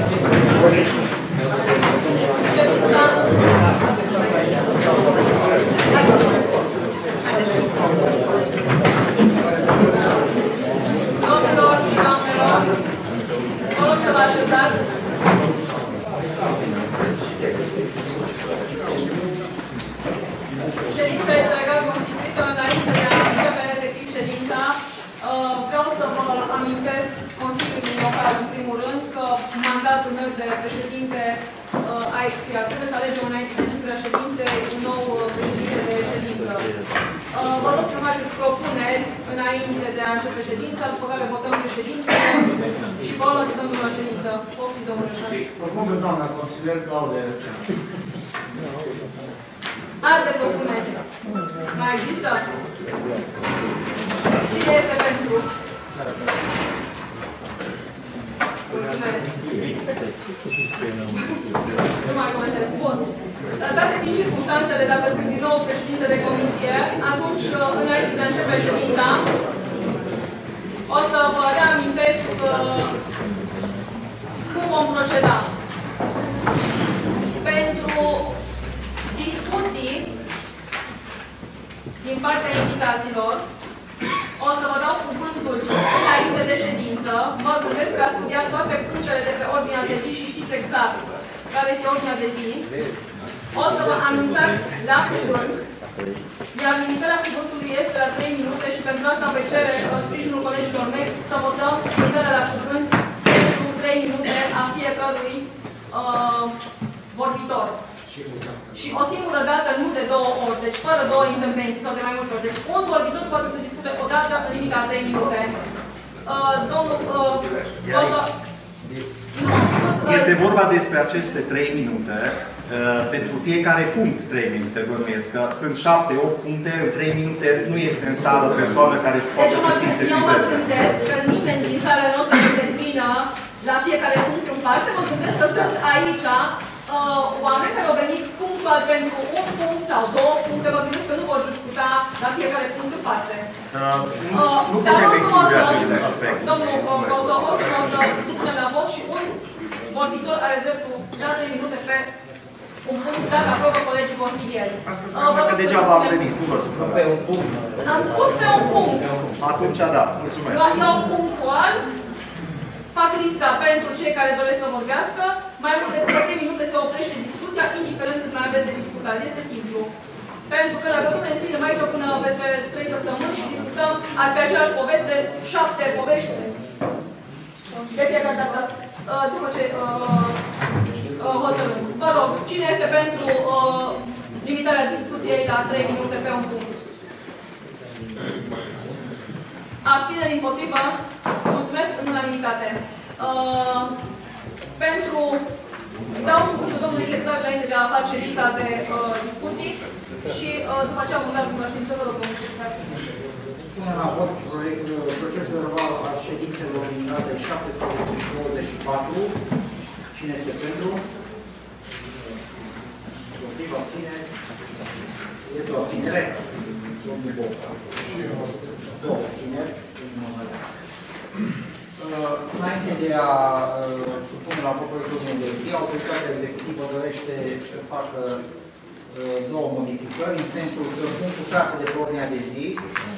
Domnilor și doamnelor, vă rog să vă așezați. Ședința este legal constituită înainte de a începe efectiv ședința. Vreau să vă amintesc Consiliului Local, în primul rând, că mandatul meu de președinte a expirat. Trebuie să alegem înainte de începerea ședinței un nou președinte de ședință. Vă rog să faceți propuneri înainte de a începe ședința, după care votăm președinte și vă rog să dăm la ședință. Poftiți, domnule Șafi. Propun pe doamna consilier Claudia. Alte propuneri. Mai există? Cine este pentru? Mulțumesc. Nu mai comentez. Bun. Date fiind circunstanțele, dacă sunt din nou președinte de comisie, atunci, înainte de a începe ședința, o să vă reamintesc cum vom proceda. Pentru discuții din partea invitaților, o să vă dau cuvântul înainte de ședință. Mă gândesc că ați studiat toate punctele de pe ordinea de zi și știți exact care este ordinea de zi. O să vă anunțați la cuvânt, iar limitarea cuvântului este la 3 minute și pentru asta voi cere sprijinul colegilor mei să votăm limitarea la cuvânt pentru 3 minute a fiecărui vorbitor. Și o singură dată, nu de 2 ori, deci fără 2 intervenții sau de mai multe ori. Deci un vorbitor poate să discute o dată în limita 3 minute. Domnul este vorba despre aceste 3 minute. Pentru fiecare punct 3 minute, bănuiesc că sunt 7-8 puncte, în 3 minute nu este în sală persoană care se poate să sintetizeze. Eu mă gândesc că nimeni din sală nu o să intervină la fiecare punct în parte. Mă gândesc că sunt aici oameni care au venit punctual pentru un punct sau 2 puncte. Mă gândesc că nu vor discuta la fiecare punct în parte. Nu putem exclude aceste aspecte. Domnul Căutău, o să supunem la vot și un vorbitor are dreptul la 3 minute pe un punct, dacă aprobă colegii consilieri. Că degeaba am venit, nu vă supărați. Pe un punct. Am spus pe un punct. Atunci, da, mulțumesc. Eu punctual fac lista pentru cei care doresc să vorbească. Mai mult de 3 minute se oprește discuția, indiferent cât mai aveți de discutat. Este simplu. Pentru că dacă nu ne întindem aici până peste 3 săptămâni și discutăm pe aceeași poveste, 7 povești, de fiecare dată, după ce hotărâm. Vă rog, cine este pentru limitarea discuției la 3 minute pe un punct? Abțineri împotrivă? Mulțumesc în unanimitate. Pentru dau cuvântul domnului secretar înainte de a face lista de discuții și după aceea vom da cunoștință. Vă rog, domnul secretar. Supunem la vot procesul verbal al ședințelor din data 17 și 24. Cine este pentru? Împotriva, abține. Este o abținere? Domnul Boca. 2 abțineri. Înainte de a supune la proiectul de zi, autoritatea executivă dorește să facă 2 modificări, în sensul că punctul 6 de pe ordinea de zi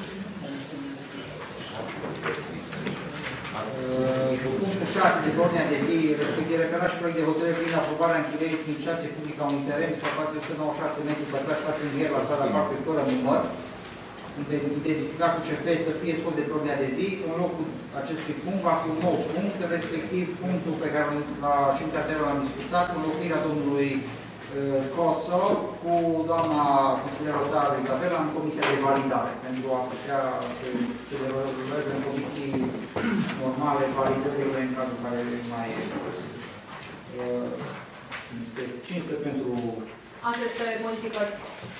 punctul 6 de pe ordinea de zi, respectiv referat și proiect de hotărâre prin aprobarea închirierii prin inițiație publică a unui teren, suprafață 196 metri pătrați, spațiu încheiat la sala parcului fără număr, identificat cu CF să fie scos de pe ordinea de zi. În locul acestui punct va fi un nou punct, respectiv punctul pe care la ședința anterioară l-am discutat, înlocuirea domnului Coso cu doamna consilier Rotar Izabela în comisia de validare, pentru a putea să deruleze în condiții normale validările în cazul care mai cine este pentru aceste modificări?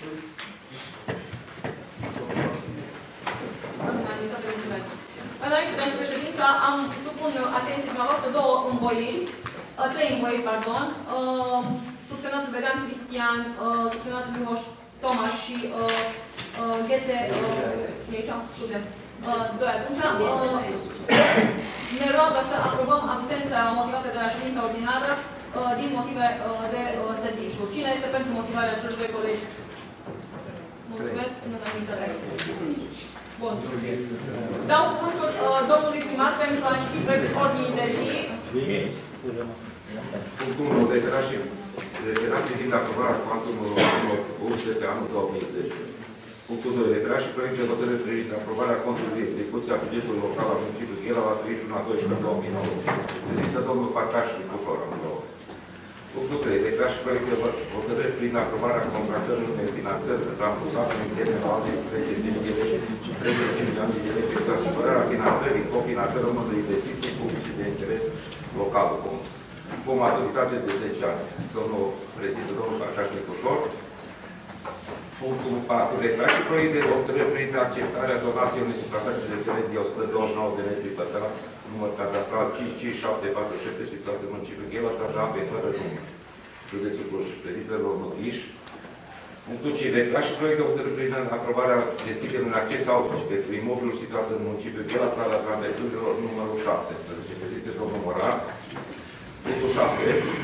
Înainte de începe ședința, am supun atenție dumneavoastră 3 învoiri, pardon. Subsemnatul Vedean Cristian, subsemnatul Mimoș Tomaș și Ghețe, e aici, student. 2 atunci. Ne roagă să aprobăm absența motivată de la ședința ordinară din motive de serviciu. Cine este pentru motivarea celor doi colegi? Mulțumesc, în înaintele. Bun. Dau cuvântul domnului primar pentru a citi proiectul ordinii de zi. Punctul 1. Referat privind aprobarea cuantumului urse pe anul 2010. Punctul 2. Referat și proiect de hotărâre privind aprobarea contului de execuție a bugetului local al municipiului Ghela la 31/12/2009. Prezintă domnul Farcaș Nicușor, amândouă. Punctul 3. Referat și proiect de hotărâre privind aprobarea contractărilor de finanțări rambursate în termenul alte și 30 milioane de lei pentru asigurarea finanțării, cofinanțării unor investiții publice de interes local comun. Cu o maturitate de 10 ani. Domnul președinte, domnul Farcaș Nicușor. Punctul 4. Referat și proiect de hotărâre privind acceptarea donației unei suprafațe de teren de 129 de metri pătrați, număr cadastral 55447, situat în municipiul Ghela, Tarja, pe fără număr. Județul Cluj. Președintele domnul Ghiș. Punctul 5. Referat și proiect de hotărâre privind aprobarea deschiderii în acces auto și pentru imobilul situat în municipiul Ghela, strada Tranverturilor, numărul 17. Președinte domnul Morar. Punctul 6.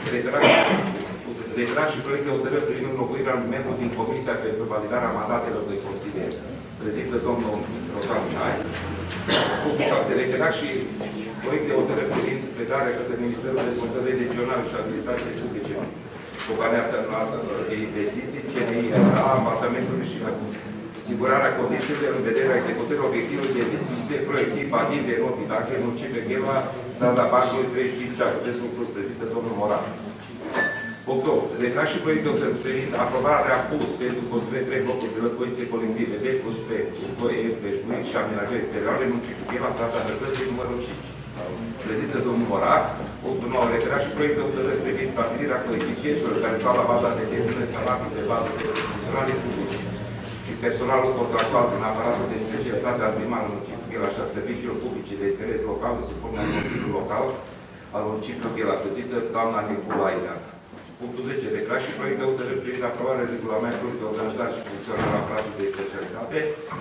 Referat și proiect de hotărâre privind înlocuirea membru din Comisia pentru validarea mandatelor de consilier. Prezintă domnul Rosan Minai. Punctul 7. Referat și proiect de hotărâre privind predarea către Ministerul Dezvoltării Regionale și Administrației Publice, Compania Națională de Investiții, CNI, ambasamentului și asigurarea condițiilor în vederea executării obiectivului de investiție proiectiv pasiv de notitate în municipiul Ghela, strada Parcului 35, județul Cluj. Prezintă domnul Moran. Punctul 8. Referat și proiectul privind aprobarea reapus pentru construirea 3 blocuri de locuințe colective B plus P, peșcuit și amenajări exterioare în municipiul Ghela, strada Rătății, numărul 5. Prezintă domnul Morar. Punctul 9. Referat și proiectul hotărâre privind stabilirea coeficienților care stau la baza de determinări salarii de bază profesionale publice și personalul contractual din aparatul de specialitate al primarului municipiului Ghela și a serviciilor publice de interes local, supunea Consiliul Local al municipiului Ghela. Prezintă doamna Nicolae. Punctul 10. Referat și proiect de hotărâre privind aprobarea regulamentului de organizare și funcționare al aparatului de specialitate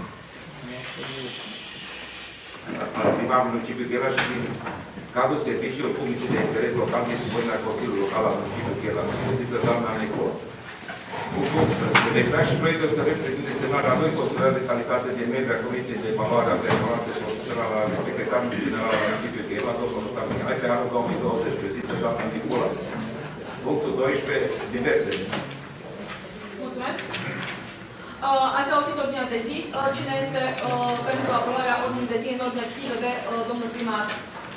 al primarului municipiului Ghela și din cadrul serviciilor publice de interes local din supunerea Consiliului Local al municipiului Ghela. Prezintă doamna Nicolae. Punctul 11. Referat și proiect de hotărâre privind desemnarea a noi postulări de calitate de membri a Comisiei de Evaluare a Performanței Profesionale al Secretarului General al municipiului Ghela, domnul Rosan Minai, pe anul 2020. Prezintă doamna Nicolae. Punctul 12. Diverse. Mulțumesc. Ați auzit ordinea de zi. Cine este pentru aprobarea ordinii de zi în ordinea citită de domnul primar?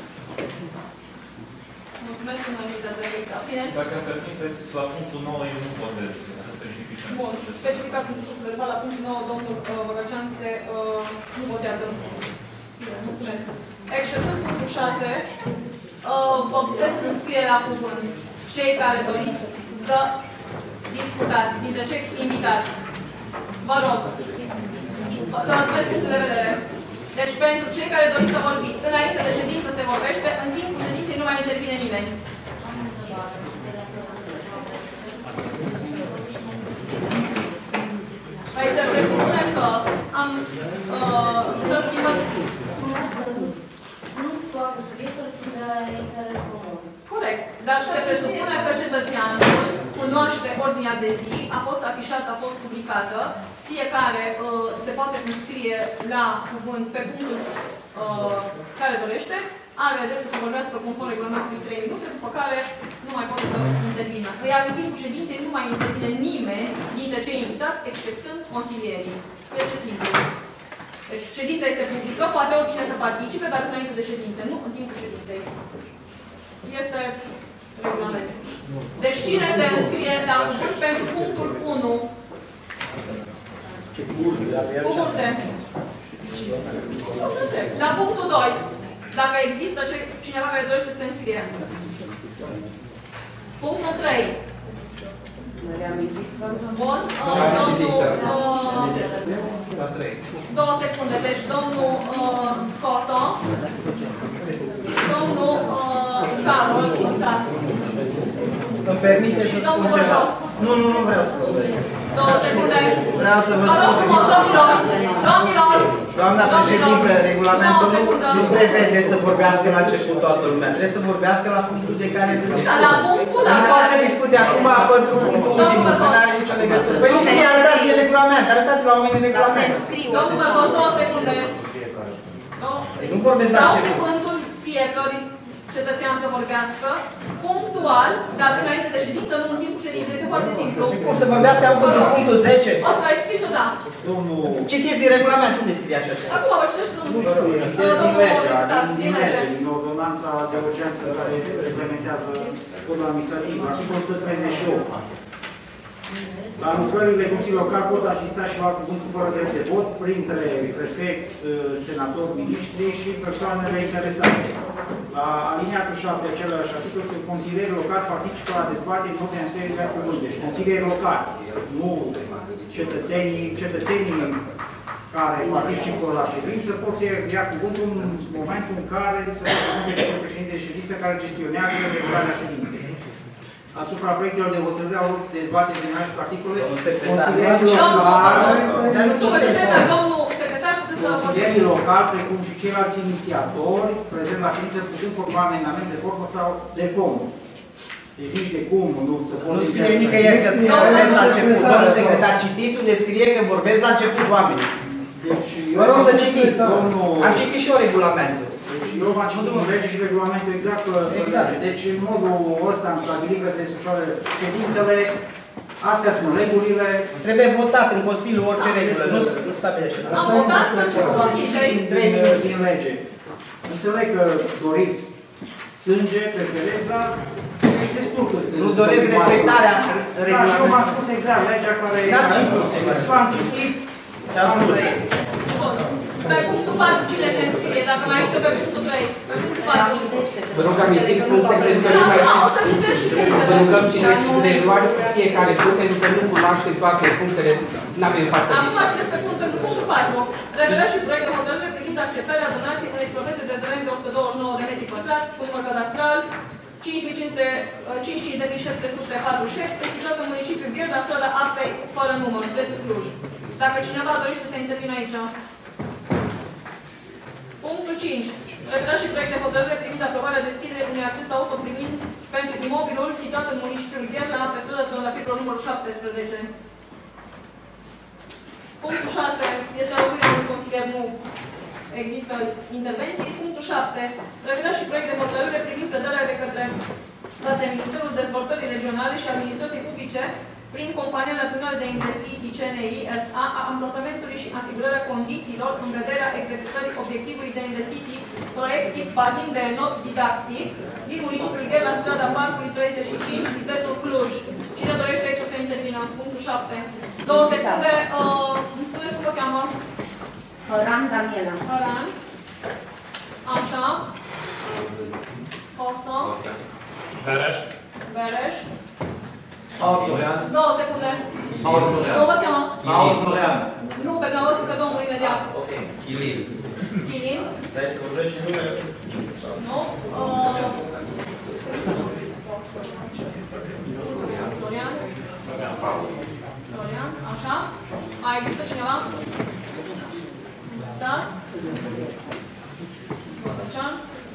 Mulțumesc, în anumite de Dacă îmi permiteți, la punctul 9 eu nu votez, să specificăm. Bun. Specificat în punctul verbal, la punctul 9, domnul Băgăcean se nu votează. Mulțumesc. Exceptând punctul 6, vă puteți înscrie la cuvânt cei care doriți să discutați, dintre cei invitați. Vă rog, să vă spuneți punctul de vedere. Deci, pentru cei care doriți să vorbiți, înainte de ședință se vorbește, în timpul ședinței nu mai intervine nimeni. Aici se presupune că am schimbat. Nu toate subiectele sunt de interes comun. Corect. Dar se presupune că cetățeanul cunoaște ordinea de zi, a fost afișată, a fost publicată, fiecare se poate înscrie la cuvânt pe punctul care dorește, are dreptul să vorbească conform regulamentului 3 minute, după care nu mai poate să intervină. Iar în timpul ședinței nu mai intervine nimeni dintre cei invitați, exceptând consilierii. Deci simplu. Deci ședința este publică, poate oricine să participe, dar înainte de ședințe, nu în timpul ședinței. Este regulament. Deci cine se înscrie la cuvânt pentru punctul 1? La punctul 2. Dacă există cineva care dorește să se înscrie. Punctul 3. Bun. Două secunde. Deci domnul Coto, domnul Carol, îmi permite să spun ceva. Nu vreau să spun. 2 secunde. Vreau să vă spun. Doamna președintă, regulamentul nu prevede să vorbească la început toată lumea. Trebuie să vorbească la punctul de care se discută. Nu poate să discute acum pentru punctul ultimul, că nu are nicio legătură. Păi nu scrie, arătați-i regulament, arătați-vă oamenii regulament. Domnul, 2 secunde. Nu vorbesc la Dau început. cuvântul fiecărui cetățean să vorbească punctual, dar înainte de ședință, nu în timpul ședinței. Este foarte simplu. Cum să vorbească acum pentru punctul 10? O să explici o dată. Citiți din regulament, unde scrie așa ceva? Acum vă citești domnul. Citesc din lege, din ordonanța de urgență care reglementează codul administrativ, articolul 138. La lucrările Consiliului Local pot asista și lua cuvântul fără drept de vot, printre prefecți, senatori, miniștri și persoanele interesate. La aliniatul 7, același articol, consilierii locali participă la dezbateri în ordinea înscrierii de cuvânt. Deci consilierii locali, nu cetățenii care participă la ședință pot să ia cuvântul în momentul în care se răspunde și președinte de ședință care gestionează demararea ședinței. Asupra proiectelor de hotărâre au loc dezbateri din aceste articole. Consilierii locali, precum și ceilalți inițiatori, prezent la ședință, putând forma amendamente de formă sau de fond. Deci nici de cum nu se pot... Nu scrie nicăieri că vorbesc la început. Domnul secretar, citiți unde scrie că vorbesc la început oamenii. Deci, vă rog să citiți. Am citit și eu regulamentul. Deci eu v-am citit în lege și regulamentul exact. Deci în modul ăsta am stabilit că se desfășoară ședințele. Astea sunt regulile. Trebuie votat în Consiliu orice regulă. Nu stabilește. Am votat din lege. Înțeleg că doriți sânge pe Pereza. Destul cât... Nu doresc respectarea regulamentului. Da, și eu m-am spus exact legea care... N-ați citit. Am citit. Ce am spus? Pe punctul 4 cine se înscrie? Dacă mai este pe punctul 3. Pe punctul 4. Vă rugăm, ieșiți puncte pentru că nu mai știu. Vă rugăm și ne luați fiecare punct pentru că nu cunoaște toate punctele. N-avem față. Acum citesc pe punctul 4. Revela și proiect de hotărâre privind acceptarea donației unei suprafețe de teren de 129 de metri pătrați, cu număr cadastral 55.640 precizată în municipiul Gherda, la strada Apei, fără număr, județul Cluj. Dacă cineva dorește să intervină aici. Punctul 5. Revela și proiect de hotărâre privind aprobarea deschiderii unui acces auto primind pentru imobilul situat în municipiul Gherda, pe strada Trandafirul numărul 17. Punctul 6. Este alătură unui consilier, nu există intervenții. Punctul 7. Revela și proiect de hotărâre privind predarea de către Ministerul Dezvoltării Regionale și Administrației Publice prin Compania Națională de Investiții CNI SA a amplasamentului și asigurarea condițiilor în vederea executării obiectivului de investiții proiect tip bazin de not didactic din municipiul Gherda, la strada Parcului 35, județul Cluj. Cine dorește aici să intervină? Punctul 7. 2 secunde. Îmi spuneți cum vă cheamă? Hăran Daniela. Hăran. Așa. Oso. Bereș. Bereș. Paul Florian. 2 secunde. Paul Florian. Nu vă cheamă? Paul Florian. Nu, pe care o zic pe domnul imediat. Ok. Chilin. Chilin. Vrei să vorbești și numele? Nu. Florian. Florian. Așa. Mai există cineva? Sas. Bogăcean.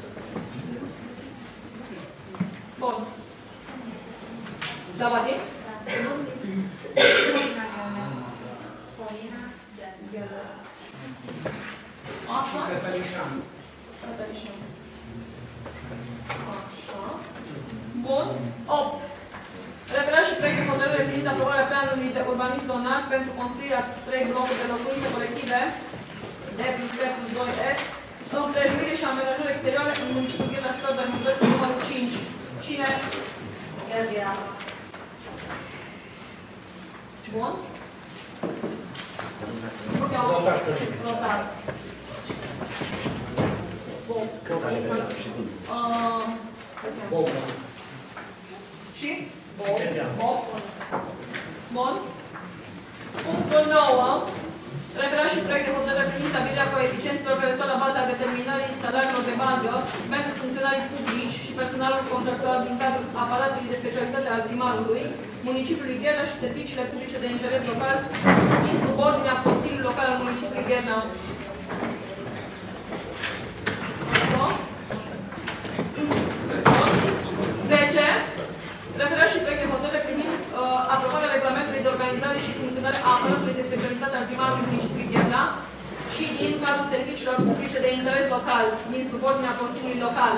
Bun. Zavadi? Așa. Cătălișan. Așa. Bun. 8. Revela și proiect de hotărâre privind aprobarea planului de urbanism zonal pentru construirea 3 blocuri de locuințe colective de plus 2F, împrejurire și amenajări exterioare în municipiul Gherda, strada județul numărul 5. Cine? Gheorghe. Bun. Rotar. Bob. Și? Bob. Bun. Punctul 9. Revela și proiect de hotărâre privind stabilirea coeficienților referitor la baza determinării instalărilor de bază pentru funcționarii publici și personalul contractual din cadrul aparatului de specialitate specialitate al primarului municipiului Gherna și serviciile publice de interes local din subordinea Consiliului Local al municipiului Gherna. 10. Referat și proiect de hotărâre privind aprobarea regulamentului de organizare și funcționare a aparatului de specialitate al primarului municipiului Gherna și din cadrul serviciilor publice de interes local din subordinea Consiliului Local.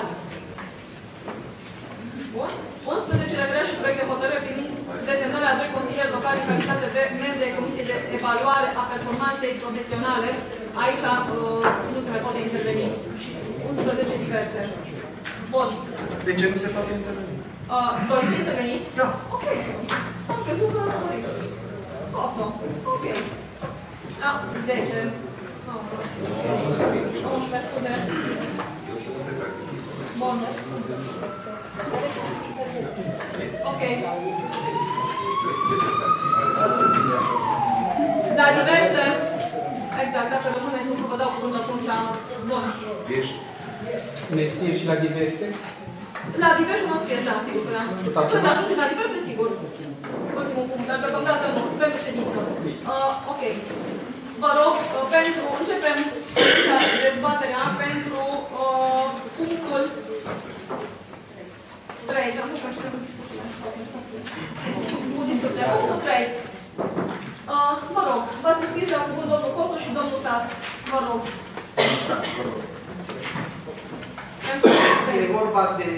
Bun. 11. Referat și proiect de hotărâre privind desemnarea a 2 consilieri locali în calitate de membri ai Comisiei de Evaluare a Performanței Profesionale. Aici nu se mai poate interveni. Și 11 diverse. Bun. De ce nu se poate interveni? Doriți să interveniți? Da. Ok. Am crezut că doriți. Awesome. Ok. Da, 10. 11, scuze. Bun. Ok. Da, diverse. Exact, dacă rămâneți, nu vă dau cuvântul atunci. Bun. Ne scrie și la diverse? La diverse nu scrie, da, sigur că da. Da, la diverse, sigur. Ultimul punct, dar deocamdată nu, pentru ședință. Ok. Vă rog, începem dezbaterea pentru punctul 3. Am să facem cu discuția. Punctul 3. Vă rog, v-ați scris la cuvânt domnul Cosu și domnul Sas. Vă rog. E vorba de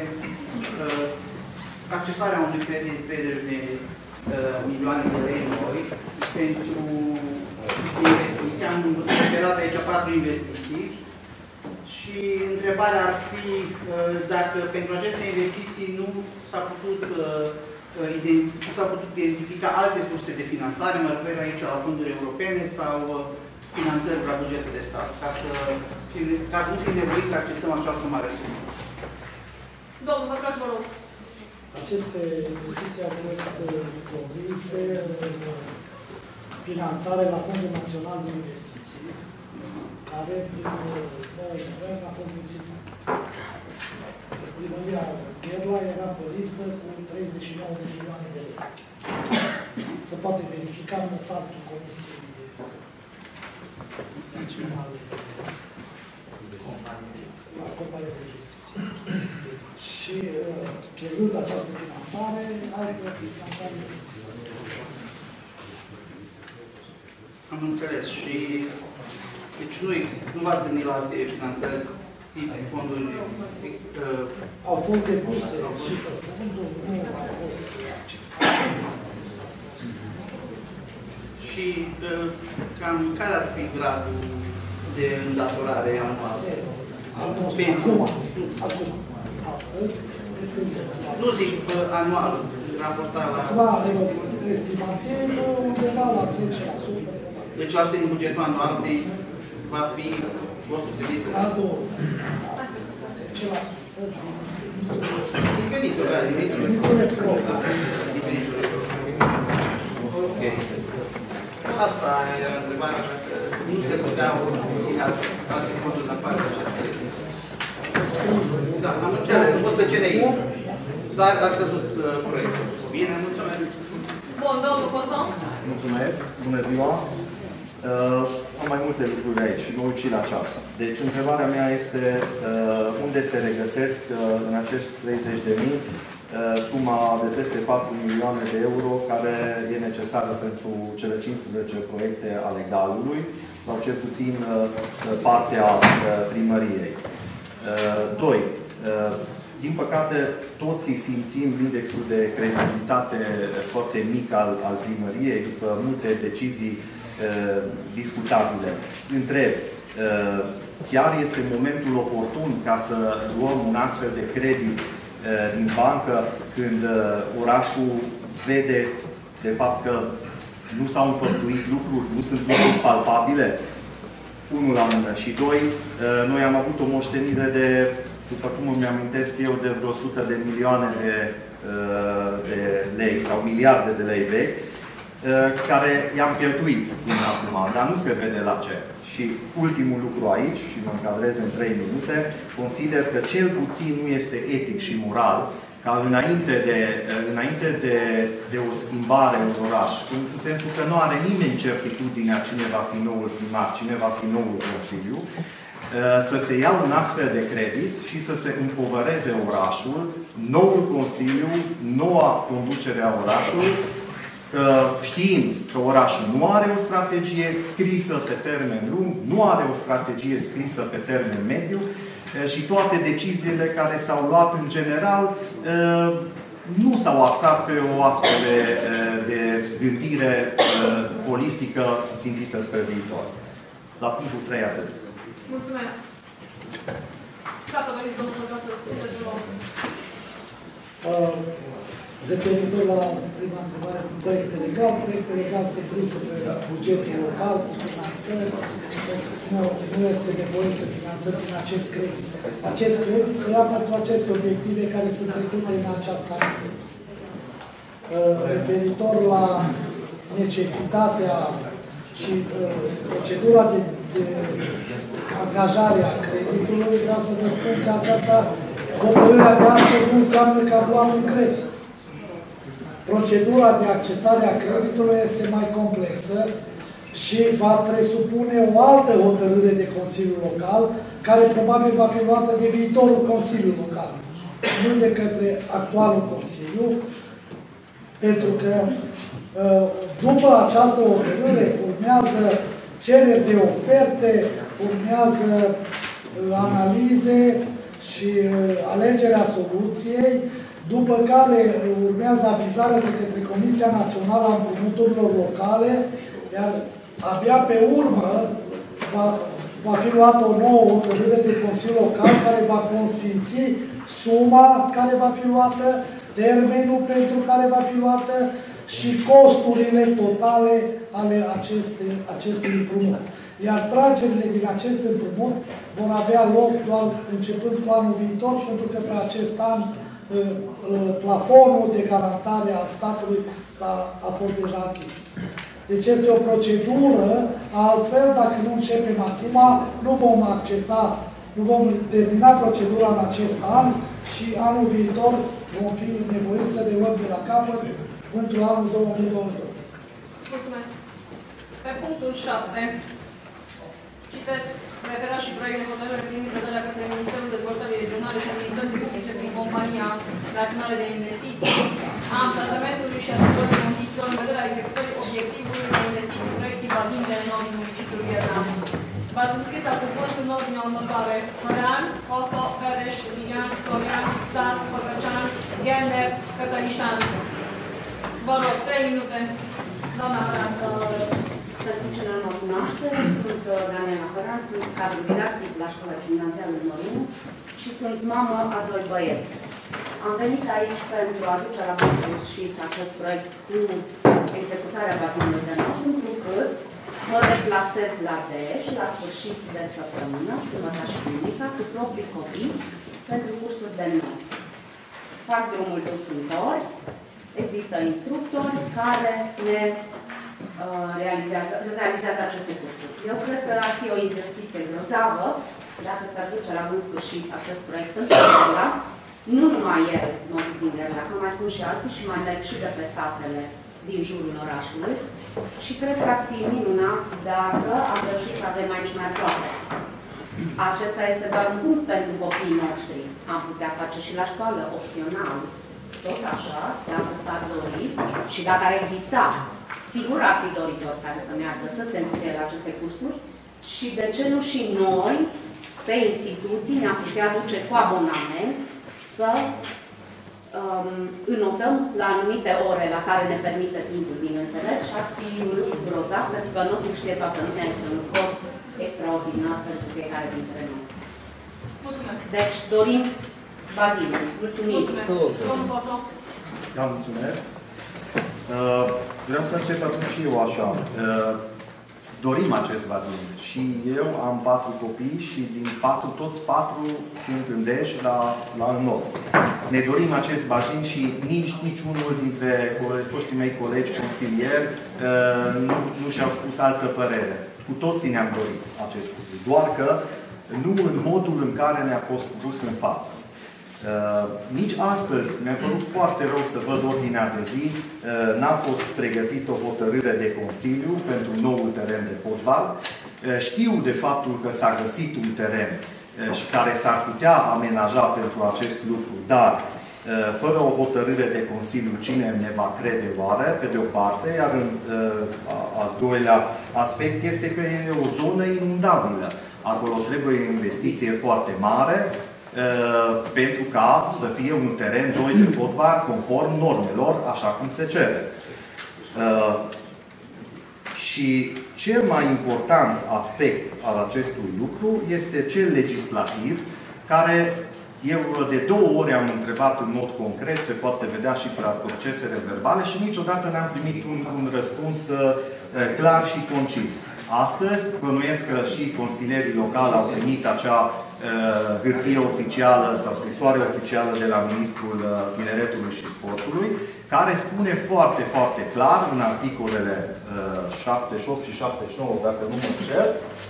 accesarea unui credit de 30 de milioane de lei noi pentru investiții. Am esperat aici 4 investiții și întrebarea ar fi dacă pentru aceste investiții nu s-a putut identifica alte surse de finanțare, mă refer aici la fonduri europene sau finanțări la bugetul de stat, ca să nu fim nevoiți să acceptăm această mare sumă. Domnul Făcaș, vă rog. Aceste investiții au fost promise în finanțare la Fondul Național de Investiții, care prin noul guvern a fost desfințat. Primăria Gherla era pe listă cu 39 de milioane de lei. Se poate verifica în saltul Comisiei Naționale la Companie de Investiții. Și pierzând această finanțare, altă finanțare nu există. Am înțeles. Și deci nu v-ați gândit la alte finanțări tip fonduri? Au fost depuse și pe fondul nu au fost. Și cam care ar fi gradul de îndatorare anual? Acum, astăzi, este 0. Nu zic anual, raportat la... Acum are o estimativ undeva la 10%. Deci asta din bugetul anual va fi costul creditor. La 2. 10% din venitul. Din veniturile proprii. Ok. Asta era întrebarea, dacă nu se putea obține alte fonduri la partea aceasta. Da, am înțeles, nu pot pe CNI. Dar ați văzut proiectul. Bine, mulțumesc. Bun, domnul Coton. Mulțumesc, bună ziua. Am mai multe lucruri aici și mă uit și la ceas. Deci, întrebarea mea este unde se regăsesc în acești 30.000 suma de peste 4 milioane de euro care e necesară pentru cele 15 proiecte ale GAL-ului sau cel puțin partea primăriei. 2. Din păcate, toții simțim indexul de credibilitate foarte mic al primăriei după multe decizii discutabile. Întreb, chiar este momentul oportun ca să luăm un astfel de credit din bancă când orașul vede de fapt că nu s-au înfăptuit lucruri, nu sunt lucruri palpabile? Unul la mână. Și 2, noi am avut o moștenire de, după cum îmi amintesc eu, de vreo 100 de milioane de lei sau miliarde de lei vechi, care i-am cheltuit până acum, dar nu se vede la ce. Și ultimul lucru aici, și mă încadrez în 3 minute, consider că cel puțin nu este etic și moral ca înainte de o schimbare în oraș, în sensul că nu are nimeni certitudinea cine va fi noul primar, cine va fi noul Consiliu, să se ia un astfel de credit și să se împovăreze orașul, noul Consiliu, noua conducere a orașului, știind că orașul nu are o strategie scrisă pe termen lung, nu are o strategie scrisă pe termen mediu și toate deciziile care s-au luat în general nu s-au axat pe o astfel de gândire holistică țintită spre viitor. La punctul 3 atât. Mulțumesc. Dacă doriți, domnul Măcar, să răspundeți la referitor la prima întrebare cu proiecte legal. Proiecte legal se prise pe bugetul local, cu finanțări. Nu este nevoie să finanțăm din acest credit. Acest credit se ia pentru aceste obiective care sunt trecute în această anexă. Referitor la necesitatea și procedura de angajare a creditului, vreau să vă spun că aceasta, hotărârea de astăzi nu înseamnă că am luat un credit. Procedura de accesare a creditului este mai complexă și va presupune o altă hotărâre de Consiliul Local, care probabil va fi luată de viitorul Consiliu Local, nu de către actualul Consiliu, pentru că după această hotărâre urmează cereri de oferte, urmează analize și alegerea soluției, după care urmează avizarea de către Comisia Națională a Împrumuturilor Locale, iar abia pe urmă va fi luată o nouă hotărâre de Consiliu Local care va consfinți suma care va fi luată, termenul pentru care va fi luată și costurile totale ale acestui împrumut. Iar tragerile din acest împrumut vor avea loc doar începând cu anul viitor, pentru că pe acest an plafonul de garantare al statului a fost deja atins. Deci este o procedură, altfel, dacă nu începem acum, nu vom accesa, nu vom termina procedura în acest an și anul viitor vom fi nevoiți să ne luăm de la capăt pentru anul 2022. Mulțumesc. Pe punctul 7, citesc, referat și proiect de hotărâre privind predarea către Ministerul Dezvoltării Regionale și Administrației Publice prin Compania Națională de Investiții a amplosamentului și asumării condițiilor în vederea executării obiectivului de investiții proiectiv bazin de nou din municipiul Gherna. V-ați înscris la cuvânt în ordinea următoare: Corean, Coso, Vereș, Lilian, Florian, Stas, Părcăcean, Gender, Cătălișan. Vă rog, 3 minute. Doamna Hăran. Pentru cine nu mă cunoaște, sunt Daniela Hăran, sunt cadru didactic la Școala Gimnazială numărul 1 și sunt mamă a 2 băieți. Am venit aici pentru a duce la bun sfârșit acest proiect cu executarea bazinului de nou, pentru că mă deplasez la Deș, la sfârșit de săptămână, sâmbătă și duminica, cu proprii copii pentru cursuri de nou. Fac drumul dus întors, există instructori care ne realizează aceste cursuri. Eu cred că ar fi o investiție grozavă dacă s-ar duce la bun sfârșit acest proiect pentru Gherla. Nu numai el, Motiv din Gherla, că mai sunt și alții și mai merg și de pe satele din jurul orașului. Și cred că ar fi minunat dacă am reușit să avem aici mai aproape. Acesta este doar un punct pentru copiii noștri. Am putea face și la școală opțional, tot așa, dacă s-ar dori și dacă ar exista. Sigur ar fi doritor care să meargă să se înscrie la aceste cursuri și de ce nu și noi, pe instituții, ne-am putea duce cu abonament să înotăm la anumite ore la care ne permite timpul, bineînțeles, și ar fi un lucru grozav, pentru că nu știe toată lumea, este un scop extraordinar pentru fiecare dintre noi. Mulțumesc. Deci, dorim bazinul. Mulțumim. Da, mulțumesc. Vreau să încep atunci și eu așa. Dorim acest bazin. Și eu am 4 copii și din 4, toți 4 sunt în Deș la nord. Ne dorim acest bazin și niciunul dintre foștii mei colegi consilieri nu și-au spus altă părere. Cu toții ne-am dorit acest lucru. Doar că nu în modul în care ne-a fost pus în față. Nici astăzi mi-a părut foarte rău să văd ordinea de zi. N-a fost pregătită o hotărâre de Consiliu pentru noul teren de fotbal. Știu de faptul că s-a găsit un teren și care s-ar putea amenaja pentru acest lucru, dar fără o hotărâre de Consiliu, cine ne va crede oare, pe de o parte, iar al doilea aspect este că e o zonă inundabilă. Acolo trebuie o investiție foarte mare pentru ca să fie un teren noi de fotbal conform normelor, așa cum se cere. Și cel mai important aspect al acestui lucru este cel legislativ, care eu de 2 ori am întrebat în mod concret, se poate vedea și pe la procesele verbale, și niciodată n-am primit un răspuns clar și concis. Astăzi, bănuiesc că și consilierii locali au primit acea hârtie oficială sau scrisoare oficială de la Ministrul Tineretului și Sportului, care spune foarte, foarte clar, în articolele 78 și 79, dacă nu mă înșel,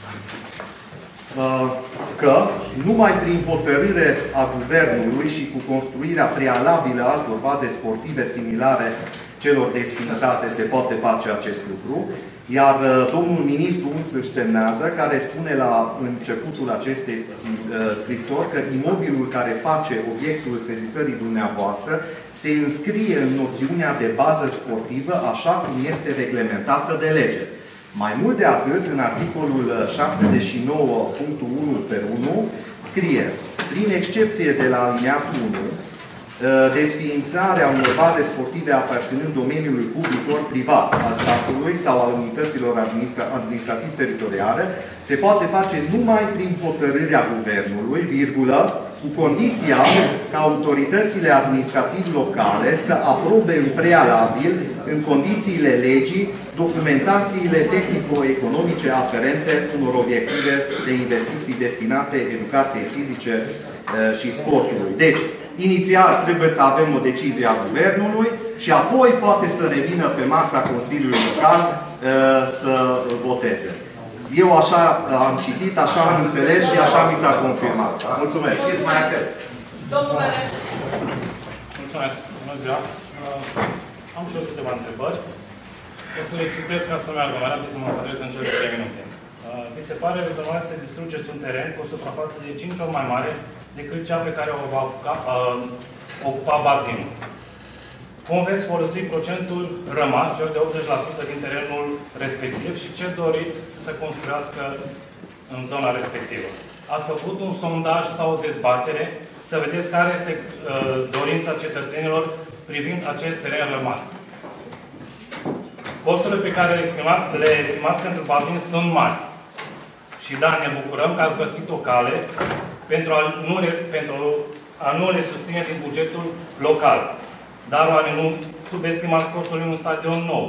că numai prin hotărâre a Guvernului și cu construirea prealabilă a altor baze sportive similare celor desfințate se poate face acest lucru. Iar domnul ministru însuși semnează, care spune la începutul acestei scrisori că imobilul care face obiectul sesizării dumneavoastră se înscrie în noțiunea de bază sportivă așa cum este reglementată de lege. Mai mult de atât, în articolul 79.1/1 scrie: prin excepție de la alineatul 1, desființarea unor baze sportive aparținând domeniului public ori privat al statului sau al unităților administrativ-teritoriale se poate face numai prin hotărârea Guvernului, virgulă, cu condiția ca autoritățile administrativ-locale să aprobe în prealabil, în condițiile legii, documentațiile tehnico-economice aferente unor obiective de investiții destinate educației fizice și sportului. Deci, inițial trebuie să avem o decizie a Guvernului și apoi poate să revină pe masa Consiliului Local să voteze. Eu așa am citit, așa am înțeles și așa mi s-a confirmat. Mulțumesc. Domnul Beleș. Mulțumesc. Bună ziua. Am și eu câteva întrebări. O să le citesc ca să meargă mai rapid, să mă încadrez în cele 3 minute. Mi se pare rezonabil să distrugeți un teren cu o suprafață de 5 ori mai mare decât cea pe care o va ocupa bazinul. Cum veți folosi procentul rămas, cel de 80% din terenul respectiv, și ce doriți să se construiască în zona respectivă? Ați făcut un sondaj sau o dezbatere să vedeți care este dorința cetățenilor privind acest teren rămas. Costurile pe care le estimați pentru bazin sunt mari. Și da, ne bucurăm că ați găsit o cale pentru a nu le susține din bugetul local. Dar oare nu subestimați costurile unui stadion nou?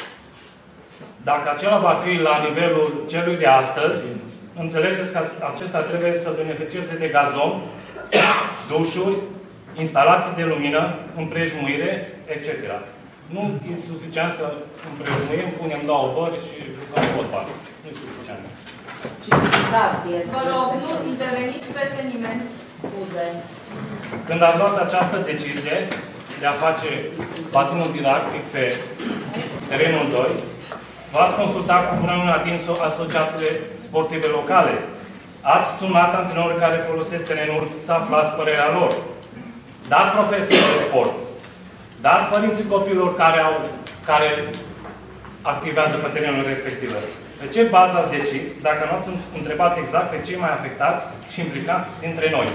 Dacă acela va fi la nivelul celui de astăzi, înțelegeți că acesta trebuie să beneficieze de gazon, dușuri, instalații de lumină, împrejmuire, etc. Nu e suficient să împrejmuim, punem 2 bări și jucăm fotbal. Nu e suficient. Vă rog, nu interveniți peste nimeni. Când ați luat această decizie de a face bazinul didactic pe terenul 2, v-ați consultat cu una din asociațiile sportive locale. Ați sunat antrenorii care folosesc terenul să aflați părerea lor. Dar profesori de sport, dar părinții copiilor care activează pe terenul respectiv. Pe ce bază ați decis, dacă nu ați întrebat exact pe cei mai afectați și implicați dintre noi?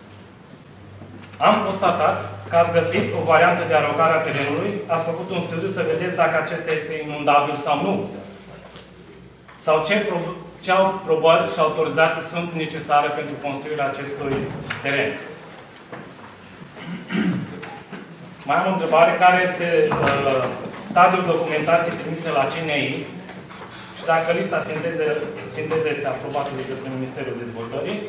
Am constatat că ați găsit o variantă de alocare a terenului, ați făcut un studiu să vedeți dacă acesta este inundabil sau nu. Sau ce aprobări și autorizații sunt necesare pentru construirea acestui teren. Mai am o întrebare. Care este stadiul documentației trimise la CNI și dacă lista sinteză este aprobată de către Ministerul Dezvoltării?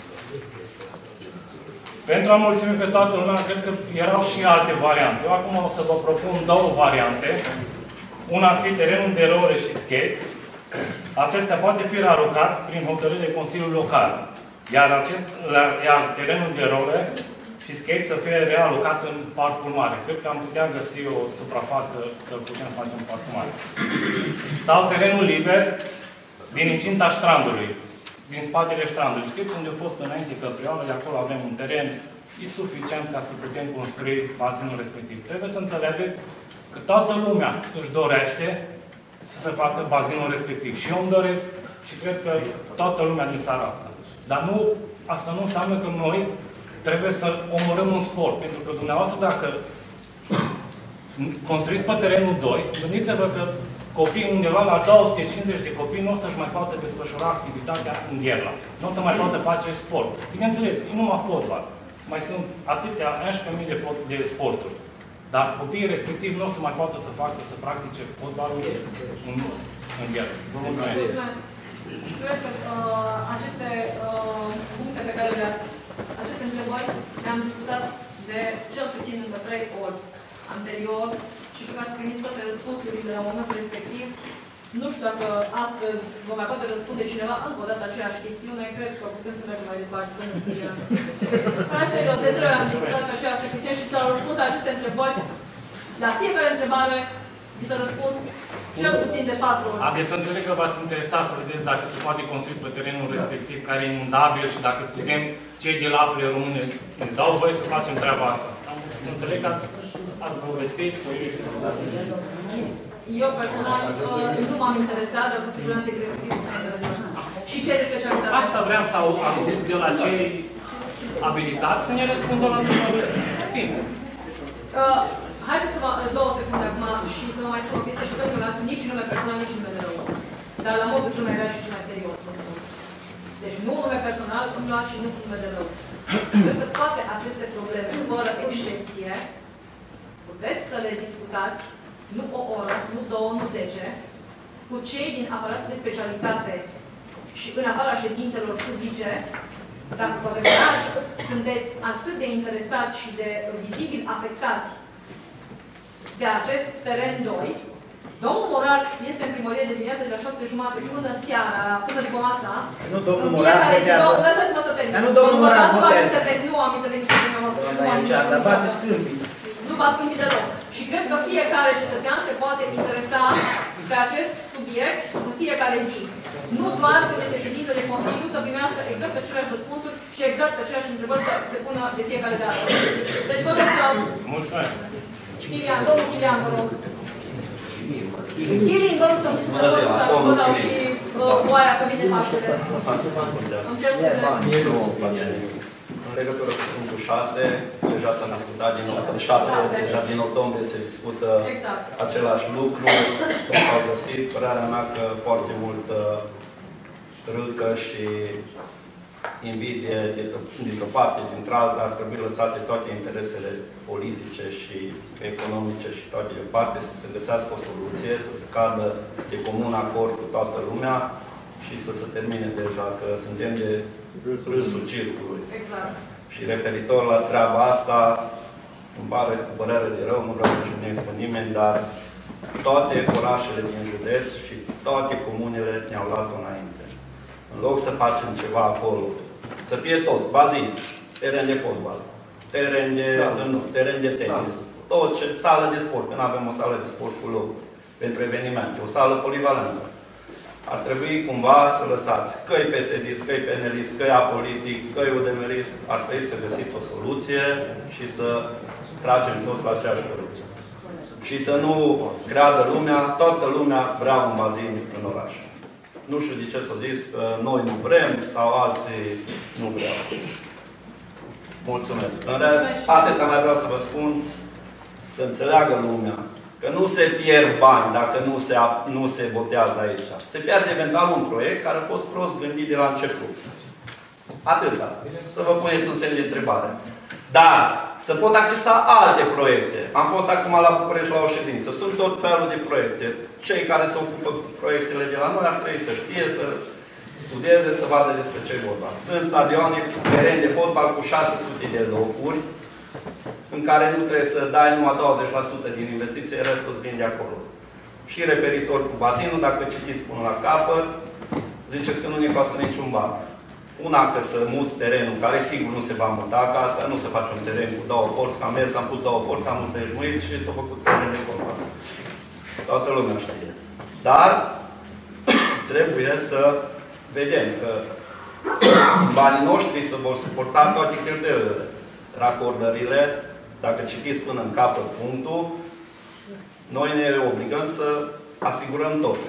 Pentru a mulțumi pe toată lumea, cred că erau și alte variante. Eu acum o să vă propun 2 variante. Una ar fi terenul de role și skate. Acesta poate fi alocat prin hotărâre de Consiliul Local. Iar terenul de role și skate să fie realocat în parcul mare. Cred că am putea găsi o suprafață să putem face în parcul mare. Sau terenul liber din incinta strandului, din spatele strandului. Știți unde a fost înainte Căprioară, de acolo avem un teren suficient ca să putem construi bazinul respectiv. Trebuie să înțelegeți că toată lumea își dorește să se facă bazinul respectiv. Și eu îmi doresc și cred că toată lumea din țara asta. Dar nu, asta nu înseamnă că noi trebuie să omorâm un sport. Pentru că dumneavoastră, dacă construiți pe terenul 2, gândiți-vă că copiii undeva la 250 de copii nu o să-și mai poată desfășura activitatea în gherla. Nu o să mai poată face sport. Bineînțeles, e numai fotbal. Mai sunt atâtea 11.000 de sporturi. Dar copiii respectiv nu o să mai poată să facă, să practice fotbalul în gherla. Vă mulțumesc. Cred că aceste puncte pe care aceste întrebări le-am discutat de cel puțin încă 3 ori anterior și că ați primit toate răspunsurile la momentul respectiv. Nu știu dacă astăzi vă mai poate răspunde cineva încă o dată aceeași chestiune. Cred că putem să mergem mai departe, să nu fie. Serios, de 3 ori am discutat pe aceeași chestiune și s-au răspuns aceste întrebări. La fiecare întrebare vi s-a răspuns cel puțin de 4 ori. Haideți să înțeleg că v-ați interesat să vedeți dacă se poate construi pe terenul respectiv, care e inundabil și dacă putem, cei de la apele române ne dau voie să facem treaba asta. Să înțeleg că ați povestit. Eu personal nu m-am interesat, dar cu siguranță executivul s-a interesat. Și ce de specialitate? Asta vreau să audit de la cei abilitați să ne răspundă la întrebările. Simplu. Haideți să vă 2 secunde acum și să vă mai spun o chestie și să nu luați nici nume personal, nici nume de rău. Dar la modul cel mai real și cel mai serios. Deci nu nume personal, îmi luați și nu nume de rău. Cred că toate aceste probleme, fără excepție, puteți să le discutați, nu o oră, nu 2, nu 10, cu cei din aparatul de specialitate și în afara ședințelor publice, dacă cu adevărat sunteți atât de interesați și de vizibil afectați de acest teren 2, domnul Morar este în primărie de dimineață de la 7:30 până seara, până după masa. Nu domnul Morar votează. Lăsați-mă să termin. Dar nu domnul Morar votează. Nu am intervenit cu dumneavoastră. Dar bate scâmpii. Nu v-ați gândit deloc. Și cred că fiecare cetățean se poate interesa pe acest subiect în fiecare zi. Nu doar când este ședință de Consiliu să primească exact aceleași răspunsuri și exact aceleași întrebări să se pună de fiecare dată. Deci vă rog să... Mulțumesc. Chilian, domnul Chilian, vă rog. Chilian, vă rog să vă dau și oaia că vine Paștele. Îmi cer scuze. În legătură cu punctul 6, deja s-a discutat din 7, deja din octombrie se discută același lucru. S-au găsit, părerea mea că foarte mult râcă și invidie dintr-o parte, dintr-alta, ar trebui lăsate toate interesele politice și economice și toate deoparte, să se găsească o soluție, să se cadă de comun acord cu toată lumea și să se termine deja, că suntem de râsul circului. Exact. Și referitor la treaba asta, îmi pare cu părere de rău, nu vreau să jignesc pe nimeni, dar toate orașele din județ și toate comunele ne-au luat înainte. În loc să facem ceva acolo, să fie tot, bazin, teren de fotbal, teren de tenis, tot ce, sală de sport, că nu avem o sală de sport cu loc pentru evenimente, o sală polivalentă. Ar trebui cumva să lăsați că-i PSD-ist, că-i PNL-ist, că-i apolitic, că-i UDMR-ist, ar trebui să găsiți o soluție și să tragem toți la aceeași soluție. Și să nu creadă lumea, toată lumea vrea un bazin în oraș. Nu știu de ce s-a zis că noi nu vrem sau alții nu vreau. Mulțumesc. În rest, atâta mai vreau să vă spun, să înțeleagă lumea că nu se pierd bani dacă nu se votează aici. Se pierde eventual un proiect care a fost prost gândit de la început. Atâta. Să vă puneți un semn de întrebare. Dar să pot accesa alte proiecte. Am fost acum la București la o ședință. Sunt tot felul de proiecte. Cei care se ocupă cu proiectele de la noi ar trebui să știe, să studieze, să vadă despre ce vorba. Sunt stadioane cu teren de fotbal cu 600 de locuri, în care nu trebuie să dai numai 20% din investiție, restul îți vin de acolo. Și referitor cu bazinul, dacă citiți până la capăt, ziceți că nu ne costă niciun ban. Una că să muți terenul, care sigur nu se va muta, că asta nu se face un teren cu 2 porți, am mers, am pus 2 porți, am împrejmuit și s-a făcut teren de combat. Toată lumea știe. Dar trebuie să vedem că banii noștri se vor suporta toate cheltuielile, racordările, dacă citiți până în capăt punctul, noi ne obligăm să asigurăm tot.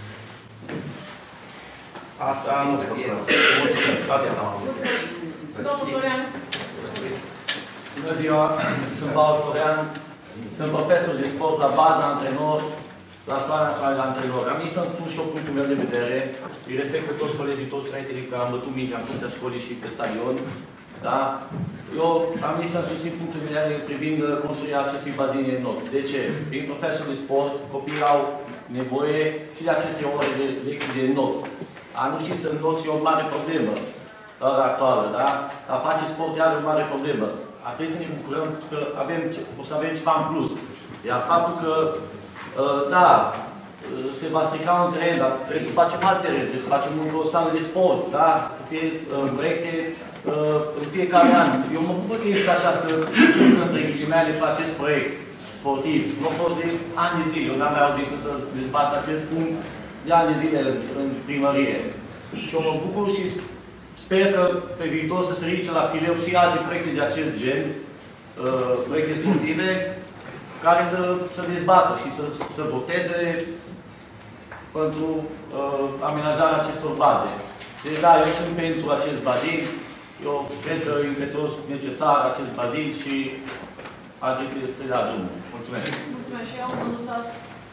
Asta nu se poate. Mulțumesc. Atât am avut. Domnul Torean. Bună ziua, sunt Paul Torean, sunt profesor de sport la baza antrenor, la Școala Națională de Antrenori. Am venit să-mi spun și eu punctul meu de vedere, îi respect pe toți colegii, toți prietenii care am bătut mingea în fruntea școlii și pe stadion. Da? Eu am venit să-mi susțin punctul de vedere privind construirea acestui bazin de not. De ce? Prin profesor de sport, copiii au nevoie și de aceste ore de lecții de not. A nu ști să noți e o mare problemă la ora actuală, da? A face sport are o mare problemă. Ar trebui să ne bucurăm că o să avem ceva în plus. Iar faptul că, da, se va strica un teren, dar trebuie să facem alt teren, trebuie să facem o sală de sport, da? Să fie proiecte în fiecare an. Eu mă bucur că există această între ghilimele pe acest proiect sportiv. Nu a fost de ani de zile. Eu n-am mai auzit să dezbat acest punct de ani de zile în primărie. Și eu mă bucur și sper că pe viitor să se ridice la fileu și alte proiecte de acest gen, proiecte sportive, care să dezbată și să voteze pentru amenajarea acestor baze. Deci da, eu sunt pentru acest bazin. Eu cred că e impetos necesar acest bazin și ar trebui să-i dea drumul. Mulțumesc. Mulțumesc și eu, domnul Sas.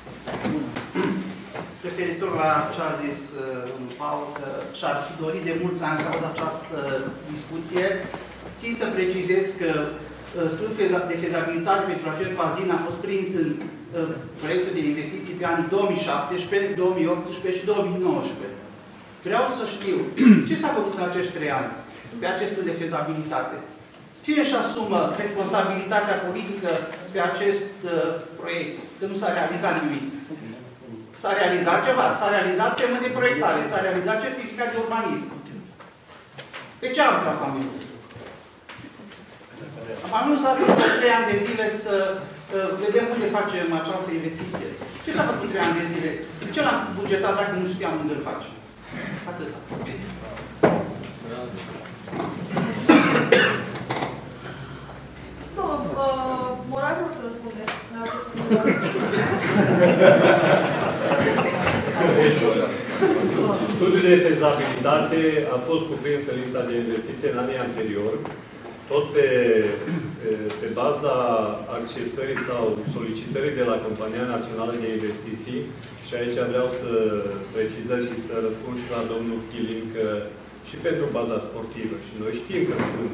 Referitor la ce a zis domnul Paul, că și-ar fi dorit de mulți ani să aud această discuție, țin să precizez că studiul de fezabilitate pentru acest bazin a fost prins în proiectul de investiții pe anii 2017, 2018 și 2019. Vreau să știu ce s-a făcut în acești 3 ani pe acest studiu de fezabilitate. Cine își asumă responsabilitatea politică pe acest proiect? Că nu s-a realizat nimic. S-a realizat ceva, s-a realizat temă de proiectare, s-a realizat certificat de urbanism. Pe ce am clasament? Am anunțat în 3 ani de zile să vedem unde facem această investiție. Ce s-a făcut 3 ani de zile? De ce l-am bugetat dacă nu știam unde îl facem? Atât. Morar nu să răspunde la acest Studiul de fezabilitate a fost cuprins în lista de investiții în anii anteriori, tot pe baza accesării sau solicitării de la Compania Națională de Investiții. Și aici vreau să precizez și să răspund și la domnul Chilin că și pentru baza sportivă. Și noi știm că sunt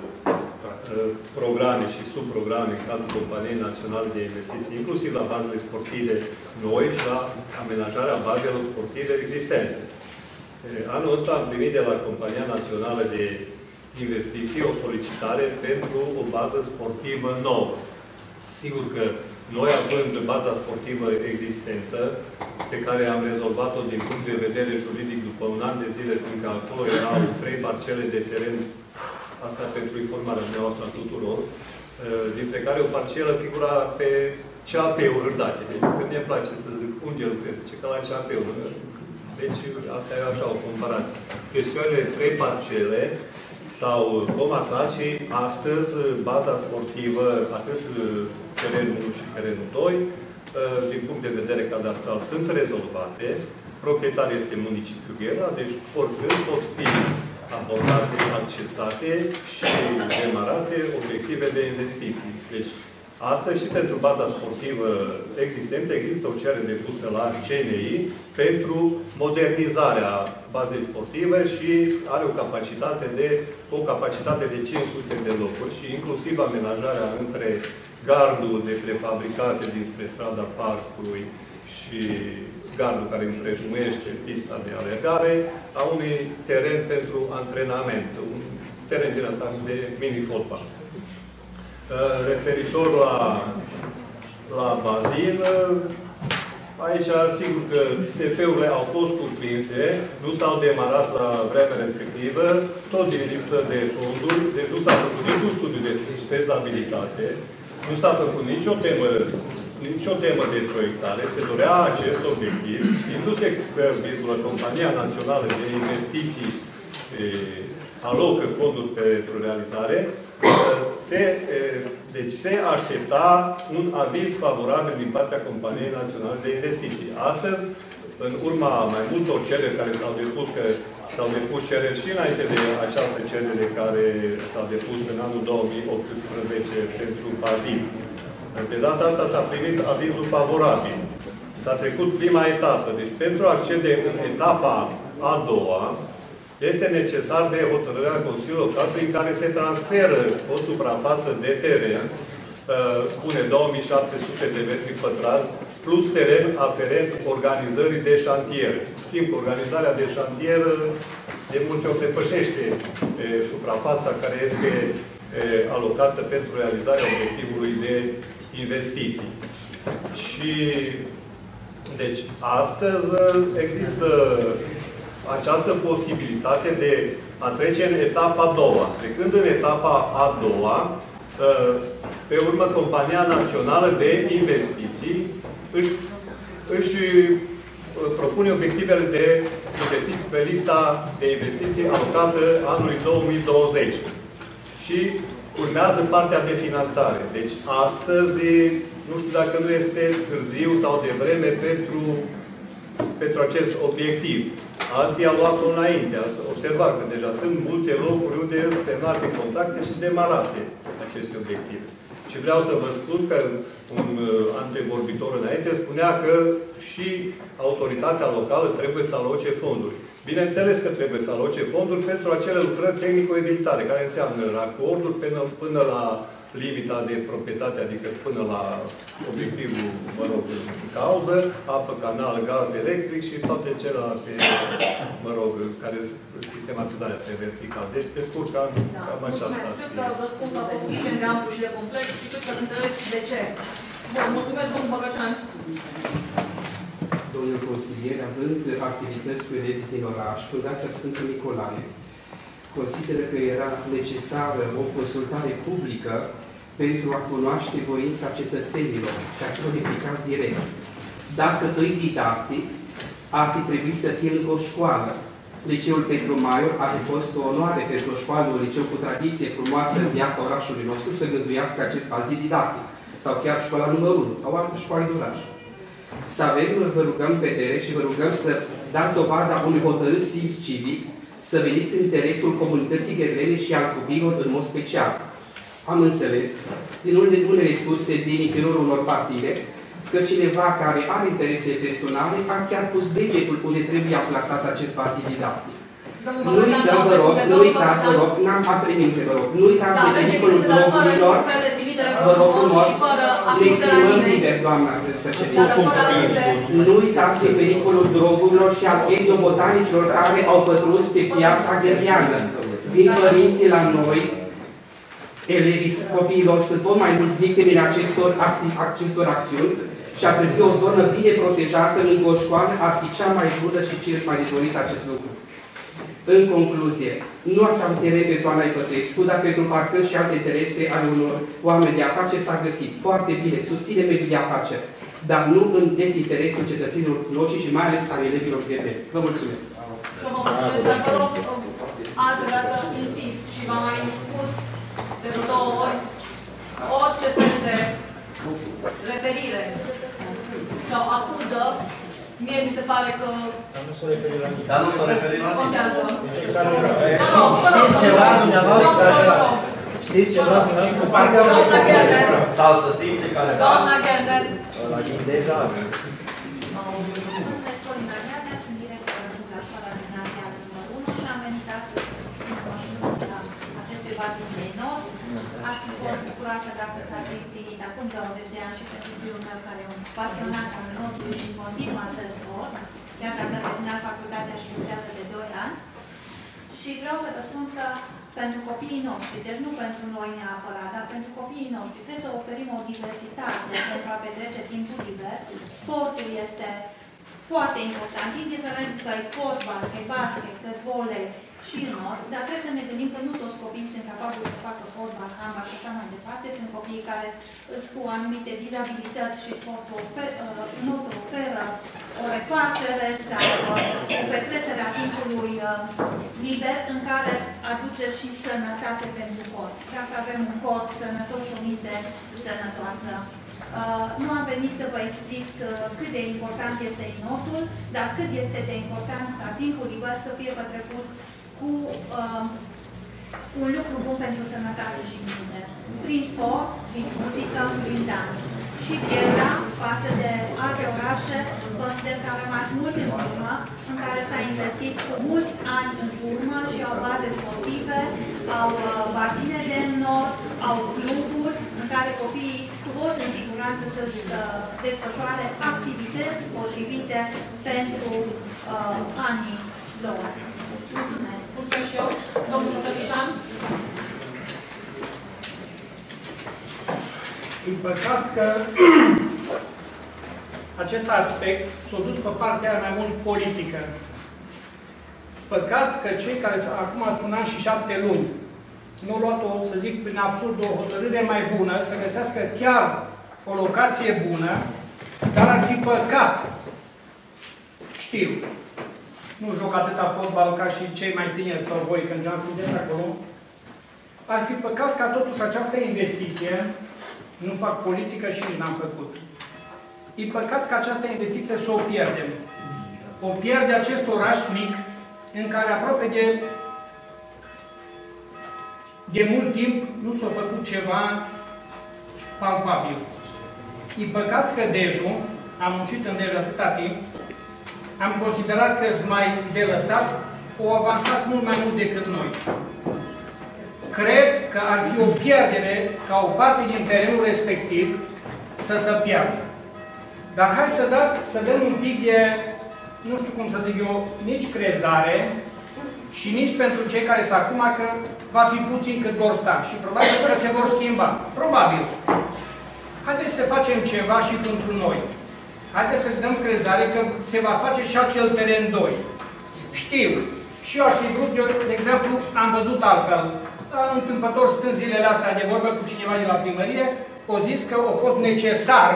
programe și subprograme în cadrul Companiei Naționale de Investiții, inclusiv la bazele sportive noi și la amenajarea bazelor sportive existente. Anul ăsta am primit de la Compania Națională de Investiții o solicitare pentru o bază sportivă nouă. Sigur că noi, având baza sportivă existentă, pe care am rezolvat-o din punct de vedere juridic după un an de zile, fiindcă acolo erau 3 parcele de teren, asta pentru informarea dumneavoastră a tuturor, dintre care o parcelă figura pe CAP-uri Râdache. Deci, că mie place să zic unde el crede, că la CAP-uri. Deci, asta e așa o comparație. Deci, cele 3 parcele s-au comasat și astăzi baza sportivă, atât terenul 1 și terenul 2, din punct de vedere cadastral, sunt rezolvate. Proprietarul este municipiul Gherla, deci oricând pot fi abordate, accesate și demarate obiective de investiții. Deci, astăzi și pentru baza sportivă existentă există o cerere depusă la CNI pentru modernizarea bazei sportive și are o capacitate de 500 de locuri și inclusiv amenajarea între gardul de prefabricate dinspre strada Parcului și gardul care împrejmuiește pista de alergare a unui teren pentru antrenament, un teren din asta de mini-fotbal. Referitor la bazin, Aici, sigur că SF-urile au fost cuprinse, nu s-au demarat la vremea respectivă, tot din lipsă de fonduri, deci nu s-a făcut niciun studiu de fezabilitate, nu s-a făcut nicio temă de proiectare, se dorea acest obiectiv, știindu-se că Compania Națională de Investiții alocă fonduri pentru realizare, deci se aștepta un aviz favorabil din partea Companiei Naționale de Investiții. Astăzi, în urma mai multor cereri care s-au depus, că s-au depus cereri și înainte de această cerere care s-a depus în anul 2018 pentru Bazin. De data asta s-a primit avizul favorabil. S-a trecut prima etapă. Deci pentru a accede în etapa a doua, este necesar de hotărârea Consiliului Local prin care se transferă o suprafață de teren, spune 2700 de metri pătrați, plus teren aferent organizării de șantier. Știm că organizarea de șantier de multe ori depășește suprafața care este alocată pentru realizarea obiectivului de investiții. Și deci astăzi există această posibilitate de a trece în etapa a doua. Trecând în etapa a doua, pe urmă Compania Națională de Investiții își propune obiectivele de investiții pe lista de investiții alocată anului 2020. Și urmează partea de finanțare. Deci astăzi, nu știu dacă nu este târziu sau devreme pentru acest obiectiv. Alții au luat-o înainte. Ați observat că deja sunt multe locuri unde sunt semnate contracte și demarate aceste obiective. Și vreau să vă spun că un antevorbitor înainte spunea că și autoritatea locală trebuie să aloce fonduri. Bineînțeles că trebuie să aloce fonduri pentru acele lucrări tehnico-edilitare, care înseamnă racorduri până la limita de proprietate, adică până la obiectivul, mă rog, în cauză, apă, canal, gaz, electric și toate celelalte, mă rog, care sistematizarea pe vertical. Deci, pe scurt, cam aceasta. Cred că răspunsul a fost suficient de amplu și de complex și cred că înțelegeți de ce. Bun, mulțumesc, domnul Băgăcean. Domnul consilier, având activități cu elevii din oraș, Fundația Sfântul Nicolae consideră că era necesară o consultare publică pentru a cunoaște voința cetățenilor și a celor implicați direct. Dacă îi didactic, ar fi trebuit să fie lângă o școală. Liceul Petru Maior ar fi fost o onoare pentru o școală, un liceu cu tradiție frumoasă în viața orașului nostru, să găzduiască acest bazin didactic. Sau chiar școala numărul 1, sau alte școală de oraș. Să avem, vă rugăm, vedere și vă rugăm să dați dovada unui hotărât simț civic, să veniți în interesul comunității gherlene și al copiilor în mod special. Am înțeles, din unele surse din interiorul unor partide, că cineva care are interese personale a chiar pus degetul unde trebuie aplasat acest bazin didactic. Nu uitați, vă rog, nu uitați, vă rog, n-am atriminte, vă rog, nu uitați de pericolul drogurilor, vă rog frumos, ne exprimăm liber, doamna președinte. Nu uitați de pericolul drogurilor și al etnobotanicilor care au pătruns pe piața gherleană. Vin părinții la noi, elevii copiilor sunt tot mai mulți victimele acestor acțiuni și ar trebui o zonă bine protejată lângă o școală ar fi cea mai bună și cel mai de dorit acest lucru. În concluzie, nu ați avut teren pentru Ana Ipătrescu, dar pentru parcări și alte interese ale unor oameni de afaceri s-a găsit. Foarte bine, susține mediul de afaceri, dar nu în dezinteresul cetățenilor noștri și mai ales al elevilor gherleni. Vă mulțumesc! Vă mulțumesc, dar vă rog, altă dată insist și v-am mai spus de 2 ori, orice fel de referire sau acuză, mie mi se pare că... Dar nu s-o referi la mine. Dar nu s-o referi la mine. Știți ceva, dumneavoastră? Știți ceva, dumneavoastră? Sau să simte care... Doamna Gender. La deja. Aș fi fost bucuroasă dacă s-ar fi ținut acum 20 de ani și pentru fiul meu care e un pasionat al nostru și continuă acest sport, chiar dacă a terminat facultatea și lucrează de 2 ani. Și vreau să vă spun că pentru copiii noștri, deci nu pentru noi neapărat, dar pentru copiii noștri. Trebuie să oferim o diversitate pentru a petrece timpul liber. Sportul este foarte important, indiferent că e fotbal, că e basket, că e volei și not, dar trebuie să ne gândim că nu toți copiii sunt capabili să facă fotbal, handbal și așa mai departe. Sunt copii care sunt cu anumite dizabilități și sportul oferă o refacere sau o petrecere a timpului liber în care aduce și sănătate pentru corp. Dacă avem un corp sănătos și o minte sănătoasă. Nu am venit să vă explic cât de important este inotul, dar cât este de important ca timpul liber să fie petrecut cu un lucru bun pentru sănătate și minte. Prin sport, prin muzică, prin dans. Și Piatra, față de alte orașe, consider că a rămas mult în urmă, în care s-a investit cu mulți ani în urmă și au baze sportive, au bazine de not, au cluburi în care copiii pot în siguranță să-și desfășoare activități potrivite pentru anii lor. Mulțumesc! Mulțumesc și eu, domnul Tărișan. E păcat că acest aspect s-a dus pe partea mai mult politică. Păcat că cei care acum un an și 7 luni nu au luat-o, să zic, prin absurd, o hotărâre mai bună, să găsească chiar o locație bună, dar ar fi păcat, știu, nu joc atâta fotbal ca și cei mai tineri sau voi când am sunteți acolo, ar fi păcat ca totuși această investiție, nu fac politică și nici n-am făcut, e păcat ca această investiție să o pierdem. O pierde acest oraș mic, în care aproape de mult timp nu s-a făcut ceva palpabil. E păcat că Dejul, am muncit în Dej atâta timp, am considerat că sunt mai de lăsați, au avansat mult mai mult decât noi. Cred că ar fi o pierdere ca o parte din terenul respectiv să se piardă. Dar hai să dăm un pic de, nu știu cum să zic eu, nici crezare și nici pentru cei care sunt acum că va fi puțin cât vor sta și probabil că se vor schimba. Probabil. Haideți să facem ceva și pentru noi. Haideți să dăm crezare că se va face și acel teren 2. Știu. Și eu aș fi vrut, eu, de exemplu, am văzut altfel. Întâmplător stând zilele astea de vorbă cu cineva de la primărie, au zis că a fost necesar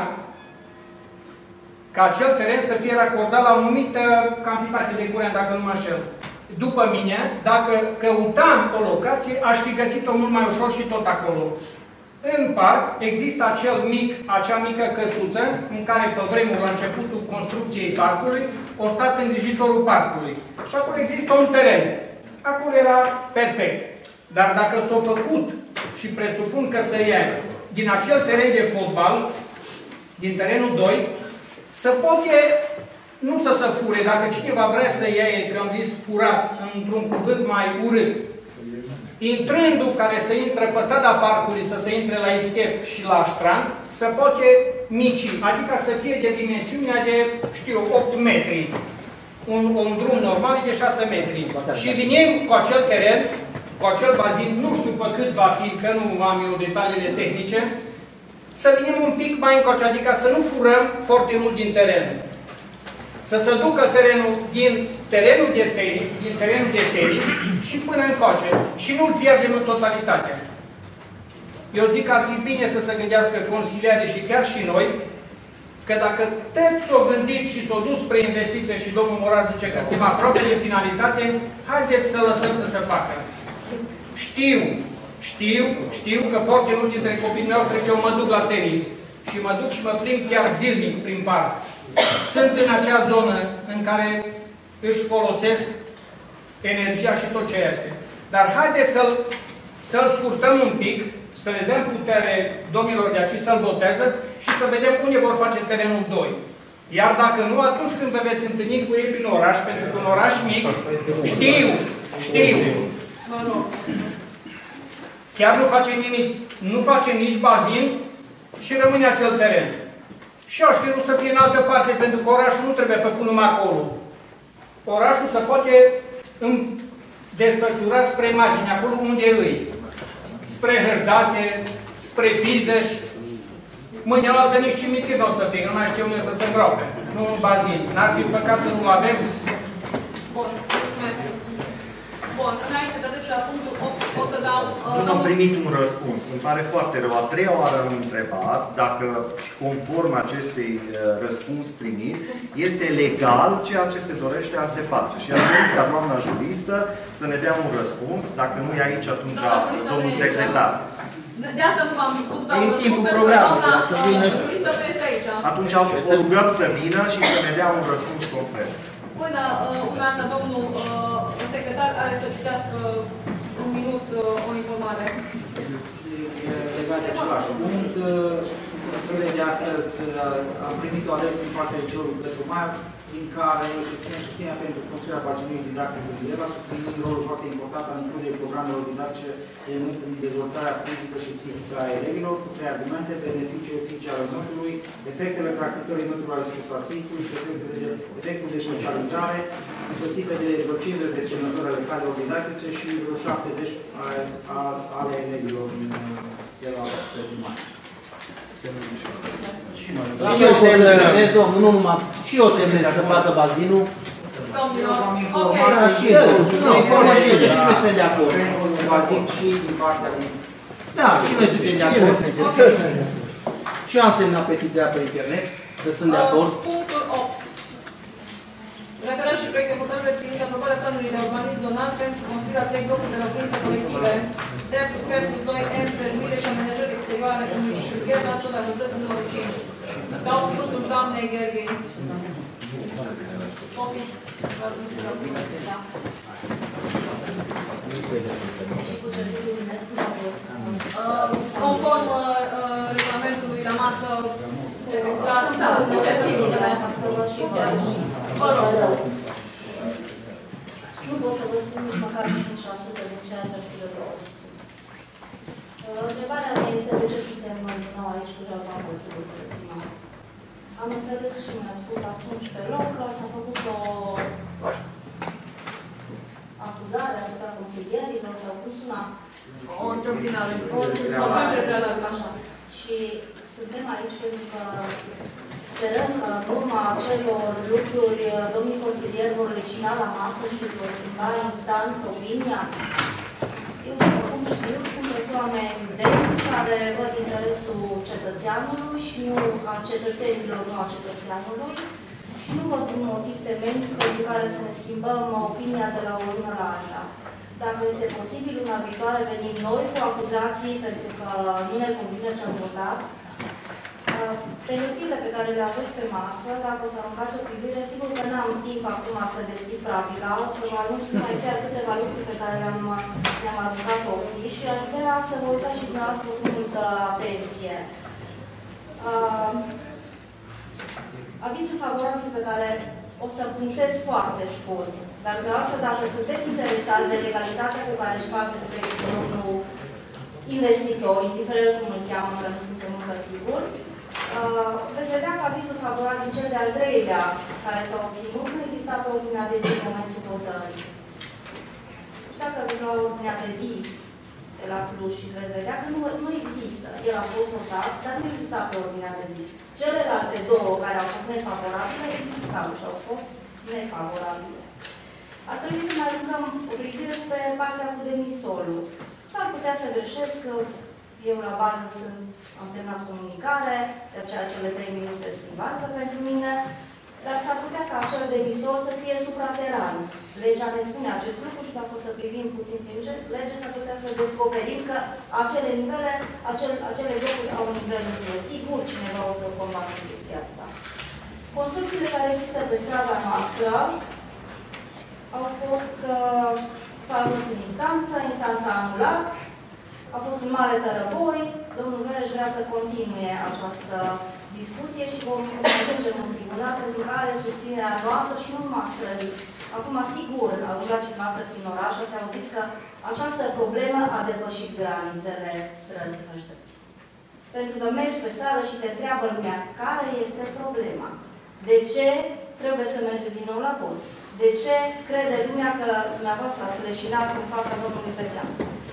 ca acel teren să fie racordat la o anumită cantitate de curent, dacă nu mă înșel. După mine, dacă căutam o locație, aș fi găsit-o mult mai ușor și tot acolo. În parc există acea mică căsuță în care pe vremuri, la începutul construcției parcului, a stat îngrijitorul parcului. Și acolo există un teren. Acolo era perfect. Dar dacă s-a făcut, și presupun că se ia din acel teren de fotbal, din terenul 2, să poate, nu să se fure, dacă cineva vrea să iaie, că am zis furat, într-un cuvânt mai urât, intrându care să intre pe strada parcului, să se intre la ischep și la ștrand, să poate mici, adică să fie de dimensiunea de, știu, 8 metri. Un drum normal de 6 metri. Și venim cu acel teren, cu acel bazin, nu știu pe cât va fi, că nu am eu detaliile tehnice, să venim un pic mai încoace, adică să nu furăm foarte mult din teren. Să se ducă terenul din terenul de tenis și până încoace. Și nu-l pierdem în totalitate. Eu zic că ar fi bine să se gândească consiliare și chiar și noi, că dacă tot s-o gândit și s-o dus spre investiție și domnul Morar zice că suntem aproape de finalitate, haideți să lăsăm să se facă. Știu că foarte mulți dintre copiii mei că eu mă duc la tenis și mă duc și mă plimb chiar zilnic prin parc. Sunt în acea zonă în care își folosesc energia și tot ce este. Dar haideți să-l scurtăm un pic, să le dăm putere domnilor de aici să-l voteze și să vedem unde vor face terenul 2. Iar dacă nu, atunci când vă veți întâlni cu ei prin oraș, pentru că un oraș mic, știu. Chiar nu facem nimic, nu facem nici bazin și rămâne acel teren. Și aș fi vrut să fie în altă parte, pentru că orașul nu trebuie făcut numai acolo. Orașul se poate desfășurat spre margine, acolo unde îi. Spre Hășdate, spre Fizeș. Mâine la altă nici cimitir nu o să fie, nu mai știu unde să se îngroape. Nu în bazin. N-ar fi păcat să nu avem. Bun, mulțumesc. Bun, înainte de trece la punctul 8, o să dau... Nu am primit un răspuns. Îmi pare foarte rău. A treia oară am întrebat dacă, conform acestui răspuns primit, este legal ceea ce se dorește a se face. Și am venit ca doamna juristă să ne dea un răspuns. Dacă nu e aici, atunci domnul secretar. De asta nu v-am spus, în timpul programului. Atunci o rugăm să vină și să ne dea un răspuns concret. Până un an, domnul secretar are să citească un minut o informare. E legat de același punct. În zilele de astăzi am primit o adresă din partea liceului Petru Maior, din care își extinde susținerea pentru construirea bazinului didactic de Vilela, subliniind rolul foarte important al includerii programelor didactice în dezvoltarea fizică și psihică a elevilor, cu 3 argumente: beneficiul efice al învățământului, efectele practicării învățământului ale suprațiicului și efectul de socializare, însoțite de vreo 50 de semnături ale cadrelor didactice și vreo 70 ale elevilor de la Petru Maior. Și eu semnez, domnul, nu numai, și eu semnez să facă bazinul. Da, și eu, și noi suntem de acord. Bazin și din partea lui. Da, și noi suntem de acord. Și eu am semnat petiția pe internet, că sunt de acord. Punctul 8. Referat și proiect de hotărâre privind aprobarea planului de urbanism zonal pentru construirea 3 blocuri de locuințe colective, dreptul Crepul 2M, permite și amenajări exterioare în municipiul Gherla, tot ajutătul numărul 5. Dau cuvântul doamnei Gherghin. Conform regulamentului la masă, vă rog. Nu pot să vă spun nici măcar 5% din ceea ce aș fi de să vă spun. Întrebarea mea este de ce suntem din nou aici cu Japan Bățului. Am înțeles și mi-ați spus atunci pe loc că s-a făcut o acuzare asupra consilierilor sau cum suna? O întâmpinare. Așa. Și suntem aici pentru că sperăm că în urma acelor lucruri domnii consilieri vor leșina la masă și vor schimba instant opinia. Eu, cum știu, sunteți oameni demni care văd interesul cetățeanului și nu a cetățenilor, nu a cetățeanului. Și nu văd un motiv temenic pentru care să ne schimbăm opinia de la o lună la alta. Dacă este posibil, luna viitoare venim noi cu acuzații pentru că nu ne convine ce am votat. Pe hârtiile pe care le aveți pe masă, dacă o să aruncați o privire, sigur că n-am timp acum să deschid practica, o să vă anunț mai chiar câteva lucruri pe care le-am aruncat ochii și aș vrea să vă uitați și dumneavoastră cu multă atenție. Avizul favorabil pe care o să punctez foarte scurt, dar dumneavoastră, dacă sunteți interesați de legalitatea cu care își face domnul investitor, indiferent cum îl cheamă, că nu suntem încă siguri, veți vedea că avizul favorabil cel de-al treilea care s-a obținut nu exista pe ordinea de zi în momentul votării. Și dacă veți lua ordinea de zi de la Cluj și veți vedea că nu există. El a fost votat, dar nu exista pe ordinea de zi. Celelalte două care au fost nefavorabile existau și au fost nefavorabile. Ar trebui să ne aruncăm o privire spre partea cu demisolul. S-ar putea să greșesc că eu la bază am terminat comunicare, de aceea cele 3 minute sunt bază pentru mine, dar s-ar putea ca acel demisor să fie suprateran. Legea ne spune acest lucru și dacă o să privim puțin prin lege, s-ar putea să descoperim că acele nivele, acele blocuri au un nivel sigur, cineva o să combată chestia asta. Construcțiile care există pe strada noastră au fost că s-a ajuns în instanța a anulat, a fost un mare tărăboi, domnul Vereș vrea să continue această discuție și vom ajungem în tribunal pentru că are susținerea noastră și nu numai străzi. Acum, sigur, aducați și noastră prin oraș, ați auzit că această problemă a depășit granițele străzii Hăștății. Pentru că mergi pe stradă și te întreabă lumea care este problema. De ce trebuie să mergeți din nou la vot? De ce crede lumea că dumneavoastră ați leșinat în fața domnului Petreanu?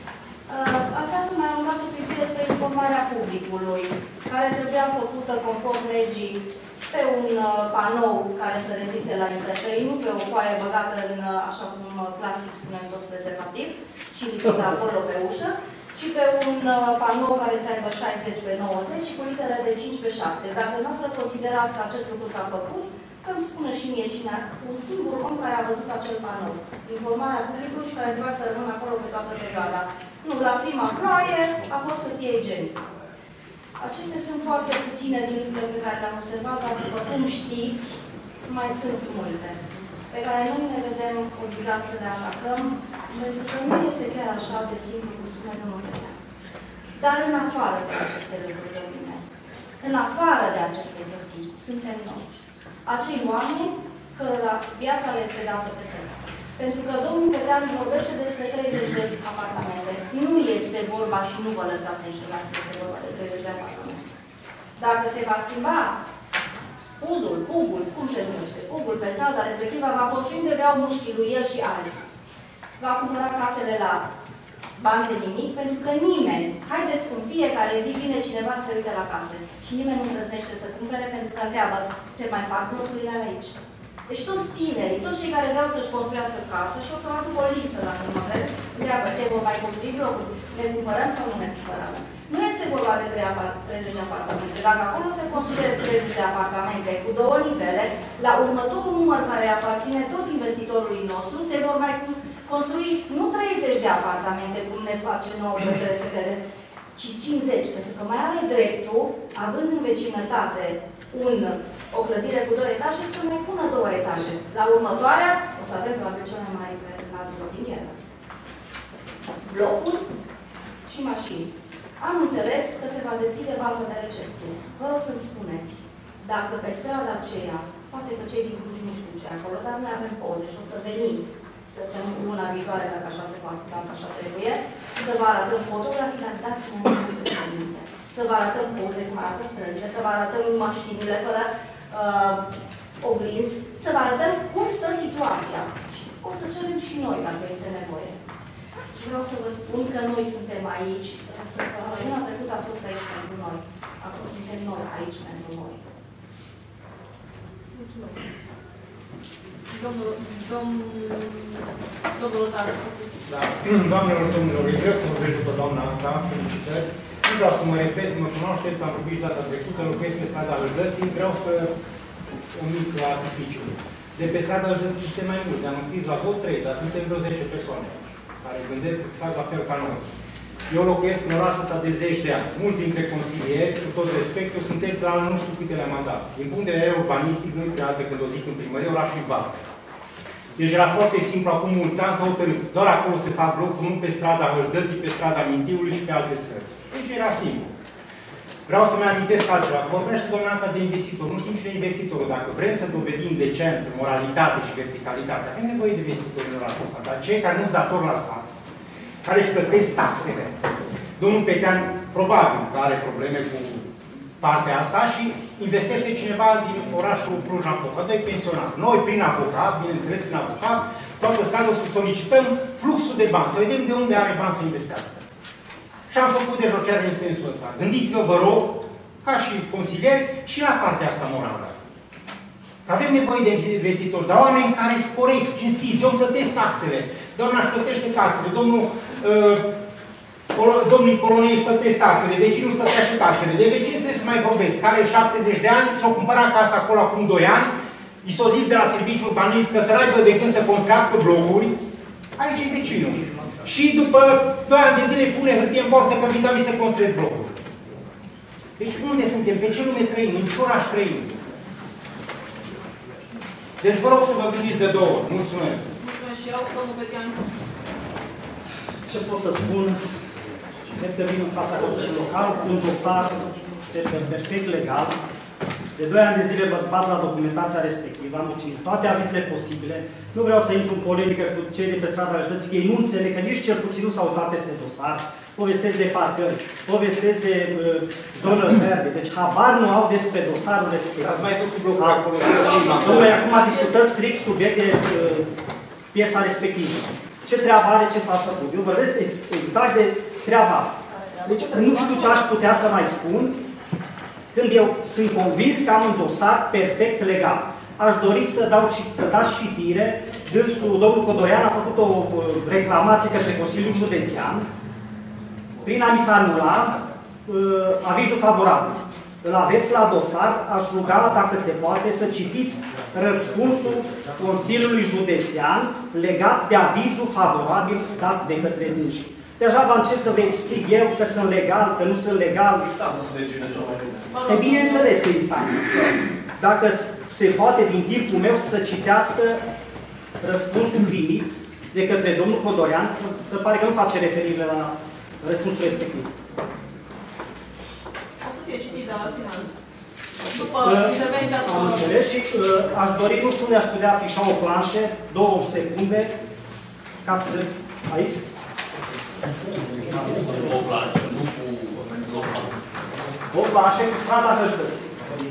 Aș vrea să mai aruncați o privire spre informarea publicului, care trebuia făcută conform legii pe un panou care să reziste la intemperii, nu pe o foaie băgată în, așa cum plastic spunem toți, prezervativ și lipită acolo pe ușă, ci pe un panou care să aibă 60 pe 90 și cu litere de 5 pe 7. Dacă noastră considerați că acest lucru s-a făcut, să-mi spună și mie cine, un singur om care a văzut acel panou. Informarea publicului și care trebuia să rămână acolo pe toată perioada. Nu, la prima ploaie a fost hârtie igienică. Acestea sunt foarte puține din lucrurile pe care le-am observat, dar după cum știți, mai sunt multe, pe care noi ne vedem obligați să le atacăm, pentru că nu este chiar așa de simplu cum spune domnul Petreanu. Dar în afară de aceste lucruri, domnule, în afară de aceste hârtii, suntem noi. Acei oameni cărora viața le este dată peste noi. Pentru că domnul Petreanu vorbește despre 30 de apartamente. Nu este vorba și nu vă lăsați înșelați că este vorba de 30 de apartamente. Dacă se va schimba pugul, cum se numește, pugul pe strada respectivă, va construi unde vreau mușchii lui el și alții. Va cumpăra casele la bani de nimic, pentru că nimeni, haideți în fiecare zi vine cineva să se uite la case și nimeni nu îndrăznește să cumpere pentru că întreabă, se mai fac locurile aici? Deci toți tinerii, toți cei care vreau să-și construiască casă și o să fac o listă dacă nu mă vreți, întreabă, se vor mai construi blocuri, ne cumpărăm sau nu ne cumpărăm? Nu este vorba de 30 de apartamente. Dacă acolo se construiesc 30 de apartamente cu 2 nivele, la următorul număr care aparține tot investitorului nostru, se vor mai construi nu 30 de apartamente, cum ne face nouă pe TRSPR, ci 50, pentru că mai are dreptul, având în vecinătate o clădire cu 2 etaje, să mai pună 2 etaje. La următoarea, o să avem probabil cel mai mare înalt din blocuri și mașini. Am înțeles că se va deschide baza de recepție. Vă rog să-mi spuneți, dacă pe strada aceea, poate că cei din Cluj nu știu ce acolo, dar noi avem poze și o să venim luna viitoare, dacă așa se poate, dacă așa trebuie, să vă arătăm fotografii, dar dați-ne aminte. Să vă arătăm poze cum arată străzile, să vă arătăm mașinile fără oglinzi, să vă arătăm cum stă situația. Și o să cerem și noi, dacă este nevoie. Și vreau să vă spun că noi suntem aici, luna trecută ați fost aici pentru noi. Acum suntem noi aici pentru noi. Mulțumesc. Domnul Dar. Da. Doamnelor, domnilor, vreau să vorbesc după doamna Anca, felicitări. Nu vreau să mă repet, mă cunoașteți, am vorbit data trecută, locuiesc pe strada Lăjății, vreau să un mic artificiu. De pe strada Lăjății suntem mai mulți, ne-am înscris la 2-3, dar suntem vreo 10 persoane care gândesc exact la fel ca noi. Eu locuiesc în orașul ăsta de 10 de ani. Mulți dintre consilieri, cu tot respectul, sunteți la nu știu câtele mandate. Din punct de vedere urbanistic, nu e altă când o zic în primărie, orașul bază. Deci era foarte simplu, acum mulți ani s-au hotărât. Doar acolo se fac blocuri, nu pe strada Hășdății, pe strada Mintiului și pe alte străzi. Deci era simplu. Vreau să-mi amintesc altceva. Vorbește doamna Anca de investitor. Nu știm cine e investitorul. Dacă vrem să dovedim decență, moralitate și verticalitate, avem nevoie de investitori în orașul ăsta. Dar cei care nu sunt datori la stat, care își plătesc taxele. Domnul Petreanu probabil că are probleme cu partea asta și investește cineva din orașul Cluj-Napoca, doi pensionari. Noi, prin avocat, bineînțeles prin avocat, toată strada o să solicităm fluxul de bani, să vedem de unde are bani să investească. Și am făcut deja o cerere în sensul ăsta. Gândiți-vă, vă rog, ca și consilieri, și la partea asta morală. Că avem nevoie de investitori, dar oameni care sunt corecți, cinstiți, eu îmi plătesc taxele, doamna își plătește taxele, domnul colonei își plătesc taxele, vecinul își plătește taxele, de vecini să mai vorbesc, care are 70 de ani și-au cumpărat casa acolo acum 2 ani, i s-o zis de la serviciul urbanist că să aibă de când să construiască blocuri, aici e vecinul. Și după 2 ani de zile pune hârtie în poartă că vis-a-vis se construiesc blocuri. Deci unde suntem? Pe ce lume trăim? În ce oraș trăim? Deci vă rog să vă gândiți de 2 ori. Mulțumesc. Mulțumesc și eu, domnul Petreanu. Ce pot să spun? Intervin în fața Consiliului Local cu un dosar perfect legal. De 2 ani de zile vă zbat la documentația respectivă, am obținut toate avizele posibile. Nu vreau să intru în polemică cu cei de pe strada Lăjății, ei nu înțeleg că nici cel puțin nu s-au uitat peste dosar. povestesc de parcări, povestesc de zonă verde, deci habar nu au despre dosarul respectiv. Ați mai făcut blocul acolo? Domnule, acum discutăm strict subiect de piesa respectivă. Ce treabă are, ce s-a făcut? Eu vorbesc exact de treaba asta. Deci nu știu ce aș putea să mai spun când eu sunt convins că am un dosar perfect legal. Aș dori să dați citire. Domnul Codoian a făcut o reclamație către Consiliul Județean prin a mi se anula avizul favorabil. Îl aveți la dosar, aș ruga, dacă se poate, să citiți răspunsul Consiliului Județean legat de avizul favorabil dat de către dânsi. Deja v-am ce să vă explic eu că sunt legal, că nu sunt legal. E bineînțeles că instanță. Dacă se poate din timpul meu să citească răspunsul primit de către domnul Codoian, se pare că nu face referire la răspunsul respectiv. Am înțeles și aș dori, nu știu unde aș putea afișa o planșă, 2 secunde, ca să... Aici? O planșă cu strada Hăștății.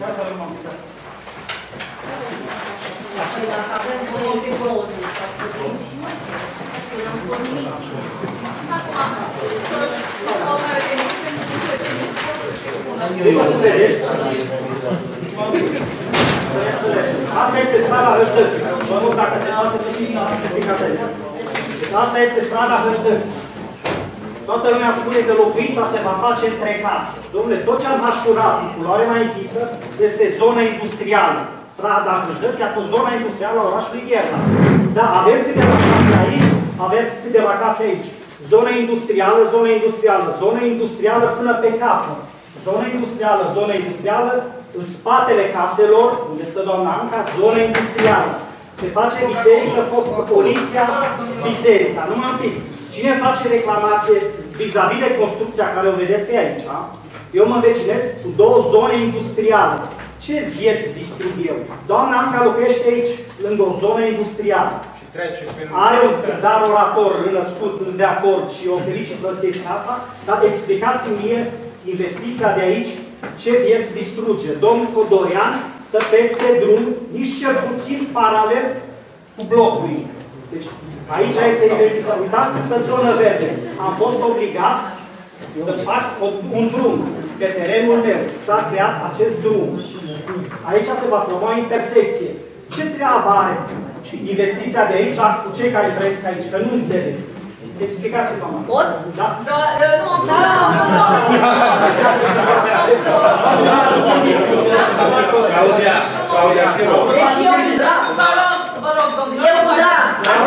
Asta este strada Hăștății. Vă rog, dacă se poate să fiți explicați aici. Asta este strada Hăștății. Toată lumea spune că locuința se va face între case. Dom'le, tot ce am așurat în culoare mai închisă este zona industrială. Strada Hăștății a fost zona industrială a orașului Gherla. Da, avem câteva case aici, avem câteva case aici. Zona industrială, zona industrială, zona industrială până pe capăt. Zona industrială, în spatele caselor, unde stă doamna Anca, zona industrială. Se face biserică, fost poliția, biserica, numai un pic. Cine face reclamație vis-a-vis de construcția care o vedeți că e aici, eu mă învecinez cu 2 zone industriale. Ce vieți distrug eu? Doamna Anca locuiește aici, lângă o zonă industrială. Are un dar orator născut, îți de acord și o felicit pentru chestia asta, dar explicați-mi mie investiția de aici, ce vieți distruge. Domnul Codoian stă peste drum, nici cel puțin paralel cu blocurile. Deci, aici este investiția. Uitați câtă zonă verde. Am fost obligat să fac un drum pe terenul meu. S-a creat acest drum. Aici se va forma o intersecție. Ce treabă are investiția de aici cu cei care trăiesc aici? Că nu înțeleg. Explicați-mi, doamna. Pot? Da? Da, Claudia, te rog. Deci eu cu drag. Vă rog, domnule. Eu cu drag.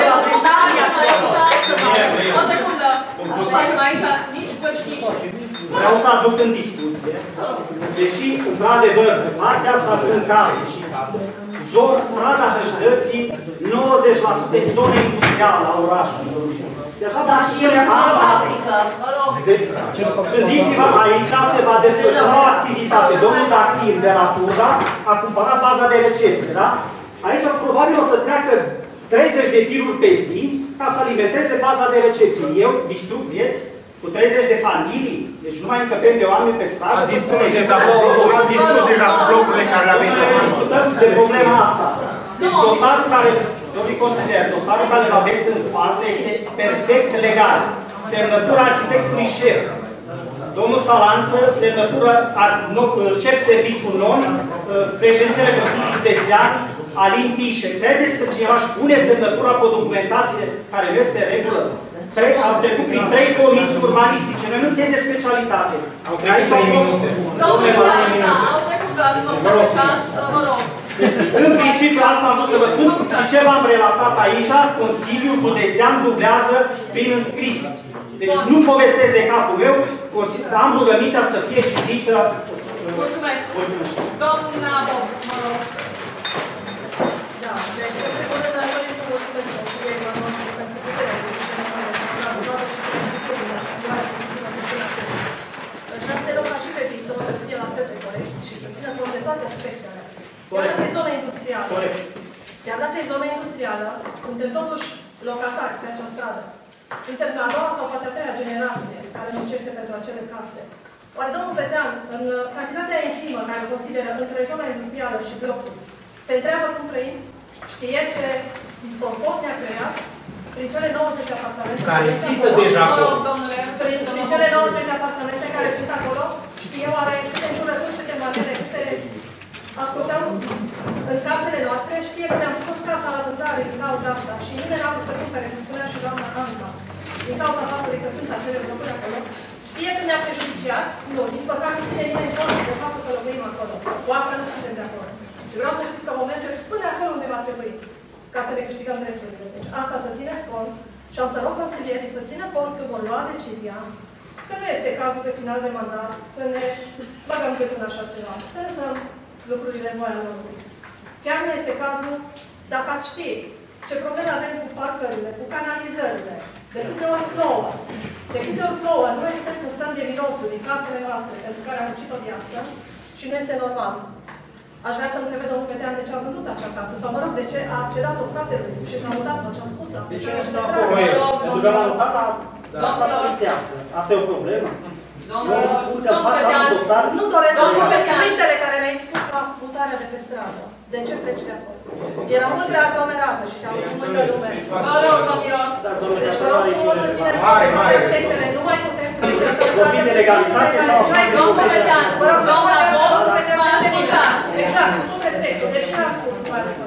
O secundă. Nu facem aici nici băci, nici... Vreau să aduc în discuție, deși, într-adevăr, partea asta sunt case și case, strada Hăștății, 90% e zonă industrială a orașului. Dar și eu sunt o fabrică. Gândiți-vă, aici se va desfășura o activitate. Domnul Dactin de la Turda a cumpărat baza de recepție, da? Aici probabil o să treacă 30 de tiruri pe zi ca să alimenteze baza de recepție. Eu distrug vieți cu 30 de familii, deci nu mai încăpem de oameni pe stradă. Ați distrus deja blocurile care le aveți. Discutăm de problema asta. Deci dosarul care, domnul consilier, dosarul care îl aveți în față este perfect legal. Semnătura arhitectului șef. Domnul Salanță, semnătură șef serviciu non, președintele Consiliului Județean, Alin Tișe. Credeți că cineva își pune semnătura pe o documentație care nu este regulă? Au trecut prin 3 comisii urbanistice. Noi nu suntem de specialitate. Aici au fost... Domnule Mașina, au trecut doar următoare ceas, vă rog. În principiu, asta am vrut să vă spun și ce v-am relatat aici, Consiliul Județean dublează prin înscris. Deci nu povestesc de capul meu, am rugămintea să fie citită. Mulțumesc. Doamna Bob, mă rog. Da, deci eu cred că aș dori să mulțumesc pentru puterea vreau să te rog ca și pe viitor să fie la fel de corect și să țină cont de toate aspectele. Iar în zona industrială, iar dacă e zona industrială, suntem totuși locatari pe acea stradă. Suntem a doua sau poate a treia generație care muncește pentru acele case. Oare domnul Petrean, în cantitatea infimă care o consideră între zona industrială și blocul, se întreabă cum trăim? Știe ce disconfort ne-a creat? Prin cele 90 apartamente care există deja acolo. Prin cele 90 apartamente care sunt acolo, știe oare câte înjurături, câte manele, câte ascultăm în casele noastre, știe că ne-am scos casa la vânzare din cauza asta și nimeni n-a vrut să cumpere, cum spunea și doamna Anca, din cauza faptului că sunt acele blocuri acolo. Știe că ne-a prejudiciat? Nu, din păcate nu ține nimeni cont de faptul că locuim acolo. Cu asta nu suntem de acord. Și vreau să știți că vom merge până acolo unde va trebui, ca să ne câștigăm drepturile. Deci asta să țineți cont și am să rog consilierii să țină cont că vor lua decizia, că nu este cazul pe final de mandat să ne băgăm cât în așa ceva. Să lăsăm lucrurile în voia lor. Chiar nu este cazul, dacă ați ști ce probleme avem cu parcările, cu canalizările, de câte ori plouă. De câte ori plouă, nu este să stăm de mirosul din casele noastre pentru care am muncit o viață și nu este normal. Aș vrea să-mi întrebe domnul Petrean de ce a vândut acea casă, sau mă rog, de ce a cedat-o fratelui și s-a mutat sau ce am spus. De ce nu stă acolo? Pentru că l-a mutat la sala părtească. Asta e o problemă? Nu doresc să spun cuvintele care le-ai spus la mutarea de pe stradă. De ce pleci de acolo? Era mult prea aglomerată și te-au văzut multă lume. Vă rog, domnilor. Deci vă rog frumos să țineți aspectele. Nu mai putem vorbim de legalitate sau... Domnul Petrean, vă rog să exact, cu tot respectul, deși n-am spus.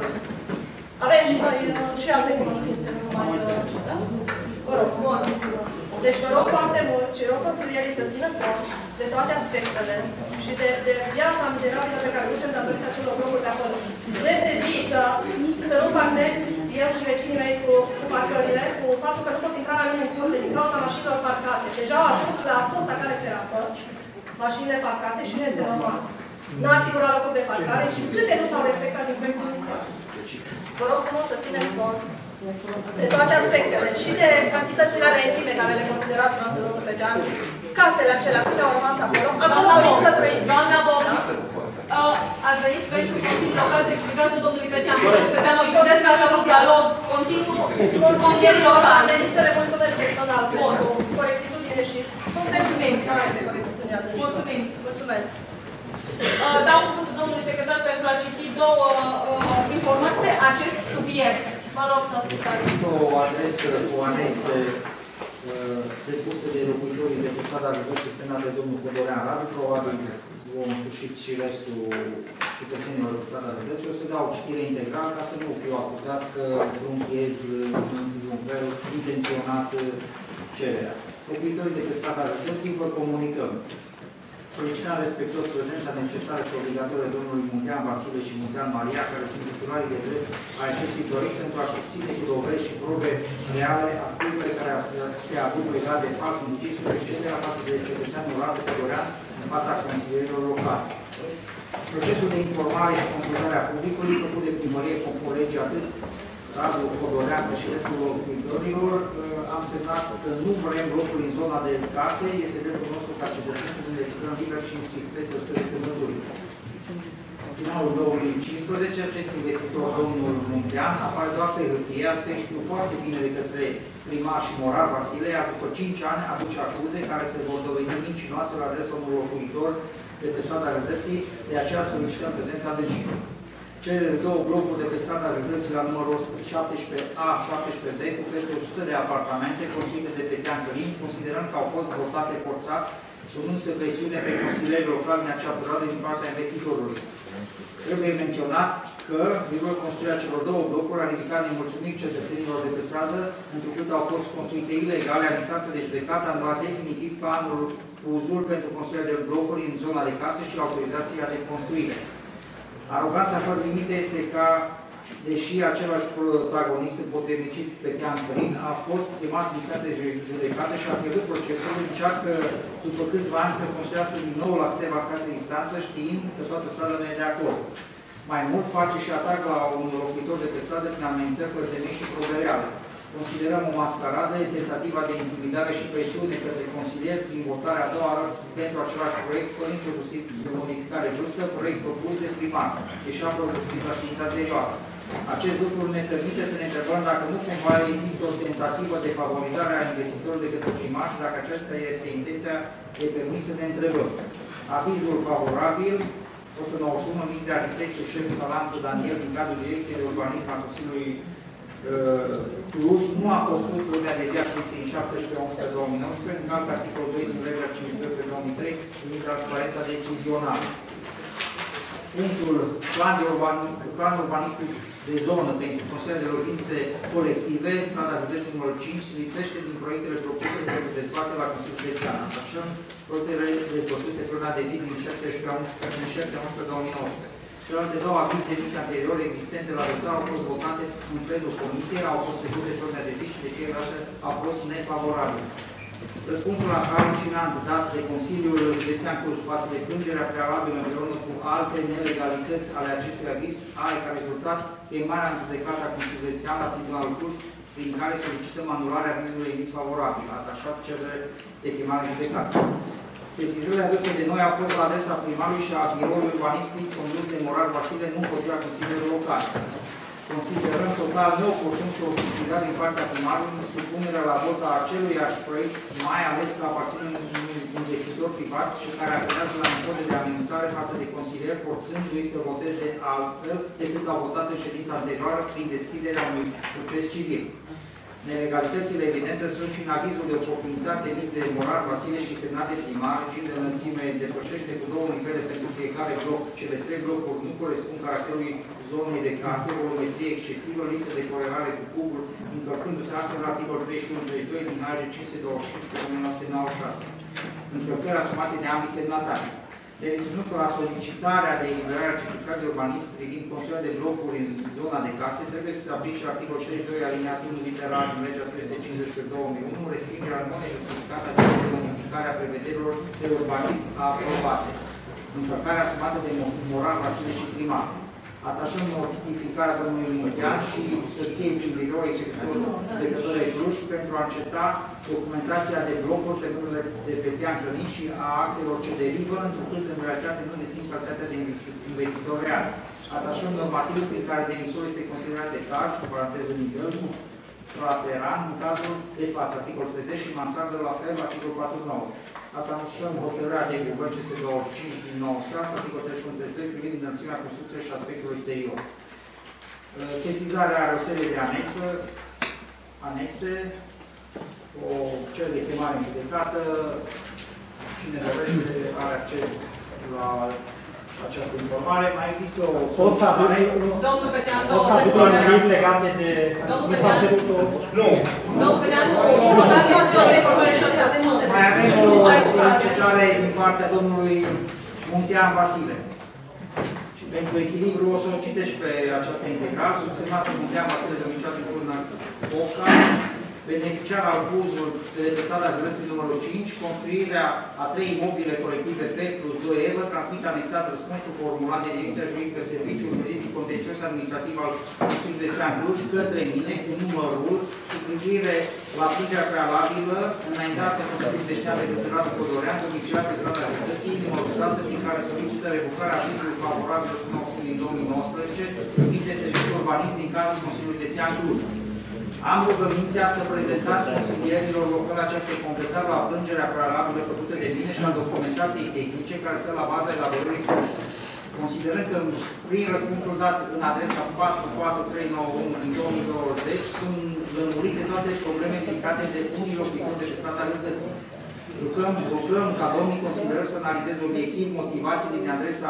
Avem și noi și alte cunoștințe, nu numai... Vă rog, bun. Deci vă rog foarte mult și rog consilierii să țină cont de toate aspectele și de viața mizerabilă pe care o ducem datorită acelor locuri de acolo. Nu este zi să nu partem eu și vecinii mei cu parcările, cu faptul că nu pot intra la mine în curte din cauza mașinilor parcate. Deja au ajuns la fosta care ferată, mașinile parcate și nu este normal. Nu a asigurat locuri de parcare și câte nu s-au respectat din proiectul inițial. Vă rog frumos să țineți cont de toate aspectele și de cantitățile rentile care le considerați noastră, domnul Petrean, casele acelea care au rămas acolo, acolo dorim să trăim. Doamna Bob, ați venit pentru Consiliul Local să explicați domnului Petrean. Domnul Petrean și gândesc că ați avut dialog continuu cu Consiliul Local. Să le mulțumesc personal pentru corectitudine și mulțumim. Mulțumim. Mulțumesc. Dau cuvântul domnului secretar pentru a citi două informații pe acest subiect. Mă rog să ascultați. O adresă cu anexe depuse de locuitorii de pe strada Rădății Senat de domnul Codorean Radu, probabil vom însușiți și restul cetățenilor de strada Rădății. O să dau citire integral ca să nu fiu acuzat că trunchiez într-un fel intenționat cererea. Locuitorii de pe strada Rădății vă comunicăm. Solicităm respectuos prezența necesară și obligatorie domnului Muntean Vasile și Muntean Maria, care sunt titularii de drept a acestui proiect pentru a susține cu dovezi și probe reale acuzele care se aduc legat de fals în scrisul excederea față de cetățeanul Radu Codorean în fața consilierilor locali. Procesul de informare și consultare a publicului făcut de primărie conform legii atât Radu Codorean și restul locuitorilor, am semnat că nu vrem locuri în zona de case, este dreptul nostru ca cetățeni să ne exprimăm liber și înscris peste 100 de semnături. În finalul 2015, acest investitor, domnul Muntean, apare doar pe hârtie, asta știu foarte bine de către primar și morar Vasile, iar după 5 ani aduce acuze care se vor dovedi mincinoase la adresa unor locuitori de pe strada Rădății, de aceea solicităm prezența dânsului. Cele două blocuri de pe strada Rădății la numărul 17A, 17B, cu peste 100 de apartamente construite de Petrean Călin, considerăm că au fost votate forțat, punându-se presiune pe consilierii locali în acea perioadă din partea investitorului. Trebuie menționat că nivelul construirea celor două blocuri a ridicat nemulțumiri cetățenilor de pe stradă, întrucât au fost construite ilegale în instanță de judecată, a luat definitiv pe anul uzul pentru construirea de blocuri în zona de case și autorizația de construire. Aroganța fără limite este ca, deși același protagonist împotrivnicit Petrean Călin a fost chemat în instanță de judecată și a pierdut procesul, încearcă după câțiva ani să construiască din nou la câteva case în instanță, știind că toată strada nu e de acord. Mai mult face și atac la un locuitor de pe stradă prin amenințări fără temei și probe reale. Considerăm o mascaradă, tentativa de intimidare și presiune către consilieri prin votarea a doua oară pentru același proiect, fără nicio modificare justă, proiect propus de primar, deși a progresivit la știința anterioară. Acest lucru ne permite să ne întrebăm dacă nu cumva există o tentativă de favorizare a investitorilor de către primar și dacă aceasta este intenția, e permis să ne întrebăm. Avizul favorabil, 191, mix de arhitectul șef Salanță Daniel din cadrul Direcției de Urbanism a Consiliului Cluj, nu a fost pus lumea de zi a ședinței în 17-11-2019, în alt articolul 2 din legea 52/2003, din transparența decizională. Punctul plan urbanistic de zonă pentru Consiliul de Locuințe Colective, strada județului numărul 5, lipsește din proiectele propuse pentru dezbatere la Consiliul Județean. Așa, proiectele dezbătute pe luna de zi din 17-11-2019. Celelalte două avize emise anterior existente la rețea au fost votate în plenul comisiei, au fost trecute pe luna de zi și de fiecare dată a fost nefavorabil. Răspunsul alucinant dat de Consiliul Județean Cluj față de plângerea prealabilă împreună cu alte nelegalități ale acestui aviz are ca rezultat chemarea în judecată a Consiliului Județean la Tribunalul Cluj, prin care solicităm anularea avizului emis favorabil, atașat cerere de chemare în judecată. Sesizările aduse de noi au fost la adresa primarului și a biroului urbanistic condus de Morar Vasile, nu împotriva Consiliului Local. Considerăm total neoportun și oportunitate din partea primarului supunerea la vot a aceluiași proiect, mai ales că aparține unui investitor privat și care apelează la metode de amenințare față de consilieri, forțându-i să voteze altfel decât au votat în ședința anterioară prin deschiderea unui proces civil. Nelegalitățile evidente sunt și în avizul de oportunitate emis de Morar Vasile și semnat de primar, cel de înălțime depășește cu 2 nivele pentru fiecare bloc. Cele 3 blocuri nu corespund caracterului zonei de case, volumetrie excesivă, lipsă de corelare cu cubul, încălcându-se astfel la articolul 31-32 din AG 525/1996. Încălcări asumate de ambii semnatari. De reținut la solicitarea de eliberare a certificatului de urbanism privind construirea de blocuri în zona de case, trebuie să se aplice articolul 32 alineatul 1 litera din legea 350/2001, respingerea în mod nejustificată de modificarea prevederilor de urbanism aprobate. Încălcarea asumată de Morar Vasile și primar. Atașăm notificarea domnului Muntean și soției din birou executor de către Cluj pentru a înceta documentația de blocuri pe numele de pe Tean Călin și a actelor ce derivă, întrucât în realitate nu dețin calitatea de investitor real. Atașăm normativ prin care demisorul este considerat etaj, în paranteză nivel, suprateran, în cazul de față, articolul 30 și mansardă la fel, articolul 49. Atașăm hotărârea de guvern CSE25 din 96, articolul 31-32, privind înălțimea construcției și aspectul exterior. Sesizarea are o serie de anexe, o cerere de chemare în judecată. Cine dorește are acces la această informare. Mai există o solicitare. Domnul Petean, Poți să aduc lămuriri legate de... Mi s-a cerut o... Nu. Domnul Petean, mai avem o solicitare din partea domnului Muntean Vasile. Și pentru echilibru o să o citești pe această integral. Subsemnatul Muntean Vasile, domniciat în Purna Boca, beneficiar al buzului de pe strada județului numărul 5, construirea a 3 imobile colective P+2 Evă, transmit anexat răspunsul formulat de Direcția Juridică Serviciul Juridic Contencios Administrativ al Consiliului Județean Cluj către mine cu numărul cu privire la plângerea prealabilă înaintată Consiliului Județean de către Radu Codorean, domiciliat pe strada județului numărul 6, prin care solicită revocarea avizului favorabil 191 din 2019, numit de Serviciul Urbanism din cadrul Consiliului Județean Cluj. Am rugămintea să prezentați consilierilor locali această completare la plângerea prealabilă făcută de mine și a documentației tehnice care stă la baza elaborării. Considerăm că prin răspunsul dat în adresa 44391 din 2020 sunt lămurite toate problemele implicate de unii locuitori de pe strada județului. Rugăm ca domnii consilierilor să analizeze obiectiv motivațiile din adresa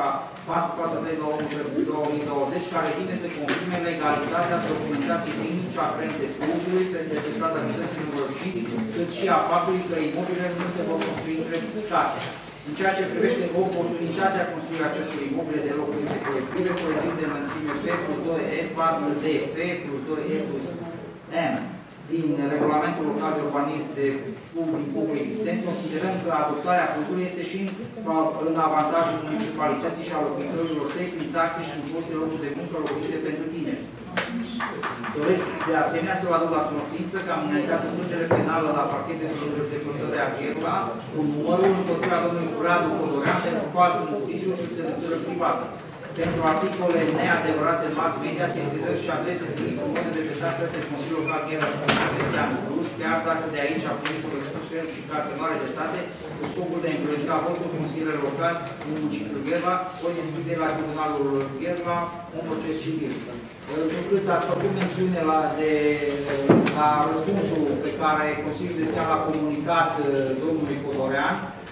44391/2020 care vine să confirme legalitatea documentației tehnice aferente fluxului pe strada județului numărul 5, cât și a faptului că imobilele nu se vor construi între case. În ceea ce privește oportunitatea construirii acestor imobile de locuințe colective, colectiv de înălțime P+2E față de P+2E plus M din regulamentul local de urbanism din public existent, considerăm că adoptarea cuzului este și în avantajul municipalității și a locuitorilor săi prin taxe și impozite locuri de muncă locuințe pentru tineri. Doresc de asemenea să vă aduc la cunoștință că am înaintat plângere penală la Parchetul de Judecătoare a Gherla cu numărul împotriva domnului Radu Codorean pentru falsă înscrisul și semnătură privată. pentru articole neadevărate în mass media, sesizări și adrese trimise în mod repetat către Consiliul Local Gherea și Consiliul Sean Cluj, chiar dacă de aici a primit să răspuns ferm și carte mare de state, cu scopul de a influența votul Consiliului Local din municipiul Gherla, o deschide la Tribunalul Gherla un proces civil. Încât ați făcut mențiune la răspunsul pe care Consiliul Județean l-a comunicat domnului Codorean,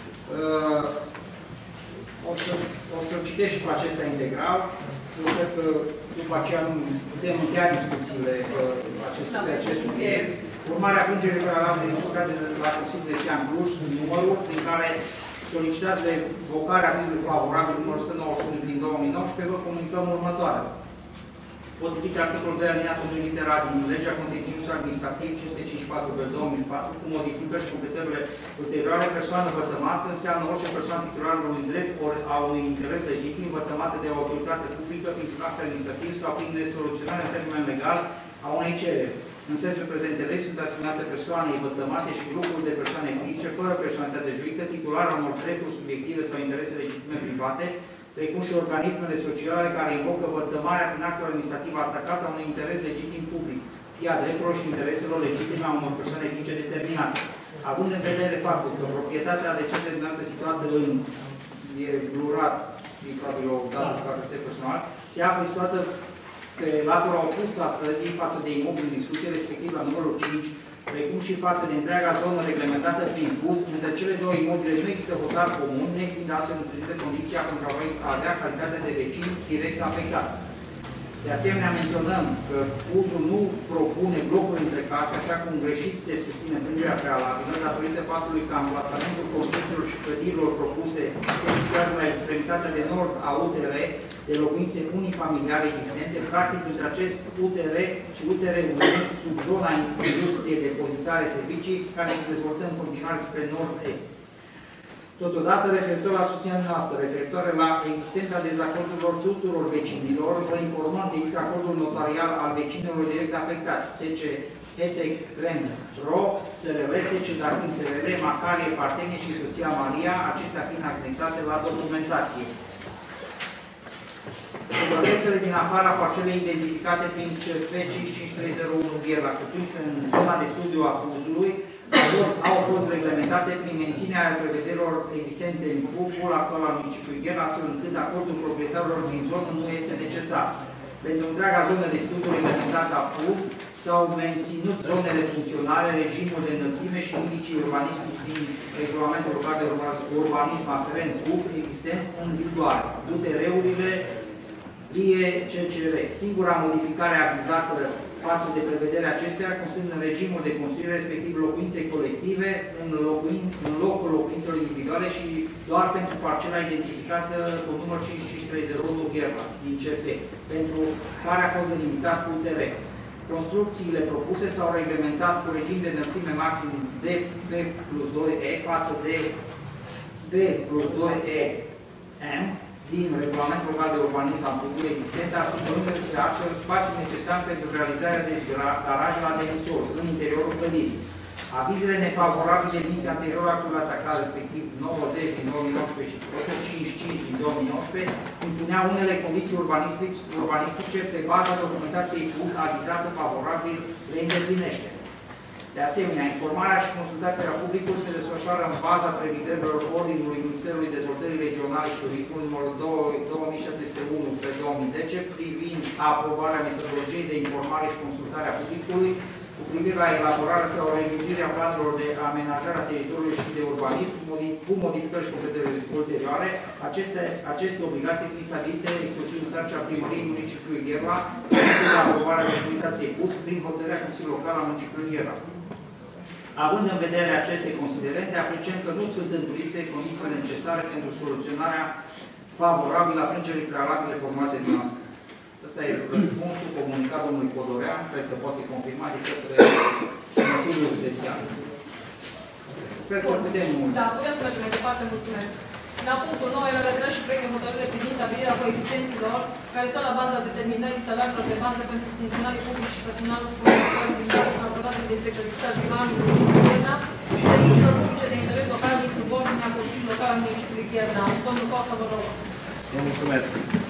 o să citesc și pe acesta integral. Eu cred că după aceea nu putem încheia discuțiile pe acest subiect. Urmarea plângerii prealabile înregistrate la Consiliul Județean Cluj, numărul prin care solicitați revocarea avizului favorabil numărul 191 din 2019, vă comunicăm următoarea. Potrivit articolul 2 alineatul 1 litera din legea contencios administrativ 554/2004, cu modificări și completările ulterioare, persoană vătămată înseamnă orice persoană titulară unui drept ori a unui interes legitim vătămată de o autoritate publică prin act administrativ sau prin nesoluționare în termen legal a unei cereri. În sensul prezentei legi sunt asimilate persoanei vătămate și grupuri de persoane fizice fără personalitate juridică, titulară unor drepturi subiective sau interese legitime private, precum și organismele sociale care invocă vătămarea prin actul administrativ atacat a unui interes legitim public, fie a drepturilor și intereselor legitime a unor persoane fizice determinate. Având în vedere faptul că proprietatea de cele determinate situată în plurat, probabil o dată cu caracter personal, se află situată pe latura opusă a străzii față de imobilul în discuție, respectiv la numărul 5, precum și față de întreaga zonă reglementată prin FUS, între cele două imobile nu există hotar comun, nefiind astfel întâlnită condiția pentru a avea calitate de vecin direct afectat. De asemenea, menționăm că FUS-ul nu propune blocuri între case, așa cum greșit se susține plângerea prealabilă, datorită faptului că amplasamentul construcțiilor și clădirilor propuse se situează la extremitatea de nord a UTR, de locuințe unifamiliare existente, practic între acest UTR și UTR unit sub zona industriei de depozitare servicii, care se dezvoltă în continuare spre nord-est. Totodată, referitor la susținerea noastră, referitoare la existența dezacordurilor tuturor vecinilor, vă informăm că există acordul notarial al vecinilor direct afectați, SC ETEC Trend RO, SRL, SC Dartim SRL, Macarie, Partenie și soția Maria, acestea fiind anexate la documentație. Suprafețele din afara parcelei identificate prin CF 5301 Gherla, cuprinse în zona de studiu a Clujului, au fost reglementate prin menținerea prevederilor existente în grupul actual al municipiului Gherla, astfel încât acordul proprietarilor din zonă nu este necesar. Pentru întreaga zonă de studiu reglementată a PUS s-au menținut zonele funcționale, regimul de înălțime și indicii urbanistici din regulamentul local de urbanism aferent PUS existent în vigoare, UTR-urile, LIE, CCR. Singura modificare avizată față de prevederea acestea constă în regimul de construire, respectiv locuințe colective, în locul locuințelor individuale și doar pentru parcela identificată cu numărul 5301 Gherla din CF, pentru care a fost delimitat cu UTR. Construcțiile propuse s-au reglementat cu regim de înălțime maxim de B plus 2E față de B plus 2EM din regulamentul local de urbanism al culturii existente, asigurându-se astfel spațiul necesar pentru realizarea de garaje la demisor în interiorul clădirii. Avizele nefavorabile emise anterior actului atacat, respectiv 90 din 2019 și 155 din 2019, impunea unele condiții urbanistice pe baza documentației PUS avizată favorabil le îndeplinește. De asemenea, informarea și consultarea publicului se desfășoară în baza prevederilor Ordinului Ministerului Dezvoltării Regionale și Turismului numărul 2701 pe 2010 privind aprobarea metodologiei de informare și consultare a publicului cu privire la elaborarea sau revizuirea planurilor de amenajare a teritoriului și de urbanism cu modificări și completări ulterioare, aceste obligații fiind stabilite exclusiv în sarcina primăriei municipiului Gherla, cu aprobarea documentației PUS prin hotărârea Consiliului Local al municipiului Gherla. Având în vedere aceste considerente, apreciem că nu sunt întrunite condițiile necesare pentru soluționarea favorabilă a plângerii prealabile formate din noastră. Ăsta e răspunsul comunicat domnului Codorean, cred că poate confirma de către Consiliul Județean. Cred că putem mult. Da, putem să mergem mai departe, mulțumesc. La punctul 9, el arătat și proiect de hotărâre privind stabilirea coeficienților care stă la baza determinării salariilor de bază pentru funcționarii publici și personalul din facultate de specialitate din anul Gherla și serviciilor publice de interes local din subordinea Consiliului Local al municipiului Gherla. Domnul Costa, vă rog. Vă mulțumesc.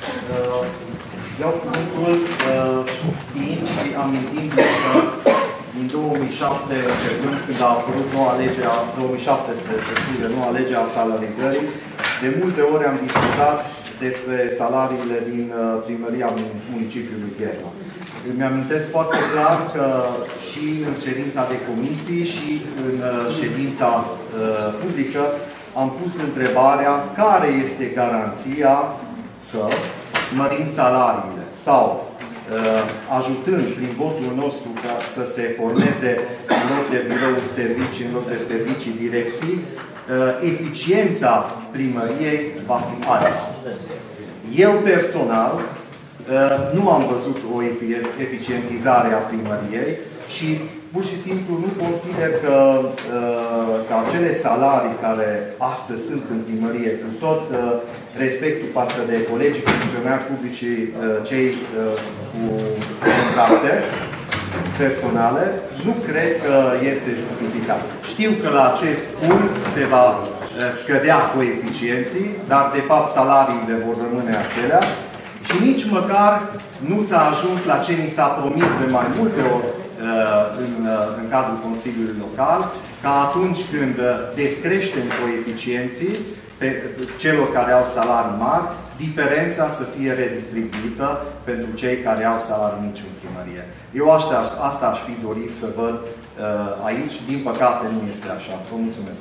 Iau cuvântul știind și amintind că din 2007, începând când a apărut noua lege a 2017, noua lege a salarizării, de multe ori am discutat despre salariile din primăria municipiului Gherla. Îmi amintesc foarte clar că și în ședința de comisii și în ședința publică am pus întrebarea care este garanția că, mărind salariile sau ajutând prin votul nostru ca să se formeze în loc de birouri servicii, în loc de servicii direcții, eficiența primăriei va fi alta. Eu personal nu am văzut o eficientizare a primăriei și pur și simplu nu consider că acele salarii care astăzi sunt în primărie, cu tot respectul față de colegii funcționari publici, cei cu contracte personale, nu cred că este justificat. Știu că la acest punct se va scădea coeficienții, dar de fapt salariile vor rămâne aceleași și nici măcar nu s-a ajuns la ce ni s-a promis de mai multe ori în cadrul Consiliului Local, ca atunci când descreștem coeficienții pe celor care au salarii mari, diferența să fie redistribuită pentru cei care au salarii mici în primărie. Eu asta aș fi dorit să văd aici. Din păcate nu este așa. Vă mulțumesc.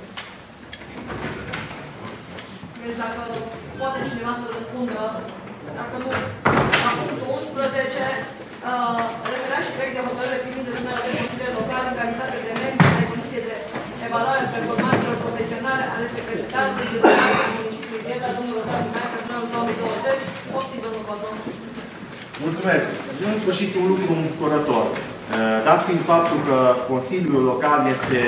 Deci dacă poate cineva să răspundă, dacă nu, la punctul 11, referați și proiect de hotărâre privind desemnarea de consilieri locali în calitate de membri ai Comisiei de Evaluare a Performanțelor Profesionale ale Secretarului General al Municipiului Gherla, domnul Rotan Mihai, personalul 2020, poftim, domnul Cozon. Mulțumesc. În sfârșit, un lucru îmbucurător. Dat fiind faptul că Consiliul Local este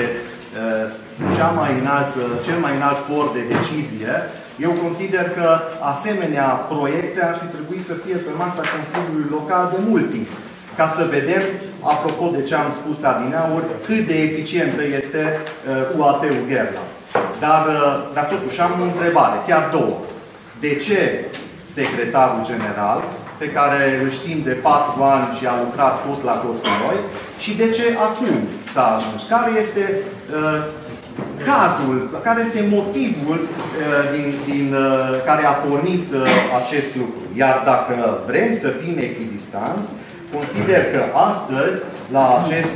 cel mai înalt for de decizie, eu consider că asemenea proiecte ar fi trebuit să fie pe masa Consiliului Local de mult timp. Ca să vedem, apropo de ce am spus adineauri, cât de eficientă este UAT-ul Gherla. Dar totuși am o întrebare, chiar două. De ce secretarul general, pe care îl știm de 4 ani și a lucrat tot la tot cu noi, și de ce acum s-a ajuns? Care este cazul, care este motivul care a pornit acest lucru? Iar dacă vrem să fim echidistanți, consider că astăzi, la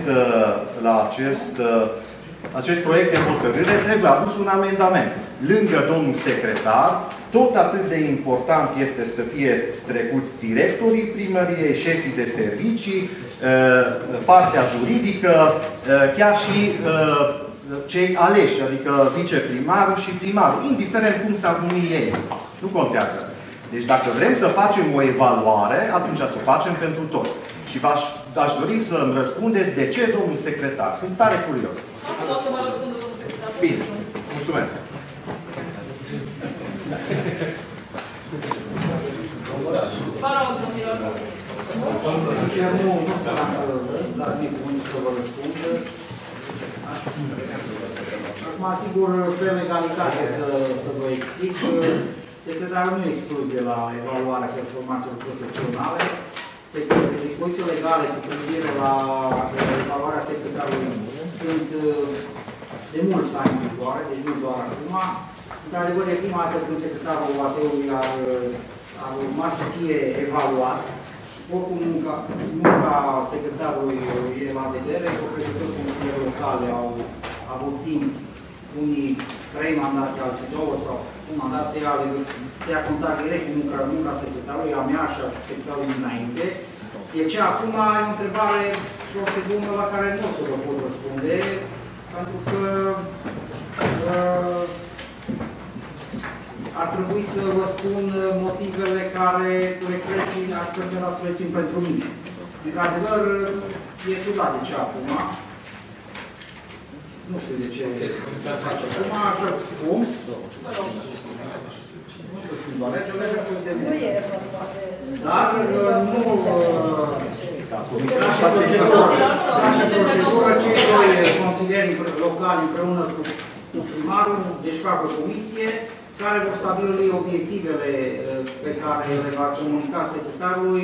acest proiect de hotărâre, trebuie adus un amendament. Lângă domnul secretar, tot atât de important este să fie trecuți directorii primăriei, șefii de servicii, partea juridică, chiar și cei aleși, adică viceprimarul și primarul, indiferent cum s-ar numi ei. Nu contează. Deci dacă vrem să facem o evaluare, atunci să o facem pentru toți. Și aș dori să-mi răspundeți de ce, domnul secretar. Sunt tare curios. Pot să mă răspundă, domnul secretar. Bine. Mulțumesc. Vă rog, domnilor. Nu vreau să dați mie cuvântul să vă răspund. Acum, sigur, pe legalitate să vă explic. Secretarul nu e exclus de la evaluarea performanțelor profesionale. Dispoziții legale cu privire la evaluarea secretarului sunt de mulți ani în vigoare, deci nu doar acum. Într-adevăr, e prima dată când secretarul UAT-ului ar urma să fie evaluat. Oricum, munca secretarului e la vedere, copreședători consilieri locale au avut timp, unii 3 mandate, alții 2 sau un mandat să ia contact direct cu munca secretarului, a mea și a secretarului dinainte. Deci acum e o întrebare procedură la care nu o să vă pot răspunde, pentru că ar trebui să vă spun motivele care le cred și aș prefera să le țin pentru mine. Într-adevăr, e ciudat de ce acum. Nu știu de ce face acum, așa cum. Nu știu schimbă legea, legea fost de mult. Dar nu... Ca și procedură, cei doi consilieri locali împreună cu primarul, deci fac o comisie care vor stabili obiectivele pe care le va comunica secretarului,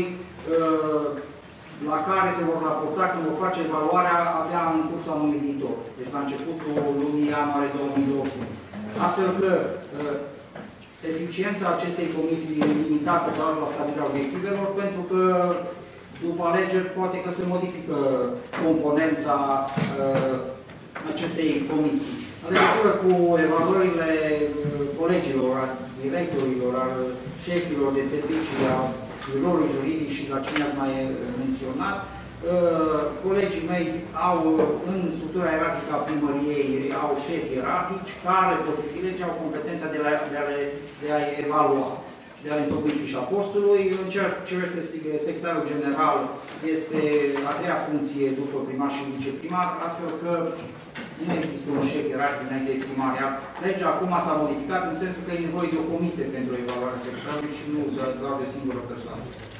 la care se vor raporta când vor face evaluarea abia în cursul anului viitor, deci la începutul lunii ianuarie 2021. Astfel că eficiența acestei comisii e limitată doar la stabilirea obiectivelor, pentru că după alegeri poate că se modifică componența acestei comisii. În legătură cu evaluările colegilor, a directorilor, a șefilor de servicii, a biroului juridic și la cine ați mai menționat, colegii mei au în structura ierarhică a primăriei, au șefi ierarhici care, potrivit legii, au competența de a evalua, de a întocmi fișa postului. În ceea ce privește secretarul general, este a treia funcție după primar și viceprimar, astfel că nu există un șef ierarhic înainte de primariat. Legea acum s-a modificat în sensul că e nevoie de o comisie pentru evaluarea secretarului și nu doar de o singură persoană.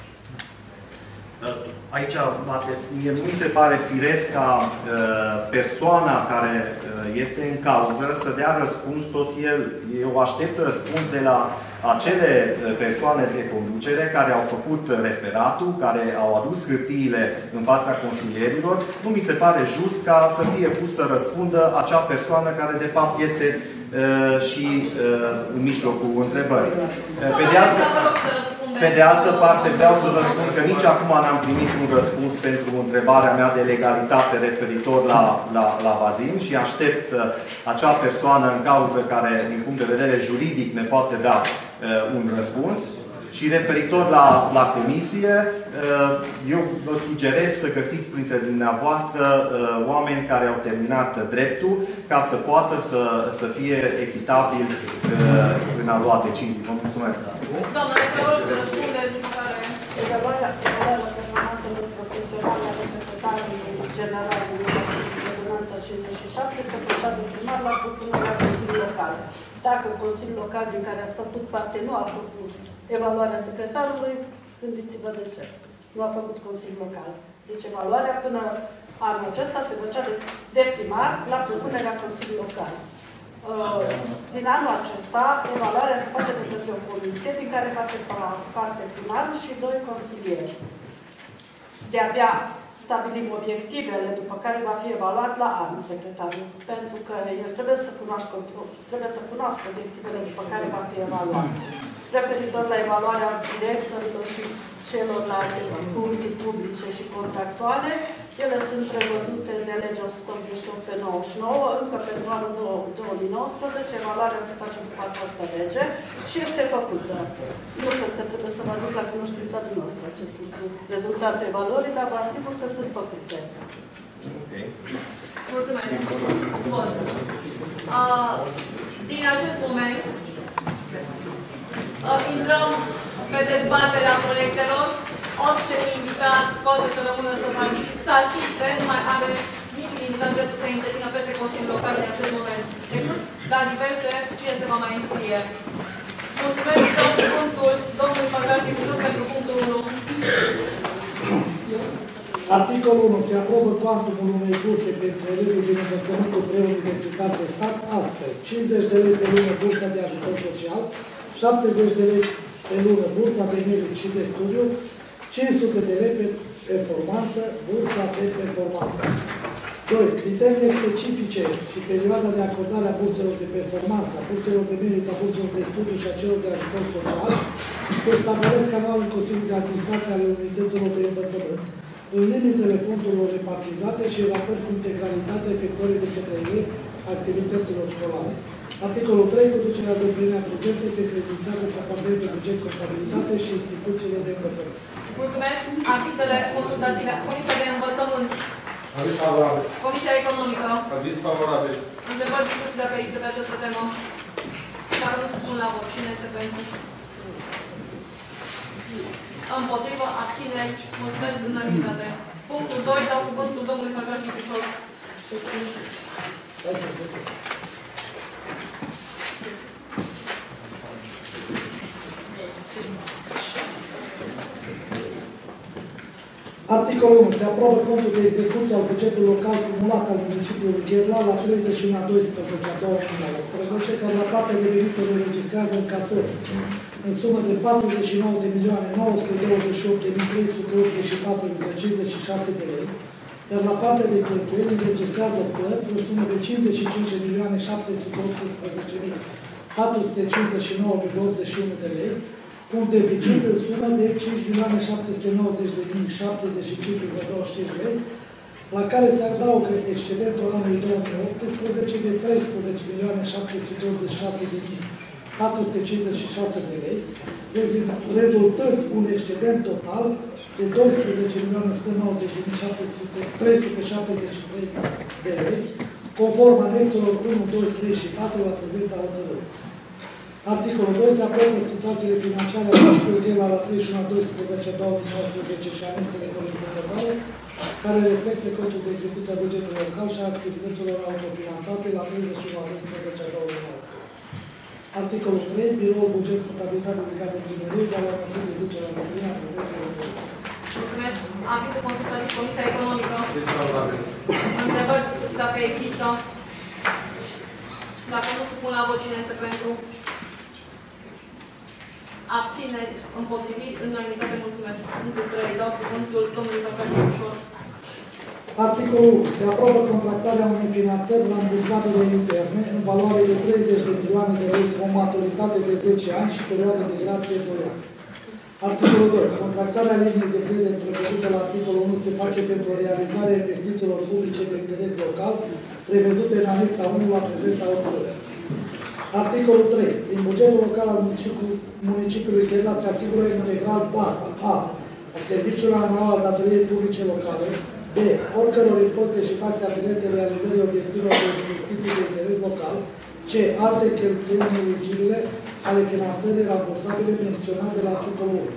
Aici, mie nu mi se pare firesc ca persoana care este în cauză să dea răspuns tot el. Eu aștept răspuns de la acele persoane de conducere care au făcut referatul, care au adus hârtiile în fața consilierilor. Nu mi se pare just ca să fie pus să răspundă acea persoană care de fapt este și în mijlocul întrebării. Pe de altă parte, vreau să vă spun că nici acum n-am primit un răspuns pentru întrebarea mea de legalitate referitor la bazin și aștept acea persoană în cauză care, din punct de vedere juridic, ne poate da un răspuns. Și referitor la comisie, eu vă sugerez să găsiți printre dumneavoastră oameni care au terminat dreptul ca să poată să fie echitabil în a lua decizii. Vă mulțumesc. Doamna, dacă vă rog să răspundeți, după care... Evaluarea performanțelor profesionale ale secretarului general din ordonanța 57 se făcea de primar la propunerea Consiliului Local. Dacă Consiliul Local din care ați făcut parte nu a propus evaluarea secretarului, gândiți-vă de ce. Nu a făcut Consiliul Local. Deci evaluarea până anul acesta se făcea de primar la propunerea Consiliului Local. Din anul acesta, evaluarea se face de către o comisie din care face parte primarul și 2 consilieri. De-abia stabilim obiectivele după care va fi evaluat la anul secretarul, pentru că el trebuie să cunoască obiectivele după care va fi evaluat. Referitor la evaluarea directorilor și celorlalte funcții publice și contractuale, ele sunt prevăzute de legea 188 pe 99, încă pentru anul 2019, evaluarea se face după această lege și este făcută. Nu cred că trebuie să vă aduc la cunoștința dumneavoastră acest lucru, rezultatul evaluării, dar vă asigur că sunt făcute. Mulțumesc. Bun. Din acest moment, intrăm pe dezbaterea proiectelor. Orice invitat poate să rămână să participe, să asiste, nu mai are niciun invitat dreptul să intervină peste Consiliul Local în acest moment. Decât la diverse, cine se va mai înscrie. Mulțumesc, domnul Păcașnic Jur pentru punctul 1. Articolul 1. Se aprobă cuantumul unei burse pentru elevii din învățământul preuniversitar de stat astfel: 50 de lei pe lună bursa de ajutor social, 70 de lei pe lună bursa de merit și de studiu, 500 de lei pe performanță, bursa de performanță. 2. Criteriile specifice și perioada de acordare a burselor de performanță, a burselor de merit, a burselor de studiu și a celor de ajutor social se stabilesc anual în Consiliul de Administrație ale unităților de învățământ, în limitele fondurilor repartizate și în raport cu integralitatea efectuării de către ele activităților școlare. Articolul 3. Conducerea de plină prezente se încredințează component de buget, contabilitate și instituțiile de învățământ. Mulțumesc. Avizele consultative. Comisia de Învățământ. Aviz favorabil. Comisia Economică. Aviz favorabil. Întrebări discuții dacă există pe această temă. Care nu spun la vot. Cine este pentru? Împotrivă, abțineri. Mulțumesc, unanimitate. Punctul 2, dau cuvântul domnului Păcașnic Jur. Articolul 1. Se aprobă contul de execuție al bugetului local cumulat al municipiului Gherla la 31/12/2019 2019, care la partea de venituri înregistrează încasări în sumă de 49.928.384,56 de lei, iar la partea de cheltuieli înregistrează plăți în sumă de 55.718.459,81 de lei, cu un deficit în sumă de 5.790.075,25 lei, la care se adaugă excedentul anului 2018 de 13.786.456 de lei, rezultând un excedent total de 12.190.373 de lei, conform anexelor 1, 2, 3 și 4 la prezenta hotărâre. Articolul 2 se aprobă situațiile financiare ale municipiului la 31/12/2019 și anexele corespunzătoare, care reflectă contul de execuție a bugetului local și a activităților autofinanțate la 31/12/2019. Articolul 3. Biroul buget contabilitate de cadrul primăriei va lua măsuri de ducere la împlinirea prezentului de Mulțumesc. Avizul consultativ Comisia Economică. Întrebări, discuții dacă există. Dacă nu, supun la vot cine este pentru. Abțineri, împotrivit, unanimitate, mulțumesc. Punctul 3. Dau cuvântul domnului Păcăș Ușor. Articolul 1. Se aprobă contractarea unei finanțări rambursabile interne în valoare de 30 de milioane de lei cu o maturitate de 10 ani și perioadă de grație 2 ani. Articolul 2. Contractarea liniei de credit prevăzută la articolul 1 se face pentru realizarea investițiilor publice de interes local prevăzute în anexa 1 la prezenta hotărâre. Articolul 3. Din bugetul local al municipiului Ghela se asigură integral plata a serviciului anual al datoriei publice locale, b. oricăror impozite și taxe aferente realizării obiectivelor de investiții de interes local, c. alte cheltuieli eligibile ale finanțării rambursabile menționate la articolul 1.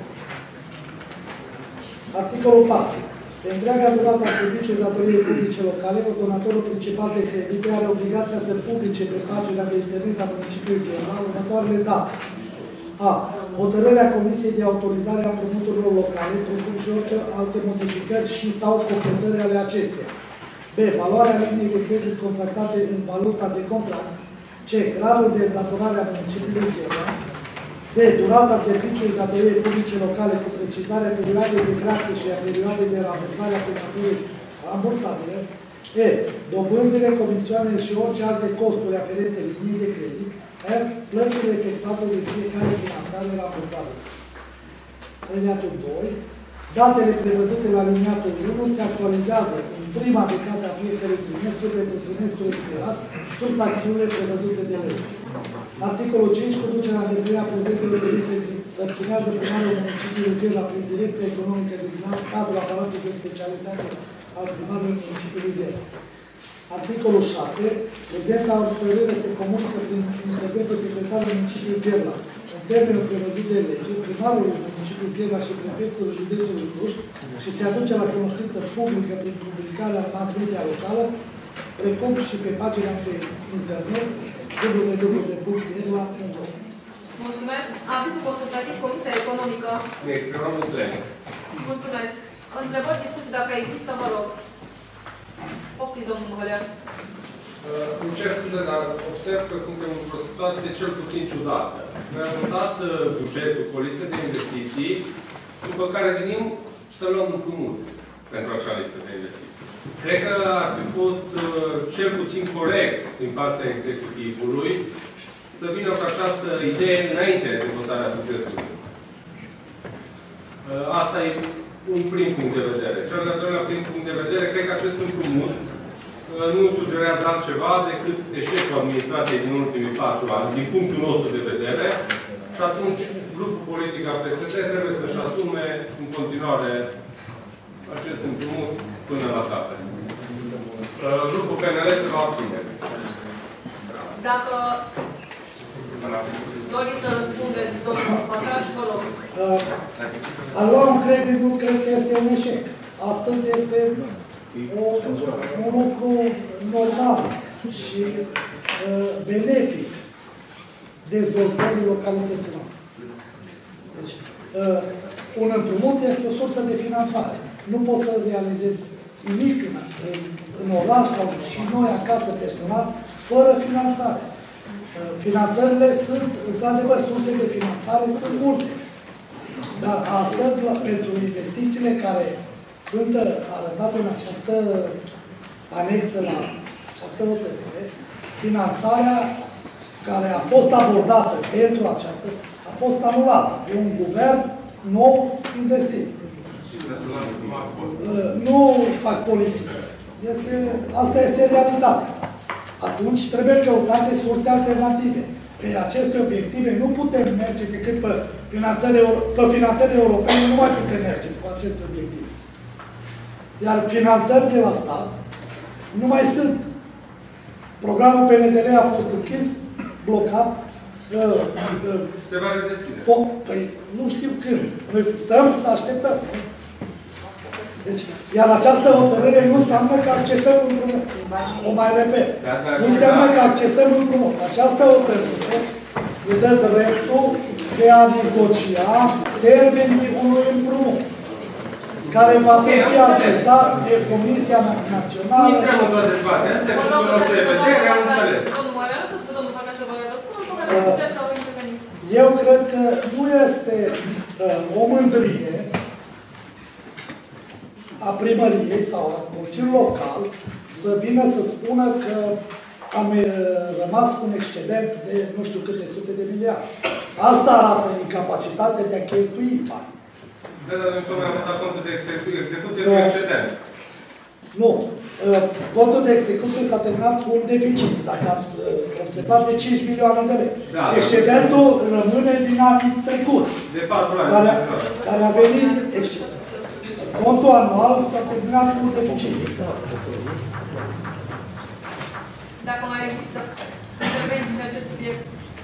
Articolul 4. Pe întreaga durată a serviciului datoriei publice locale, coordonatorul principal de credite are obligația să publice pe pagina de internet a municipiului Ghela următoarele date. A. Hotărârea Comisiei de autorizare a împrumuturilor locale, precum și orice alte modificări și sau completări ale acesteia. B. Valoarea liniei de credit contractate în valuta de contract. C. Gradul de îndatorare a municipiului Ghela. D. Durata serviciului datoriei publice locale cu precizarea perioadei de grație și a perioadei de rambursare a finanțării rambursabile. E. Dobânzile, comisioanele și orice alte costuri aferente liniei de credit. R. Plățile efectuate de fiecare finanțare rambursabilă. Aliniatul 2. Datele prevăzute la aliniatul 1 se actualizează în prima decadă a fiecărui trimestru pentru trimestrul expirat sub sancțiunile prevăzute de lege. Articolul 5. Conducerea în îndeplinirea prezentelor de liste sărcinează primarul municipiului Ghela prin Direcția Economică de Finanțe, cadrul aparatului de specialitate al primarului municipiului Ghela. Articolul 6. Prezenta hotărâre se comunică prin intermediul secretarului municipiului Ghela. În termenul prevăzut de lege, primarul municipiului Ghela și prefectul județului Cluj și se aduce la cunoștință publică prin publicarea mass media locală, precum și pe pagina de internet www.ghela.ro. Mulțumesc. Avizul consultativ Comisia Economică. Ne exprimăm mulțumesc. Mulțumesc. Întrebări, discuții dacă există, vă rog. Poftiți, domnul Măhălean. Îmi cer scuze, dar observ că suntem într-o situație cel puțin ciudată. Ne-am votat bugetul cu o listă de investiții, după care venim să luăm împrumut pentru acea listă de investiții. Cred că ar fi fost cel puțin corect din partea executivului să vină cu această idee înainte de votarea bugetului. Asta e un prim punct de vedere. Cel de-al doilea prim punct de vedere, cred că acest împrumut nu sugerează altceva decât eșecul administrației din ultimii 4 ani, din punctul nostru de vedere, și atunci grupul politic al PSD trebuie să-și asume în continuare acest împrumut până la dată. Grupul PNL se va abține. Dacă doriți să răspundeți, domnul Păcăș, vă rog. A lua un credit nu cred că este un eșec. Astăzi este un lucru normal și benefic dezvoltării localității noastre. Deci, un împrumut este o sursă de finanțare. Nu poți să realizezi nimic în oraș sau și noi acasă personal fără finanțare. Finanțările sunt, într-adevăr, surse de finanțare sunt multe. Dar astăzi, pentru investițiile care sunt arătate în această anexă la această hotărâre, finanțarea care a fost abordată pentru această a fost anulată de un guvern nou investit. Nu fac politică. Asta este realitatea. Atunci trebuie căutate surse alternative. Pe aceste obiective nu putem merge decât pe finanțări europene, nu mai putem merge cu aceste obiective. Iar finanțări de la stat nu mai sunt. Programul PNDL a fost închis, blocat. Se va redeschide. Păi nu știu când. Noi stăm să așteptăm. Deci, iar această hotărâre nu înseamnă că accesăm împrumut. O mai repet. Nu înseamnă că accesăm împrumut. Această hotărâre îi dă dreptul de a negocia termenii unui împrumut, care va trebui adresat de Comisia Națională. Nu intrăm într-o dezbatere. Asta e punctul nostru de vedere, am înțeles. Eu cred că nu este o mândrie a primăriei sau a Consiliului Local să vină să spună că am rămas cu un excedent de nu știu câte sute de miliarde. Asta arată incapacitatea de a cheltui bani. Da, dar noi tocmai am votat contul de execuție cu excedent. Nu. Contul de execuție s-a terminat cu un deficit, dacă am observat, de 5 milioane de lei. Da, excedentul rămâne din anii trecuți. De 4 ani. Care a venit excedent. Contul anual s-a terminat cu deficit. Dacă mai există intervenții pe acest subiect.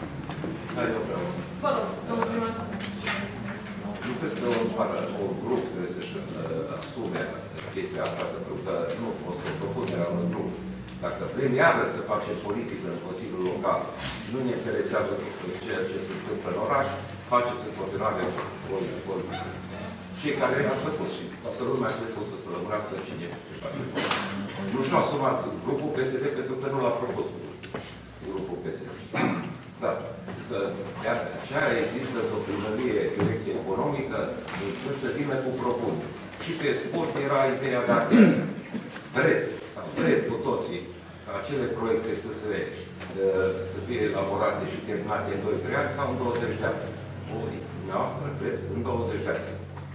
Vă rog, domnul primar. Nu cred că un grup trebuie să-și asume chestia asta, pentru că nu a fost o propunere a unui grup. Dacă vrem iară să facem politică în Consiliul Local, nu ne interesează ceea ce se întâmplă în oraș, faceți în continuare politică. Cei care ați făcut și toată lumea a făcut să se lămurească cine ce face. Nu și-a asumat grupul PSD pentru că nu l-a propus grupul PSD. Da. Iar aceea există o primărie, direcție economică, când să vină cu propuneri. Și pe sport era ideea dacă vreți sau vreți cu toții ca acele proiecte să fie elaborate și terminate în 2-3 ani sau în 20 de ani. Ori, dumneavoastră, vreți în 20 de ani.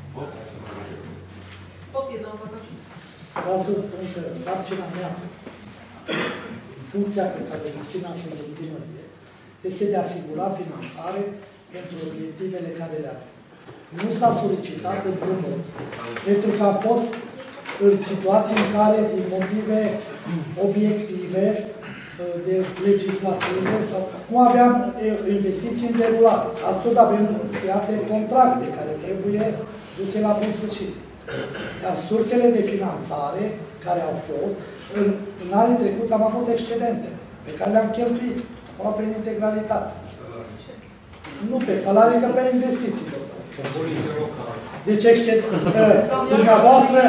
Vreau să spun că sarcina mea, funcția pe care o țin astăzi în primărie, este de a asigura finanțare pentru obiectivele care le avem. Nu s-a solicitat împrumut, pentru că am fost în situații în care, din motive obiective, de legislative, sau nu aveam investiții în derulare. Astăzi avem create contracte care trebuie duse la bun sfârșit. Iar sursele de finanțare care au fost, în anii trecuți am avut excedente pe care le-am cheltuit, aproape în integralitate. Nu pe salarii, că pe investiții. Deci, dumneavoastră,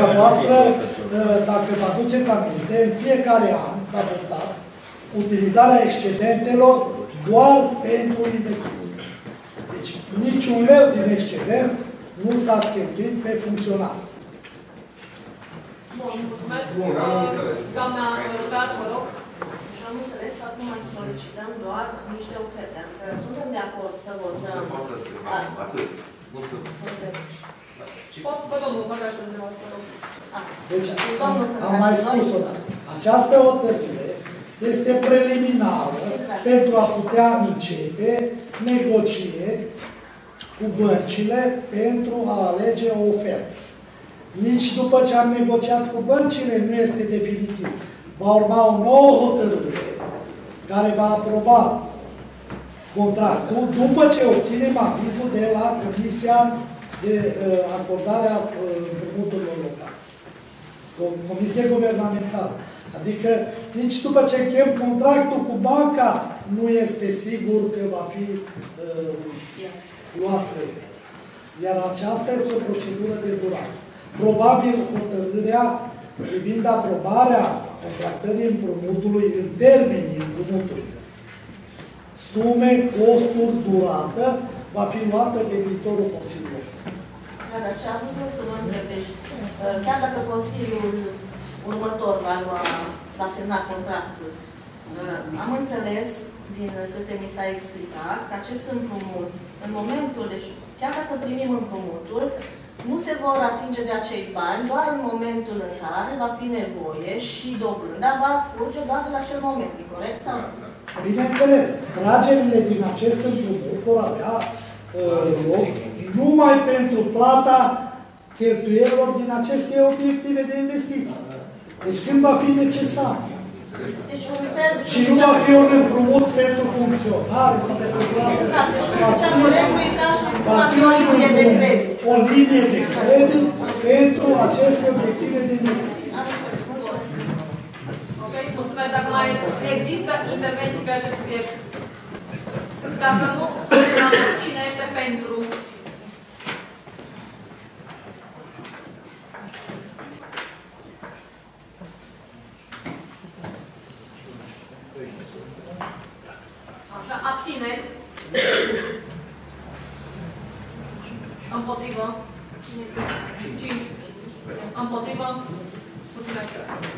dacă vă aduceți aminte, în fiecare an s-a votat utilizarea excedentelor doar pentru investiții. Deci, niciun leu din excedent nu s-a cheltuit pe funcționare. Bun, mulțumesc. Doamna Rodat, vă rog. Și am înțeles că acum mai solicităm doar niște oferte. Că suntem de acord să votăm. Atât. Deci, am mai spus o dată. Această hotărâre este preliminară pentru a putea începe negocieri cu băncile pentru a alege o ofertă. Nici după ce am negociat cu băncile nu este definitiv. Va urma o nouă hotărâre care va aproba contractul după ce obținem avizul de la Comisia de acordare a împrumuturilor locale. Comisie guvernamentală. Adică nici după ce încheiem contractul cu banca nu este sigur că va fi luat credit. Iar aceasta este o procedură de durată. Probabil hotărârea privind aprobarea contractării împrumutului în termenii împrumutului sume, costuri, durată, va fi luată de viitorul Consiliului. Da, dar ce am vrut eu să vă întreb, deci, chiar dacă Consiliul următor va semna contractul, am înțeles, din câte mi s-a explicat, că acest împrumut, în momentul, deci chiar dacă primim împrumutul, nu se vor atinge de acei bani doar în momentul în care va fi nevoie și dobânda va curge doar de la acel moment, e corect sau nu? Bineînțeles, tragerile din acest împrumut vor avea loc numai pentru plata cheltuielor din aceste obiective de investiții. Deci când va fi necesar. Deci un fel... Și nu va fi un împrumut pentru funcționare sau pentru plată. Exact, deci va fi o linie de credit. O linie de credit pentru aceste obiective de investiții. Ok, mulțumesc. Dacă mai există intervenții pe acest subiect? Dacă nu, cine este pentru? Așa, abțineri. Împotrivă. 5. Împotrivă. Mulțumesc.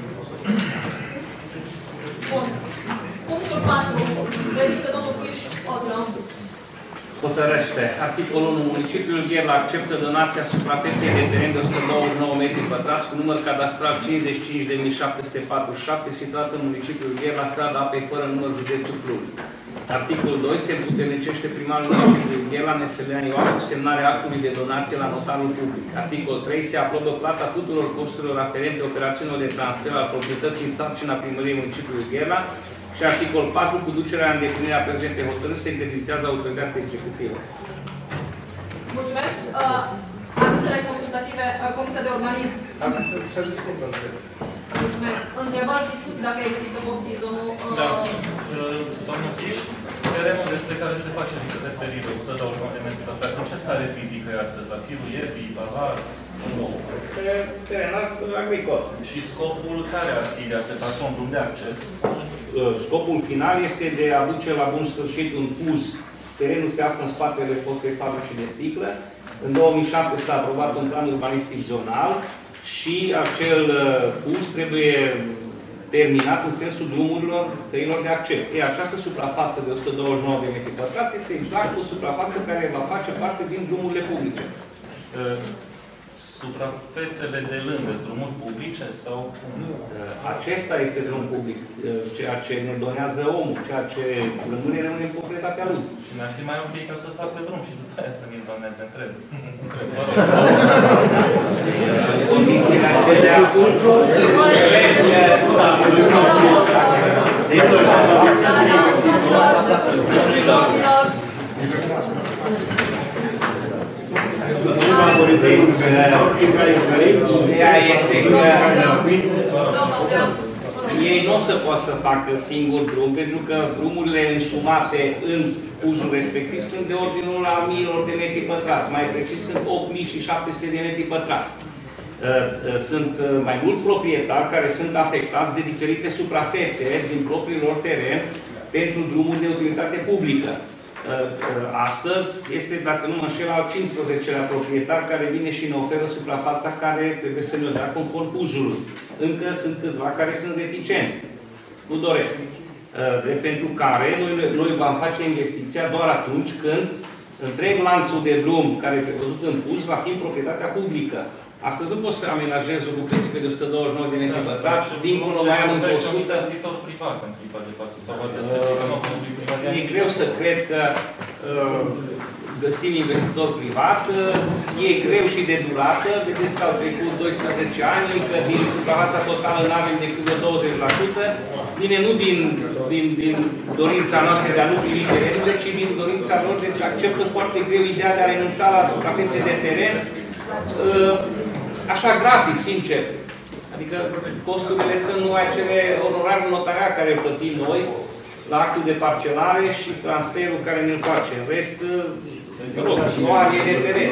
Bun. Punctul 4. Prezintă domnul Puiș Odră. Hotărăște. Articolul 1. Municipiul Gherla acceptă donația suprafeței de teren de 129 metri pătrați cu număr cadastral 55.747 situat în municipiul Gherla, strada Apei fără număr, județul Cluj. Articolul 2. Se puternicește primarul municipiului Gherla, Neselean Ioan, cu semnarea actului de donație la notarul public. Articolul 3. Se aprobă plata tuturor costurilor aferente operațiunilor de transfer al proprietății în sarcina primăriei municipiului Gherla. Și articol 4, cu ducerea în îndeplinire a prezentei hotărâri, se încredințează autoritatea executivă. Mulțumesc. Avizele consultative, Comisia de Urbanism. Mulțumesc. Întrebări, discuții, dacă există poftiți, domnul... Da. Domnul Fiș, terenul despre care se face referire 129 de metri pătrați, în ce stare fizică e astăzi? La firul ierbii, pavar? Nu. Este teren agricol. Și scopul care ar fi de a se face un drum de acces? Scopul final este de a duce la bun sfârșit un uz. Terenul se află în spatele fostei fabrici de sticlă. În 2007 s-a aprobat un plan urbanistic zonal și acel uz trebuie terminat în sensul drumurilor căilor de acces. Această suprafață de 129 de metri pătrați este exact o suprafață care va face parte din drumurile publice. Suprafețele de lângă, drumuri publice sau... Acesta este drum public, ceea ce ne donează omul, ceea ce rămâne în proprietatea lui. Și mi-ar fi mai ok ca să facă drum și după aia să mi-l doneze, întreb. Condițiile acelea... Ideea este că ei nu o să poată să facă singur drum, pentru că drumurile însumate în uzul respectiv sunt de ordinul la miilor de metri pătrați. Mai precis, sunt 8.700 de metri pătrați. Sunt mai mulți proprietari care sunt afectați de diferite suprafețe din propriilor teren pentru drumuri de utilitate publică. Astăzi este, dacă nu mă înșel, al 15-lea proprietar care vine și ne oferă suprafața care trebuie să ne o dea conform uzului. Încă sunt câțiva care sunt reticenți. Nu doresc. Pentru care noi vom face investiția doar atunci când întreg lanțul de drum care e prevăzut în uz va fi în proprietatea publică. Astăzi nu pot să amenajez o bucățică de 129 de metri pătrați, dincolo mai am încă 100. Privat în clipa de față, sau e greu să cred că găsim investitor privat, e greu și de durată, vedeți că au trecut 12 ani, că din suprafața totală nu avem decât de 20%, vine nu din dorința noastră de a nu primi terenurile, ci din dorința lor, deci acceptă foarte greu ideea de a renunța la suprafețe de teren, așa gratis, sincer. Adică costurile sunt numai acele onorare notariale care plătim noi la actul de parcelare și transferul care ne-l face. În rest, nu are de teren.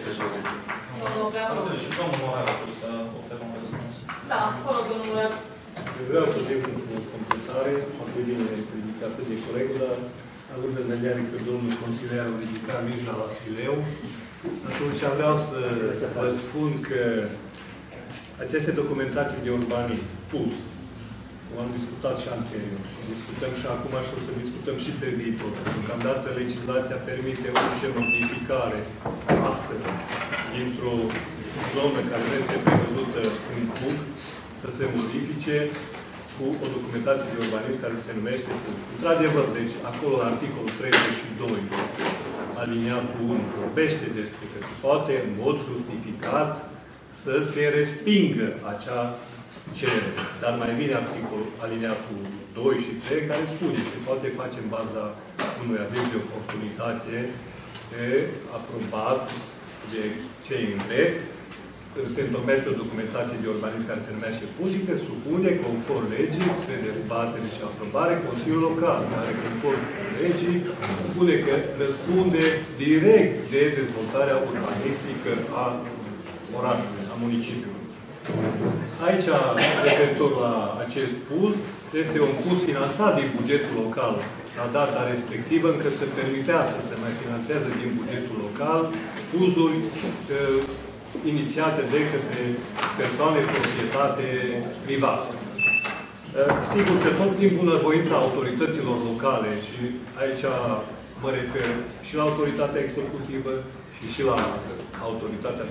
Și domnul Morar a pus să oferă un răspuns. Da, fără domnul Morar. Vreau să zic o completare, atât de corect, dar având în vedere că domnul consilier a ridicat mingea la fileu, atunci vreau să vă spun că aceste documentații de urbanism, PUS, am discutat și anterior, și discutăm și acum și o să discutăm și pe viitor. Deocamdată legislația permite orice modificare astăzi dintr-o zonă care nu este prevăzută în PUC să se modifice cu o documentație de urbanism care se numește PUC. Într-adevăr, deci, acolo, la articolul 32, aliniatul 1, vorbește despre că se poate, în mod justificat, să se respingă acea cerere. Dar mai vine articolul aliniatul 2 și 3, care spune se poate face în baza unui aviz de oportunitate aprobat de cei în drept. Se întocmește o documentație de urbanism care se numește PUS și se supune, conform legii, spre dezbatere și aprobare, Consiliul Local, care, conform legii, spune că răspunde direct de dezvoltarea urbanistică a orașului, a municipiului. Aici, referitor la acest PUS, este un PUS finanțat din bugetul local la data respectivă, încă se permitea să se mai finanțeze din bugetul local PUS-uri inițiate de către persoane proprietate privată. Sigur că tot prin bunăvoința autorităților locale, și aici mă refer și la autoritatea executivă și la autoritatea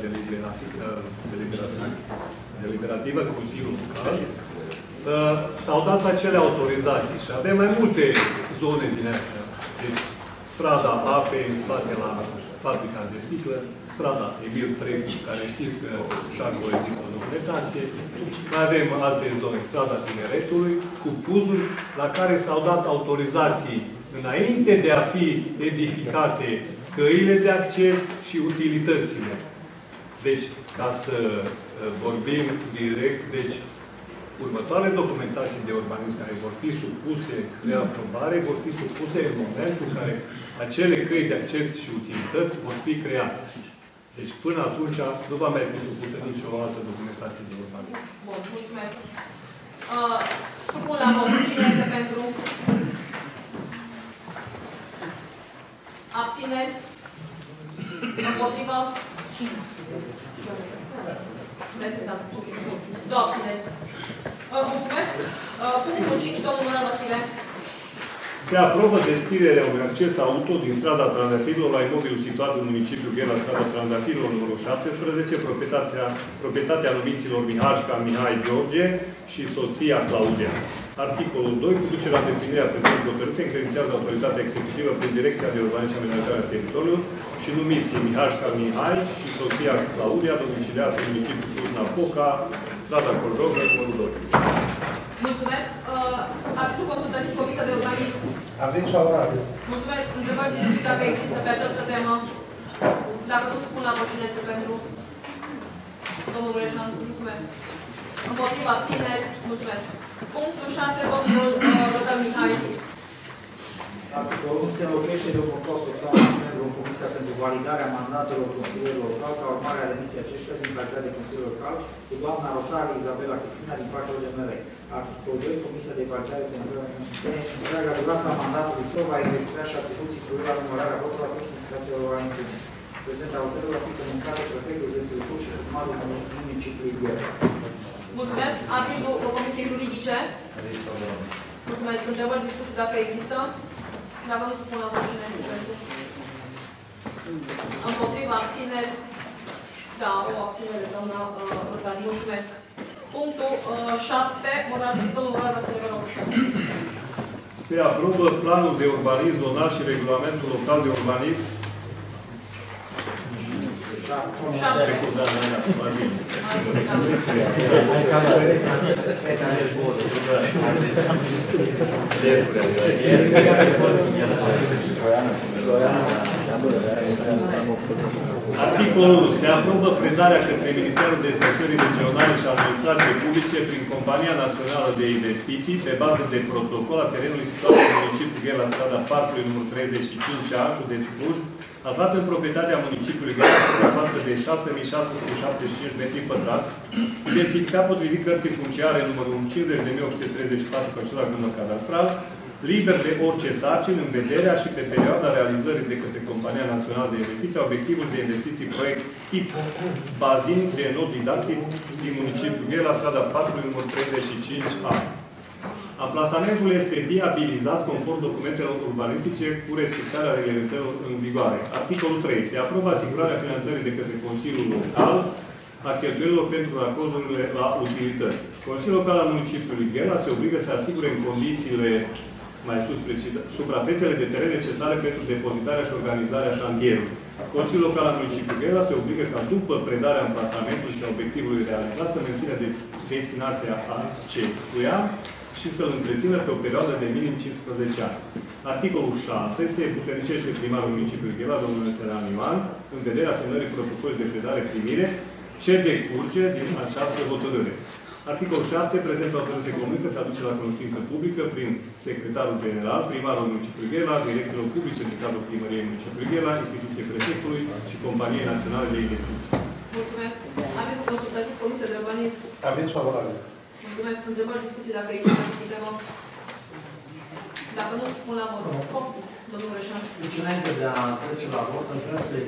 deliberativă, Consiliul Local, s-au dat acele autorizații și avem mai multe zone din astea. Deci, strada Apei, în spate la fabrica de sticlă, strada Emil Tregu, care știți că și acolo există o documentație. Mai avem alte zone, strada Tineretului, cu PUS-uri la care s-au dat autorizații înainte de a fi edificate căile de acces și utilitățile. Deci, ca să vorbim direct, deci, următoarele documentații de urbanism care vor fi supuse de aprobare, vor fi supuse în momentul în care acele căi de acces și utilități vor fi create. Deci, până atunci, nu va mai fi supusă nicio altă documentație de urbanism. Bun, mulțumesc. Supun la vot. Cine este pentru? Abțineri? Împotrivă? Cine? Două abțineri. Mulțumesc. Punctul 5, domnul Murat Vasile. Se aprobă deschiderea unui acces auto din strada Trandafirilor la imobilul situat în municipiul Ghela, strada Trandafirilor, numărul 17, proprietatea numiților Mihașca, Mihai George și soția Claudia. Articolul 2. Cu ducerea de împlinire a prezentului hotărâri se încredințează autoritatea executivă prin Direcția de Urbanism și Amenajare a Teritoriului și numiții Mihașca Mihai și soția Claudia, domiciliați în municipiul Cluj-Napoca, strada Corjovă, numărul 2. Mulțumesc. Ați făcut consultativ Comisia de Urbanism? Avem favorabil. Mulțumesc. Întrebați dacă există pe această temă. Dacă nu spun la vot, cine este pentru? Domnul Mureșan, mulțumesc. Împotriva abțineri, mulțumesc. Punctul 6, domnul Rădăl Mihai. Articolul se înlocuiește de un post social membru în Comisia pentru validarea mandatelor Consiliului Local, ca urmare a demisiei acestuia din calitatea de Consiliul Local, cu doamna Rotarie Izabela Cristina din partea ODMR. Articolul 2. Comisia de validare pentru întreaga durată a mandatului său va executa și atribuții cu la numărarea voturilor atunci când situația va impune. Prezenta hotărârea va fi comunicată prefectul județului Cluj și primarul municipiului Ghera. Mulțumesc. Avizul Comisiei Juridice. Mulțumesc. Întrebări, discuții dacă există. Dacă nu spun la vot, cine este pentru? Împotriva abțineri. Da, o abținere, doamna Rădăl. Mulțumesc. Punctul 7. Domnul Murat Vasile, vă rog. Se aprobă planul de urbanism zonal și regulamentul local de urbanism. Articolul 1. Se aprobă predarea către Ministerul Dezvoltării Regionale și Administrației Publice prin Compania Națională de Investiții, pe bază de protocol a terenului situat în municipiul Ghela, strada Parcului numărul 35A, județul Cluj, aflat în proprietatea municipiului Ghela, față de 6.675 metri pătrați, identificat potrivit cărții funciare numărul 50.834, cărțula gândă cadastral, liber de orice sarcini în vederea și pe perioada realizării de către Compania Națională de Investiții a obiectivului de investiții proiect tip bazin de nod didactic din municipiul Ghela, strada 4, numărul 35A. Amplasamentul este viabilizat conform documentelor urbanistice cu respectarea reglementărilor în vigoare. Articolul 3. Se aprobă asigurarea finanțării de către Consiliul Local a cheltuielilor pentru acordurile la utilități. Consiliul Local al municipiului Ghela se obligă să asigure în condițiile mai sus suprafețele de teren necesare pentru depozitarea și organizarea șantierului. Consiliul Local al municipiului Ghela se obligă ca după predarea amplasamentului și a obiectivului realizat să mențină destinația acestuia și să-l întrețină pe o perioadă de minim 15 ani. Articolul 6. Se puternicește primarul municipiului Ghela, domnul Seran Ioan, în vederea semnării protocolului de predare-primire ce decurge din această hotărâre. Articolul 7. Prezent hotărâre se comunică, se aduce la cunoștință publică prin secretarul general, primarul municipiului Ghela, direcțiilor publice de cadrul primăriei municipiului Ghela, instituție prefectului și Companiei Naționale de Investiții. Mulțumesc. Aveți consultativ Comisia de Urbanism? Aveți favorabil. Mulțumesc. Întrebări, discuții, dacă există discutăm. Dacă nu, spun la vot. Poftiți, domnul Reșan. Deci, înainte de a trece la vot, aș vrea să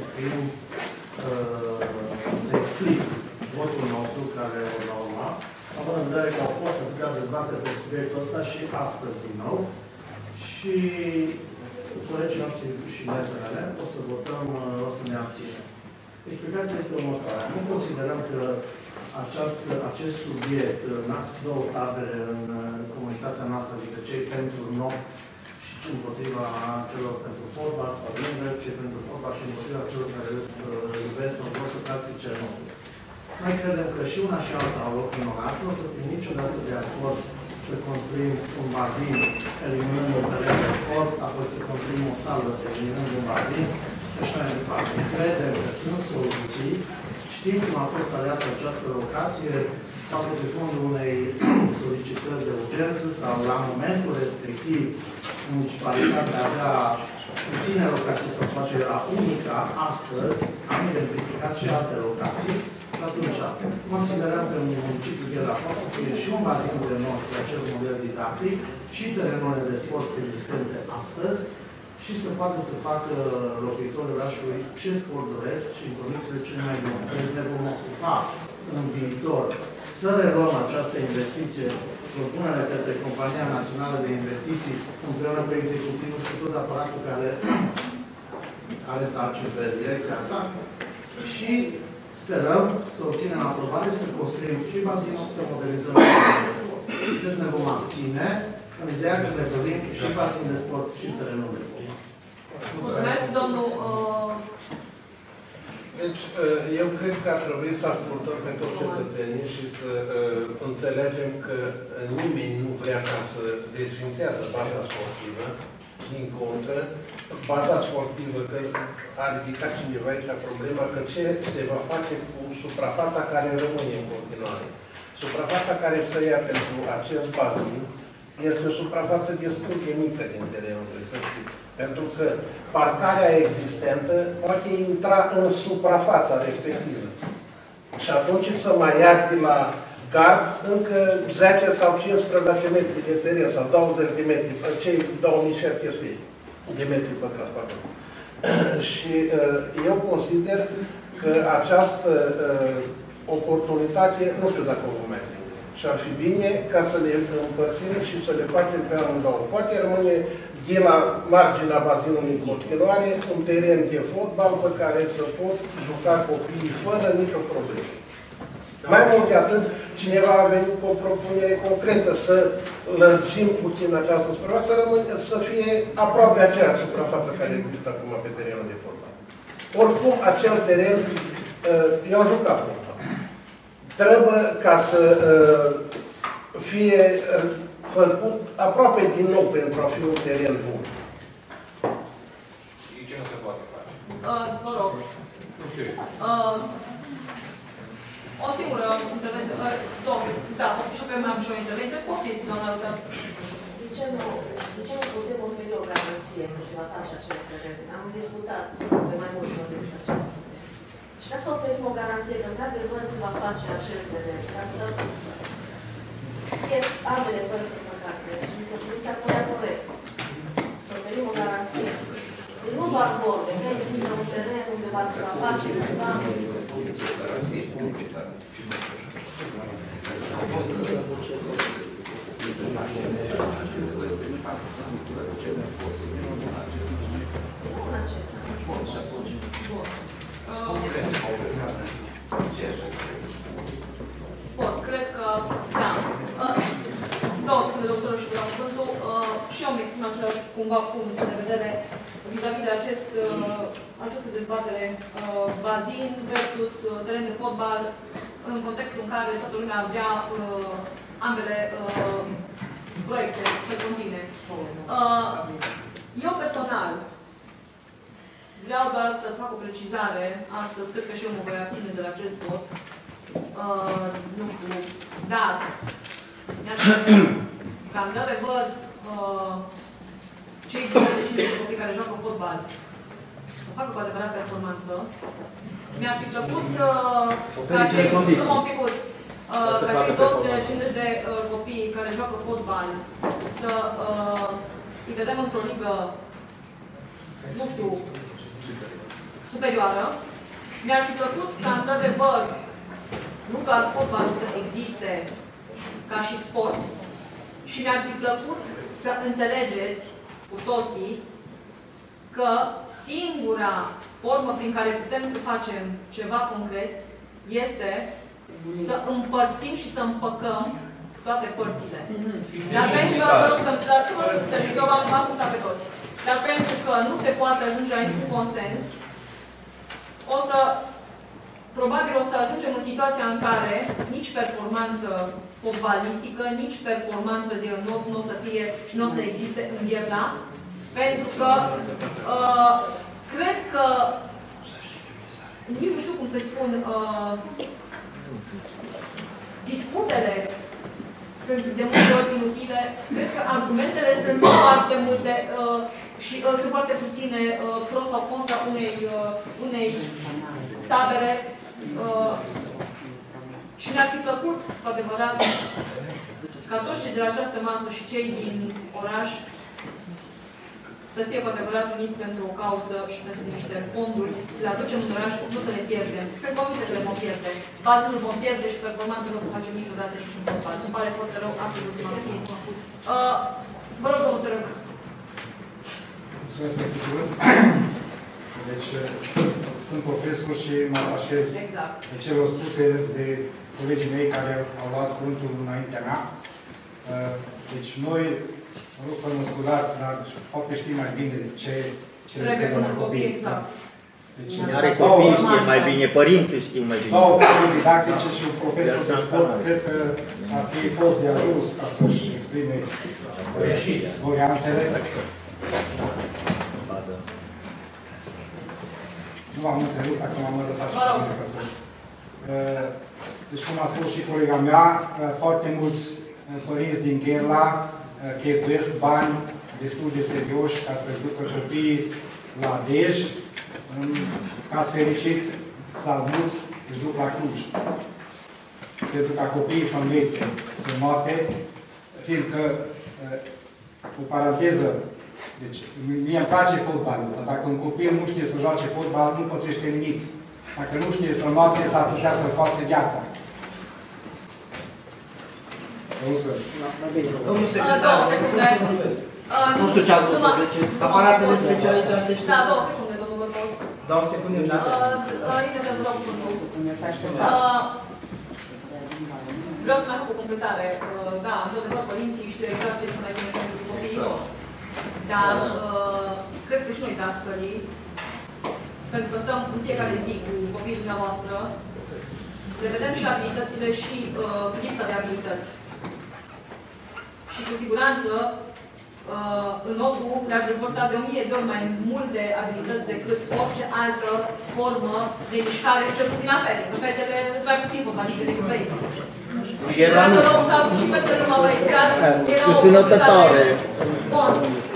explic votul nostru care va urma, având în vedere că au fost atâtea dezbateri pe subiectul ăsta și astăzi din nou. Și colegii noștri și mele o să votăm, o să ne abținem. Explicația este următoarea. Nu considerăm că acest subiect nasc două tabere în comunitatea noastră, adică cei pentru nopt și împotriva celor pentru fotbal sau invers, cei pentru fotbal și împotriva celor care iubesc sau vor să practice notul. Noi credem că și una și alta au loc în oraș, nu o să fim niciodată de acord să construim un bazin eliminând un teren de sport, apoi să construim o sală eliminând un bazin și așa mai departe. Credem că sunt soluții. Știm cum a fost aleasă această locație, sau pe fondul unei solicitări de urgență, sau la momentul respectiv municipalitatea avea puține locații sau face era unica. Astăzi am identificat și alte locații și atunci considerăm că în municipiul Ghela poate să fie și un bazin de noi pe acest model didactic și terenurile de sport existente astăzi și să poată să facă locuitorii orașului ce sport doresc și în condițiile cele mai bune. Deci ne vom ocupa în viitor să reluăm această investiție, propunerea către Compania Națională de Investiții, împreună cu executivul și tot aparatul care are sarcini pe direcția asta și sperăm să obținem aprobare, să construim și bazinul, să modernizăm de sport. Deci ne vom abține în ideea că ne dorim și bazin de sport și terenul de sport. Mulțumesc, domnul... Deci, eu cred că ar trebui să ascultăm pe toți cetățenii și să înțelegem că nimeni nu vrea ca să desfințează baza sportivă. Din contră, baza sportivă, că a ridicat cineva aici problema că ce se va face cu suprafața care rămâne în continuare. Suprafața care se ia pentru acest bazin este o suprafață destul de mică din terenul respectiv. Pentru că parcarea existentă poate intra în suprafața respectivă. Și atunci să mai ia de la gard încă 10 sau 15 metri de teren sau 20 de metri, cei 2700 de metri pătrați. Și eu consider că această oportunitate, nu știu dacă o vom mai prinde. Și ar fi bine ca să le împărțim și să le facem pe amândouă. Poate rămâne de la marginea bazinului în continuare un teren de fotbal pe care să pot juca copiii fără nicio problemă. Mai mult de atât, cineva a venit cu o propunere concretă să lărgim puțin această suprafață, să fie aproape aceeași suprafață care există acum pe terenul de fotbal. Oricum, acel teren, eu am jucat fotbal. Trebuie ca să fie făcut aproape din nou pentru a fi un teren bun. Și ce nu se poate face? Vă rog. O singură intervenție. Da, și pe mai am și o intervenție. Poftiți, doamna Ruta. De ce nu putem oferi o garanție că se va face acel teren? Am discutat pe mai mult despre acest subiect. Și ca să oferim o garanție că într-adevăr se va face acel teren, ca să fie ambele părți împăcate și să puteți acolo corect. nu doar vorbe, că există un teren undeva să va face ceva. Bun, cred că, da. Două spune doctorul și vreau cuvântul. Și eu îmi exprim același cumva punct de vedere vis-a-vis de această dezbatere bazin versus teren de fotbal în contextul în care toată lumea vrea ambele proiecte să continue. Eu personal vreau doar să fac o precizare astăzi, cred că și eu mă voi abține de la acest vot. Nu știu, dar ca într-adevăr cei de copii care joacă fotbal să facă cu adevărat performanță. Mi-ar fi plăcut ca cei 250 de copii care joacă fotbal să îi vedem într-o ligă, nu știu, superioară. Mi-ar fi plăcut ca într-adevăr nu doar fotbalul să existe ca și sport, și mi-ar fi plăcut să înțelegeți cu toții că singura formă prin care putem să facem ceva concret este să împărțim și să împăcăm toate părțile. Dar pentru că, vă rog să-mi eu v-am apucat pe toți. Dar pentru că nu se poate ajunge la niciun consens, probabil o să ajungem în situația în care nici performanță fotbalistică, nici performanță de not nu o să fie și nu o să existe în Gherla, pentru că cred că nici nu știu cum să spun, disputele sunt de multe ori inutile, cred că argumentele sunt foarte multe și sunt foarte puține pro sau contra unei tabere și ne-ar fi plăcut, cu adevărat, ca toți cei de la această masă și cei din oraș să fie cu adevărat uniți pentru o cauză și pentru niște fonduri, să le aducem în oraș, nu să le pierdem. Sunt convinsă că le vom pierde. Bazul îl vom pierde și performanța nu o să facem niciodată nici în fotbal. Îmi pare foarte rău, absolut să mă țin. Vă rog, domnul Tărăc. Mulțumesc pentru cuvânt. Deci, sunt profesor și mă atașez de celor spuse de colegii mei care au luat cuvântul înaintea mea. Deci, noi, mă rog să mă scuzați, dar poate știm mai bine ce le trebuie la copii. Deci, cine are copii știe mai bine, părinții știu mai bine. Două cadre didactice și un profesor de sport, cred că ar fi fost de ajuns ca să-și exprime doleanțele. Nu v-am întrebat dacă m-am lăsat și pe mine ca să... Deci, cum a spus și colega mea, foarte mulți părinți din Gherla cheltuiesc bani destul de serioși ca să ducă copiii la Dej. În caz fericit, sau mulți își duc la Cluj. Pentru ca copiii să învețe, să note, fiindcă, o paranteză, deci, mie îmi place fotbalul, dar dacă un copil nu știe să joace fotbal, nu pățește nimic. Dacă nu știe să note, s-ar putea să-l coate viața. Mulțumesc. Domnul secretar, nu știu ce ați vrut să ziceți. Aparatele specialitate și... Da, 2 secunde, domnul Bărcos. 2 secunde, da? Imediat vă dau cuvântul. Vreau să mai fac o completare. Da, într-adevăr, părinții știu exact ce este mai bine pentru copiii lor. Dar cred că și noi dascălii, pentru că stăm în fiecare zi cu copiii dumneavoastră, le vedem și abilitățile și lipsa de abilități. Și cu siguranță, în ODU le-ar dezvolta de 1000 de ori mai multe abilități decât orice altă formă de mișcare, cel puțin la fete. Că fetele sunt mai puțin focaliste decât băieții. Și era să luăm capul și pentru numai băieți, dar era o susținătătoare. Bun.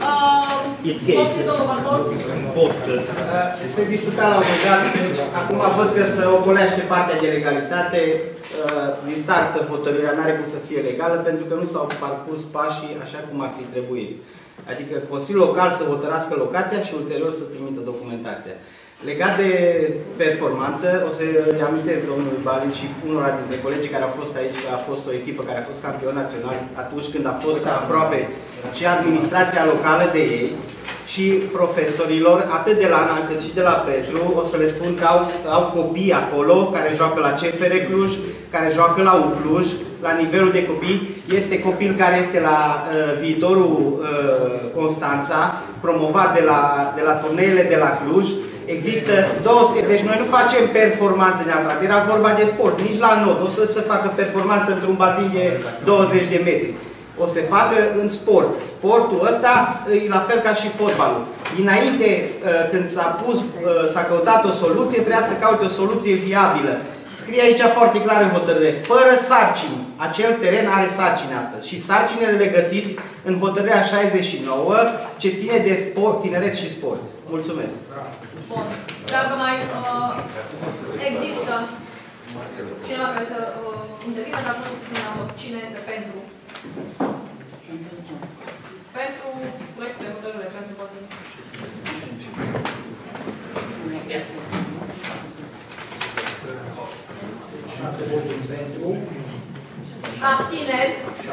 Se discuta la un moment dat, deci acum văd că se ocolește partea de legalitate, din start hotărârea nu are cum să fie legală pentru că nu s-au parcurs pașii așa cum ar fi trebuit. Adică Consiliul Local să hotărască locația și ulterior să trimită documentația. Legat de performanță, o să îi amintesc domnului Bali și unora dintre colegii care au fost aici, că a fost o echipă care a fost campion național atunci când a fost aproape și administrația locală de ei și profesorilor, atât de la Ana cât și de la Petru, o să le spun că au copii acolo care joacă la CFR Cluj, care joacă la Ucluj, la nivelul de copii. Este copil care este la viitorul Constanța, promovat de la turneele de la Cluj. Există 200, deci noi nu facem performanță neapărat, era vorba de sport, nici la nod, o să se facă performanță într-un bazin de 20 de metri. O să se facă în sport. Sportul ăsta e la fel ca și fotbalul. Înainte, când s-a căutat o soluție, trebuia să caute o soluție viabilă. Scrie aici foarte clar în hotărâre, fără sarcini. Acel teren are sarcini astăzi. Și sarcinile le găsiți în hotărârea 69, ce ține de sport, tineret și sport. Mulțumesc. Bun. Dacă mai există cineva care să intervină, dacă nu spuneam cine este pentru proiectul de hotărâre, pentru votul. Pentru. Abțineri.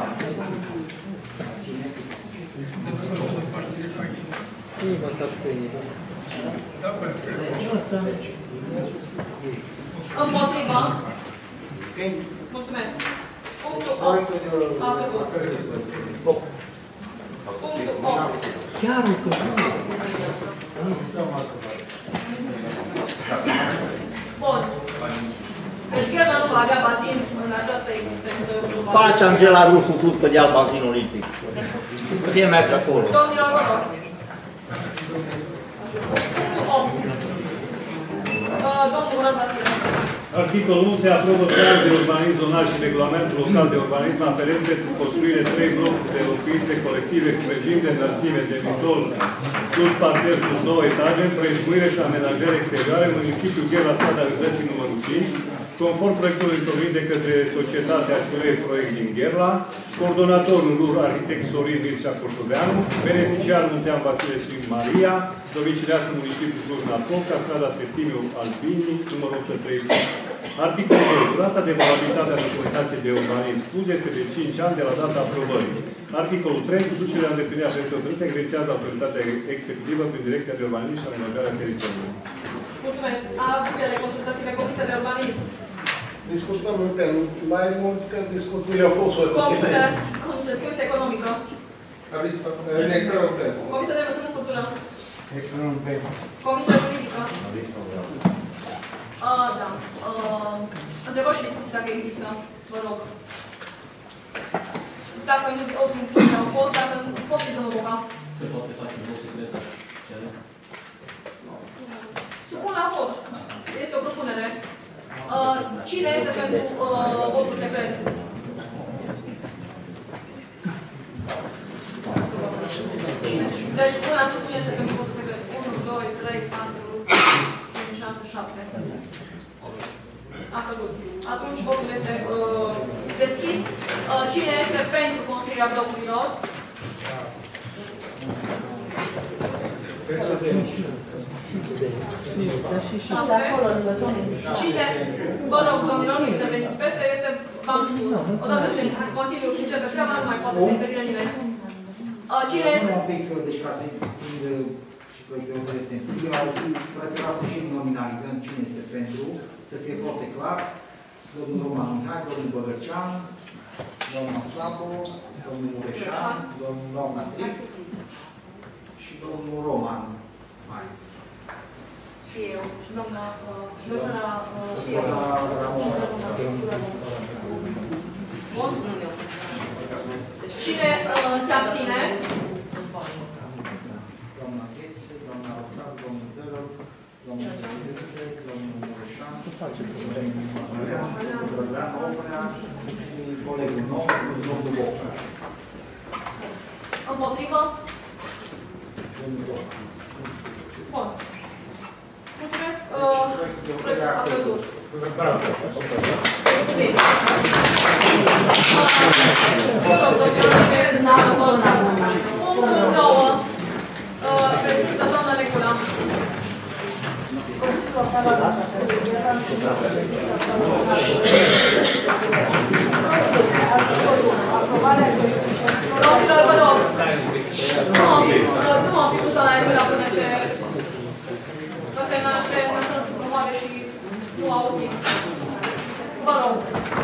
Împotriva. Mulțumesc. Punctul 8. A căzut. Punctul 8. Chiar că Bun. Deci Gherla nu va avea bazin în această existență. face Angela Rusu flut pe deal bazin olimpic. Putem merge acolo. Domnilor, vă rog. Punctul 8. Domnul Murat Vasile. Articolul 1 se aprobă planul de urbanism zonal și regulamentul local de urbanism aferent pentru construire 3 blocuri de locuințe colective cu regim de înălțime de vitol plus parter plus 2 etaje, împrejmuire și amenajări exterioare în municipiul Gherla, strada Județului numărul 5, conform proiectului stabilit de către societatea Șurei Proiect din Gherla, coordonatorul LUR arhitect Sorin Mircea Coșoveanu, beneficiar Muntean Vasile Sfânt Maria, domiciliați în municipiul Cluj-Napoca, strada Septimiu Albini, numărul 130. Articolul 2. Durata de valabilitate a documentației de urbanism Cluj este de 5 ani de la data aprobării. Articolul 3. Cu ducerea în deplinire a acestei autorități exercează autoritatea executivă prin Direcția de Urbanism și Amenajarea Teritoriului. Mulțumesc. Avizele consultative Comisia de Urbanism. Discutăm încă, mai mult că discuțiile au fost Comisia Economică. Comisia de Învățământ Cultură. Comisia Juridică. Da. Întrebări și discuții dacă există. Vă rog. Dacă nu o discuție au fost, dacă nu pot fi domnul Boca. Se poate face vot secret? Supun la vot. Este o propunere. Cine este pentru votul secret? Deci, una supune este pentru votul secret. 1, 2, 3, 4, 5, 6, 7. A căzut. Atunci votul este deschis. Cine este pentru construirea blocurilor? Cine? Vă rog, domnilor, nu interveniți peste, este, v-am spus, odată ce Consiliul și începe treaba, nu mai poate să intervine nimeni. Cine este? Un pic, deci ca să includ și proiectul sensibil, preferat să și nominalizăm cine este pentru, să fie foarte clar. Domnul Roman Mihai, domnul Băgărcean, doamna Slabo, domnul Mureșan, doamna Tric și domnul Roman Marius. Și eu, și doamna Joșana, și eu. Bun? Cine se abține? Doamna Ghețe, doamna Rostav, domnul Dărăv, domnul Zilevec, domnul Mureșan, domnul Drăglean Oprea și colegul nou, domnul Boca. Împotrivă? Domnul Boca. Bun. Mulțumesc. A căzut. Mulțumim. Punctul 9. Prezintă doamna Necula. Consiliul Local al aprobarea Domnilor, vă rog. Nu am fi dus la Necula până ce se promoare și nu auzim. Vă rog.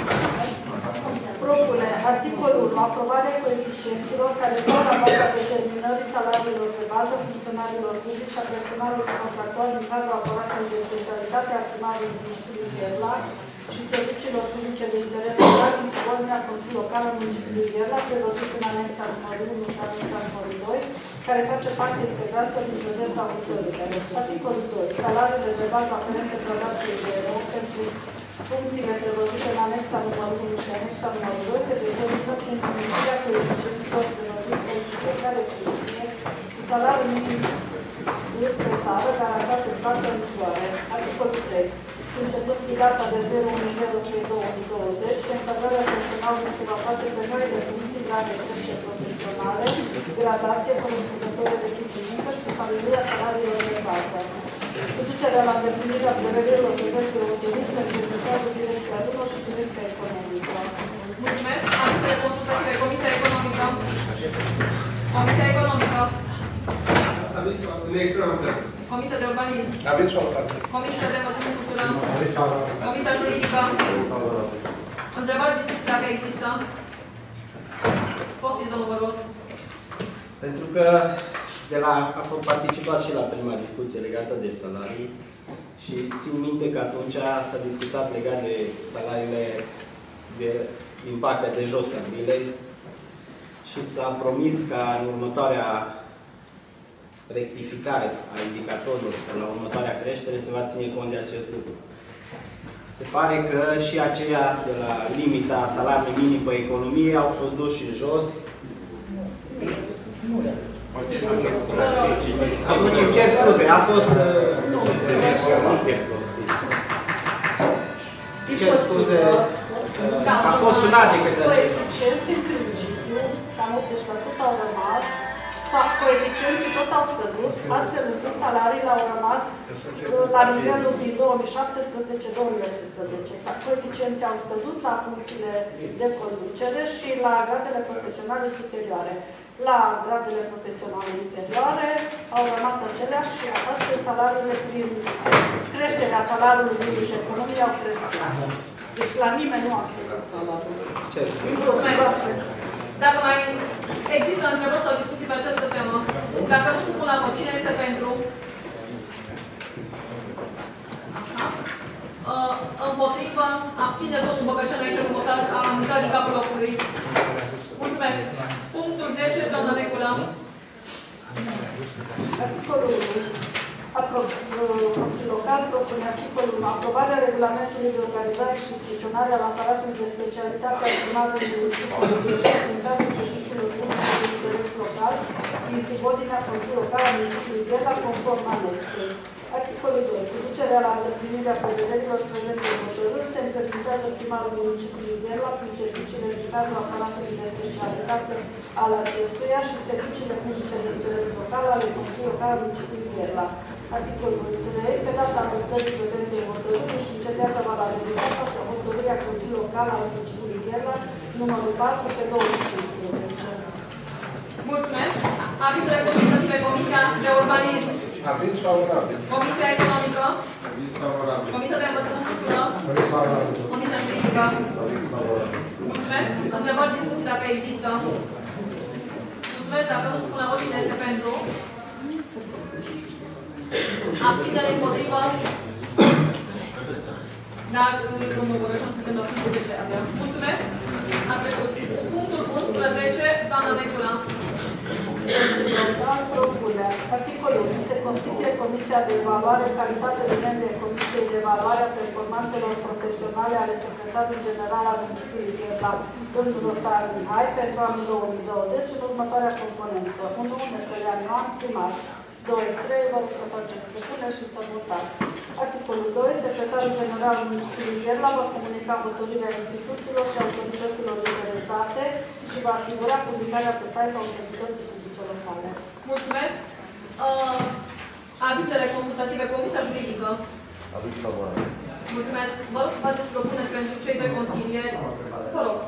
Propune articolul 1, aprobarea coeficienților care stau la baza determinării salariilor de bază funcționarilor publici și a personalului contractual din cadrul aparatului de specialitate a primarului municipiului Gherla și serviciilor publice de interes local din subordinea Consiliului Local al municipiului Gherla, prevăzut în anexa numărul 1 și anexa numărul 2, care face parte integrantă din prezența autorităților. Articolul 2. Salariile de bază aferente gradației de erou pentru funcțiile prevăzute în anexa numărul 1 și anexa numărul 2 se determină prin primirea coeficienților prevăzute pentru fiecare funcție și salariul minim pe țară garantat în partea următoare. Articolul 3. Începând cu data de 01/03/2020, încadrarea personalului se va face pe noile funcții grade crește profesionale, gradație corespunzătoare de tip de muncă și stabilirea salariilor de bază. Reducerea la îndeplinirea prevederilor prezentelor autorități pentru exercițiul direcția 1 și direcția economică. Mulțumesc. Avizele consultative. Comisia Economică. Comisia Economică. Comisia de Urbanism. Comisia de Măsuri Cultură. Comisia Juridică. Întrebări, discuții dacă există. Poftiți, domnul Băros. Pentru că am participat și la prima discuție legată de salarii și țin minte că atunci s-a discutat legat de salariile din partea de jos a Bilei și s-a promis ca în următoarea rectificare a indicatorilor sau la următoarea creștere se va ține cont de acest lucru. Se pare că și aceia de la limita salariului minim pe economie au fost duși jos. Atunci îmi cer scuze, a fost... Cer scuze, a fost sunat de către aceștia. Coeficienții în principiu, cam 80% au rămas, coeficienții tot au scăzut, astfel încât salariile au rămas la nivelul din 2017-2018. Coeficienții au scăzut la funcțiile de conducere și la gradele profesionale superioare. La gradele profesionale inferioare au rămas aceleași și astfel salariile prin creșterea salariului minim și economie au crescut. Deci la nimeni nu a scăzut salariul. Dacă mai există întrebări sau discuții pe această temă, dacă nu supun la vot, cine este pentru? Așa. Împotrivă, abține domnul Băgăcean, aici nu votați, am dat din capul locului. Mulțumesc. Punctul 10, doamna Necula. Articolul 1. Consiliul Local propune articolul 1. Aprobarea regulamentului de organizare și instituționare al aparatului de specialitate al primarului municipiului din cadrul serviciilor publice de interes local din subordinea Consiliului Local al municipiului Gherla conform anexei. Articolul 2. Reducerea la îndeplinirea prevederilor prezente în hotărâri se încredințează primarul municipiului Gherla prin serviciile din cadrul aparatului de specialitate al acestuia și serviciile publice de interes local ale Consiliului Local al municipiului Gherla. Articolul 3. Pe data adoptării prezente în hotărâri își încetează valabilitatea hotărârea Consiliului Local al municipiului Gherla numărul 4 pe 2015. Mulțumesc. Avizele consultative. Comisia de Urbanism. Aviz favorabil. Comisia Economică. Aviz favorabil. Comisia de Învățământ Cultură. Aviz favorabil. Comisia Juridică. Aviz favorabil. Mulțumesc. Întrebări, discuții dacă există. Mulțumesc. Dacă nu supun la vot, cine este pentru? Abținere împotrivă. Dar domnul Băgăcean se gândă la 10 abia. Mulțumesc. Am trecut. Punctul 11, doamna Necula. Propune. Articolul 1. Se constituie Comisia de Evaluare în calitate de membri Comisiei de Evaluare a performanțelor profesionale ale Secretarului General al Municipiului Gherla, domnul Rotar Mihai, pentru anul 2020 în următoarea componență. 1. Meserian Ioan, primar. 2. 3. Vă rog să faceți propuneri și să votați. Articolul 2. Secretarul General al Municipiului Gherla va comunica hotărârea instituțiilor și autorităților interesate va asigura publicarea pe site-ul autorității publice locale. Mulțumesc. Avizele consultative, Comisia Juridică. Aviz favorabil. Mulțumesc. Vă rog să faceți propuneri pentru cei de consilieri. Vă rog.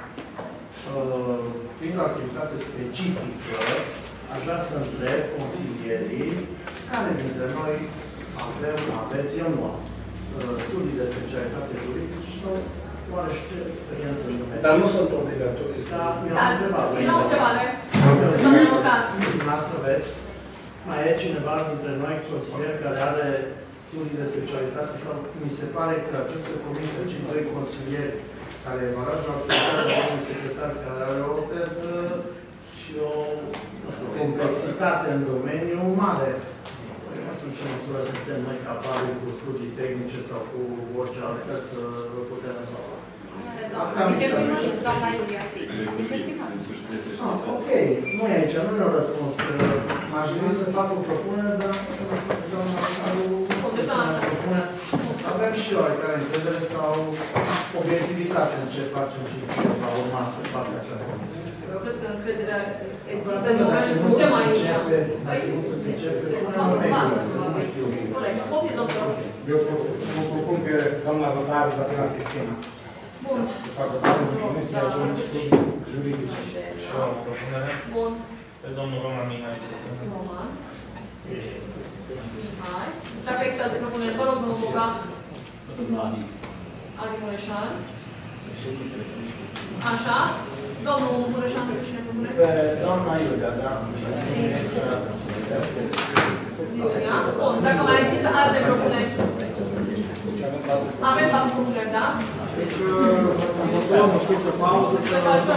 Fiind o activitate specifică, aș vrea să întreb consilierii care dintre noi aveți, eu nu am, studii de specialitate juridică sau oarește experiență în domeniu. Dar nu sunt obligatorii. Da, mi-am întrebat. Era o întrebare. Dumneavoastră aveți? Mai e cineva dintre noi, consilier, care are studii de specialitate sau mi se pare că aceste comisii, cei doi consilieri care evaluează activitatea unui secretar care are o și o complexitate în domeniu mare. Nu știu în ce măsură suntem noi capabili cu studii tehnice sau cu orice altfel să putem rezolva. Asta mi se ok, nu e aici, nu ne-au răspuns. M-aș gândi să fac o propunere, dar avem și oarecare încredere sau obiectivitate în ce facem și ce va urma să facă acea comisie. Eu cred că încrederea există în moment și suntem aici. Eu propun că doamna Rotar Izabela Cristina să facă parte din Comisia Juridice. Și o propunere. Bun. Pe domnul Roman Mihai. Roman. Mihai. Dacă există alte propuneri, vă rog, domnul Boga. Adi Mureșan. Așa. Domnul Mureșan, pe cine propune? Pe doamna Iulia, da. Iulia. Bun. Dacă mai există alte propuneri. Avem 4 propuneri, da? Deci, am o scurtă pauză să...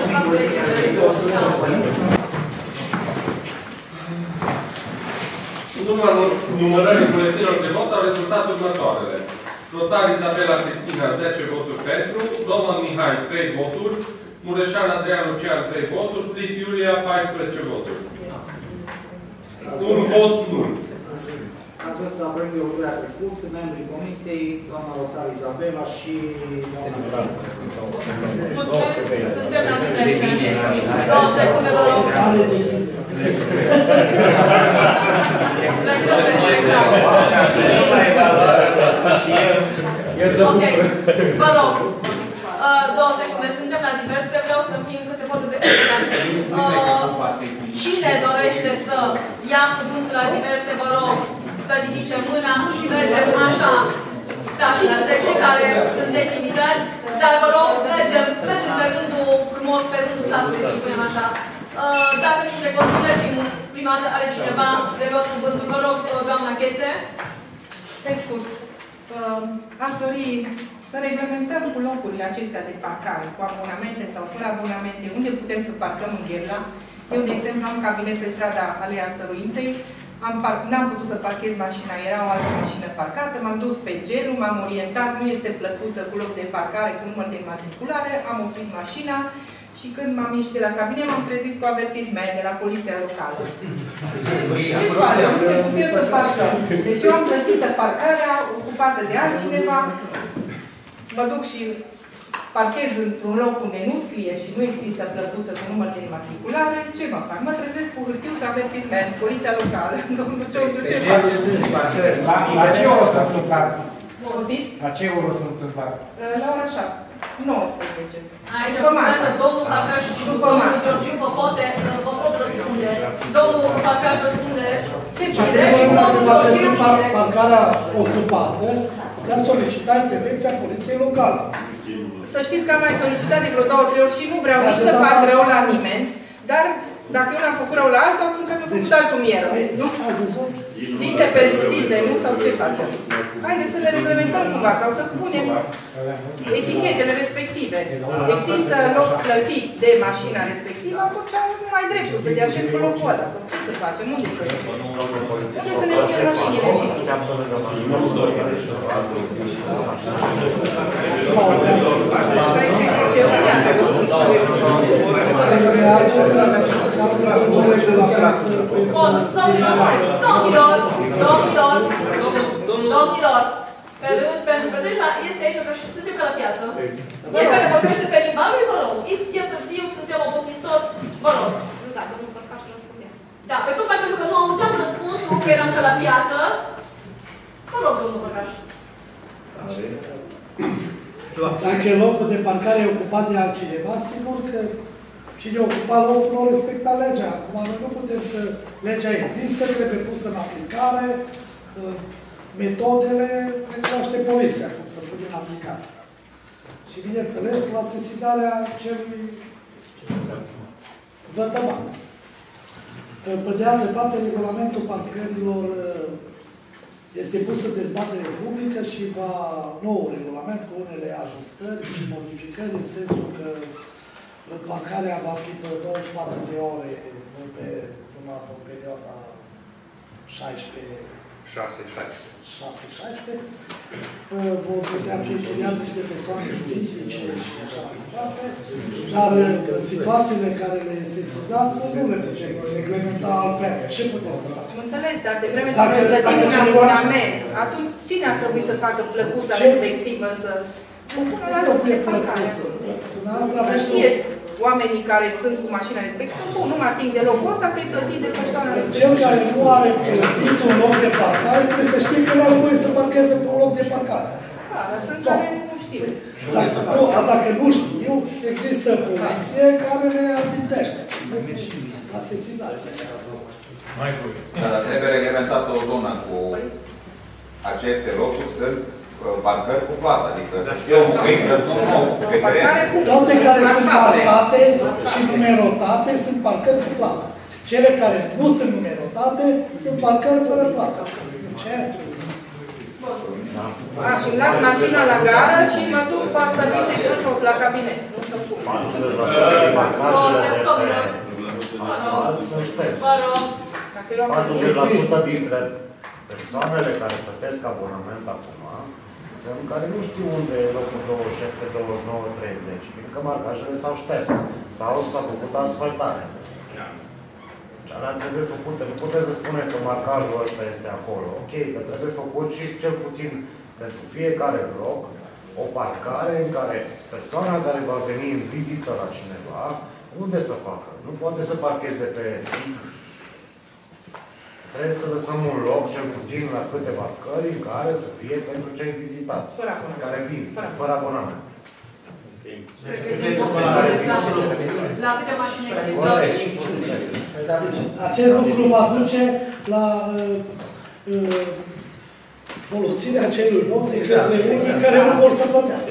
În urma numărării buletinelor de vot au rezultat următoarele. Rotar Izabela Cristina 10 voturi pentru, Roman Mihai 3 voturi, Mureșan Adrian Lucian 3 voturi, Plic Iulia 14 voturi. Un vot nul. Ați văzut la proiect de hotărâre a trecut, membrii Comisiei, doamna Rotar Izabela și doamna Mulțumesc, suntem la diverse. 2 secunde, vă rog. Ok, vă rog. 2 secunde, suntem la diverse, vreau să fim câte poate de cine dorește să ia cuvântul la diverse, vă rog, să ridice mâna și mergem așa. Da, și de cei care sunteți invitați, dar vă rog, mergem pe rândul frumos, pe rândul satului, să spunem așa. Dacă nu se consideră prima dată are cineva de luat cuvântul, vă rog, doamna Ghețe. Pe scurt, aș dori să reglementăm cu locurile acestea de parcare, cu abonamente sau fără abonamente, unde putem să parcăm în Gherla. Eu, de exemplu, am cabinet pe strada Alea Stăruinței, n-am putut să parchez mașina, era o altă mașină parcată, m-am dus pe genul, m-am orientat, nu este plăcuță cu loc de parcare, cu număr de matriculare, am oprit mașina și când m-am ieșit de la cabinet, m-am trezit cu avertisment de la poliția locală. Ce face? Unde putem să parcăm? Deci eu am plătită parcarea, ocupată de altcineva, mă duc și parchez într-un loc unde nu scrie și nu există plăcuță cu număr de matriculare, ce mă fac? Mă trezesc cu hârtiuță avertisment, poliția locală. Domnul Ciorgiu, ce faci? La ce oră sunt în parc? La ce oră sunt în parc? La ora 7. 19. Aici urmează domnul Farcaș și domnul Ciorgiu vă pot răspunde. Domnul Farcaș răspunde ce cine și domnul Ciorgiu parcarea ocupată de a solicita intervenția poliției locale. Să știți că am mai solicitat de vreo 2-3 ori și nu vreau nici să fac rău la nimeni, dar dacă eu n-am făcut rău la altul, atunci am făcut altul mie rău. Dite pentru dite, nu? Sau ce facem? Haideți să le reglementăm cumva sau să punem etichetele respective. Există loc plătit de mașina respectivă, atunci nu ai dreptul să te așezi pe locul ăla. Sau ce să facem? Unde să ne punem mașinile și Domnilor, pe rând, pentru că deja este aici, că suntem pe la piață. Fiecare vorbește pe limba lui, vă rog. E târziu, suntem obosiți toți. că eram ca la piață. Mă rog, domnul Băcaș. Dacă locul de parcare e ocupat de altcineva, sigur că cine ocupa locul nu respecta legea. Acum noi nu putem să... Legea există, trebuie pusă în aplicare, metodele le cunoaște poliția, cum să pune în aplicare. Și bineînțeles, la sesizarea celui vătăman. Pe de altă parte, regulamentul parcărilor este pus în dezbatere publică și va nou regulament cu unele ajustări și modificări în sensul că parcarea va fi pe 24 de ore, nu pe numai pe perioada 6-16. Vor putea fi închiriate și de persoane juridice și așa mai departe, dar situațiile care le sesizați nu le putem reglementa altfel. Ce putem să facem? Înțeles, dar de vreme ce plătim un abonament, atunci cine ar trebui să facă plăcuța respectivă să o pună la loc de parcare? Să știe oamenii care sunt cu mașina respectivă, nu mă ating de locul ăsta, că e plătit de persoana respectivă. Cel care nu are plătit un loc de parcare trebuie să știe că nu are voie să parcheze pe un loc de parcare. Da, dar sunt care nu știu. Dacă nu știu, există poliție care le amintește la sesizare. Dar trebuie reglementată o zonă cu aceste locuri, sunt parcări cu plată, adică să știu toate care sunt parcate și numerotate sunt parcări cu plată. Cele care nu sunt numerotate sunt parcări fără plată. Ce? Și îmi las mașina la gară și mă duc cu stabiliței până jos la cabinet. Nu să pun. Dintre persoanele care plătesc abonament acum sunt care nu știu unde e locul 27, 29, 30, fiindcă marcajele s-au șters sau s-a făcut asfaltare. Și alea trebuie făcute. Nu puteți să spuneți că marcajul ăsta este acolo. Ok, dar trebuie făcut și cel puțin pentru fiecare bloc o parcare în care persoana care va veni în vizită la cineva, unde să facă? Nu poate să parcheze pe... Trebuie să lăsăm un loc, cel puțin la câteva scări, în care să fie pentru cei vizitați, care vin, fără abonament. La câte mașini există? Deci, acest lucru va duce la folosirea acelui loc de către unii care nu vor să plătească.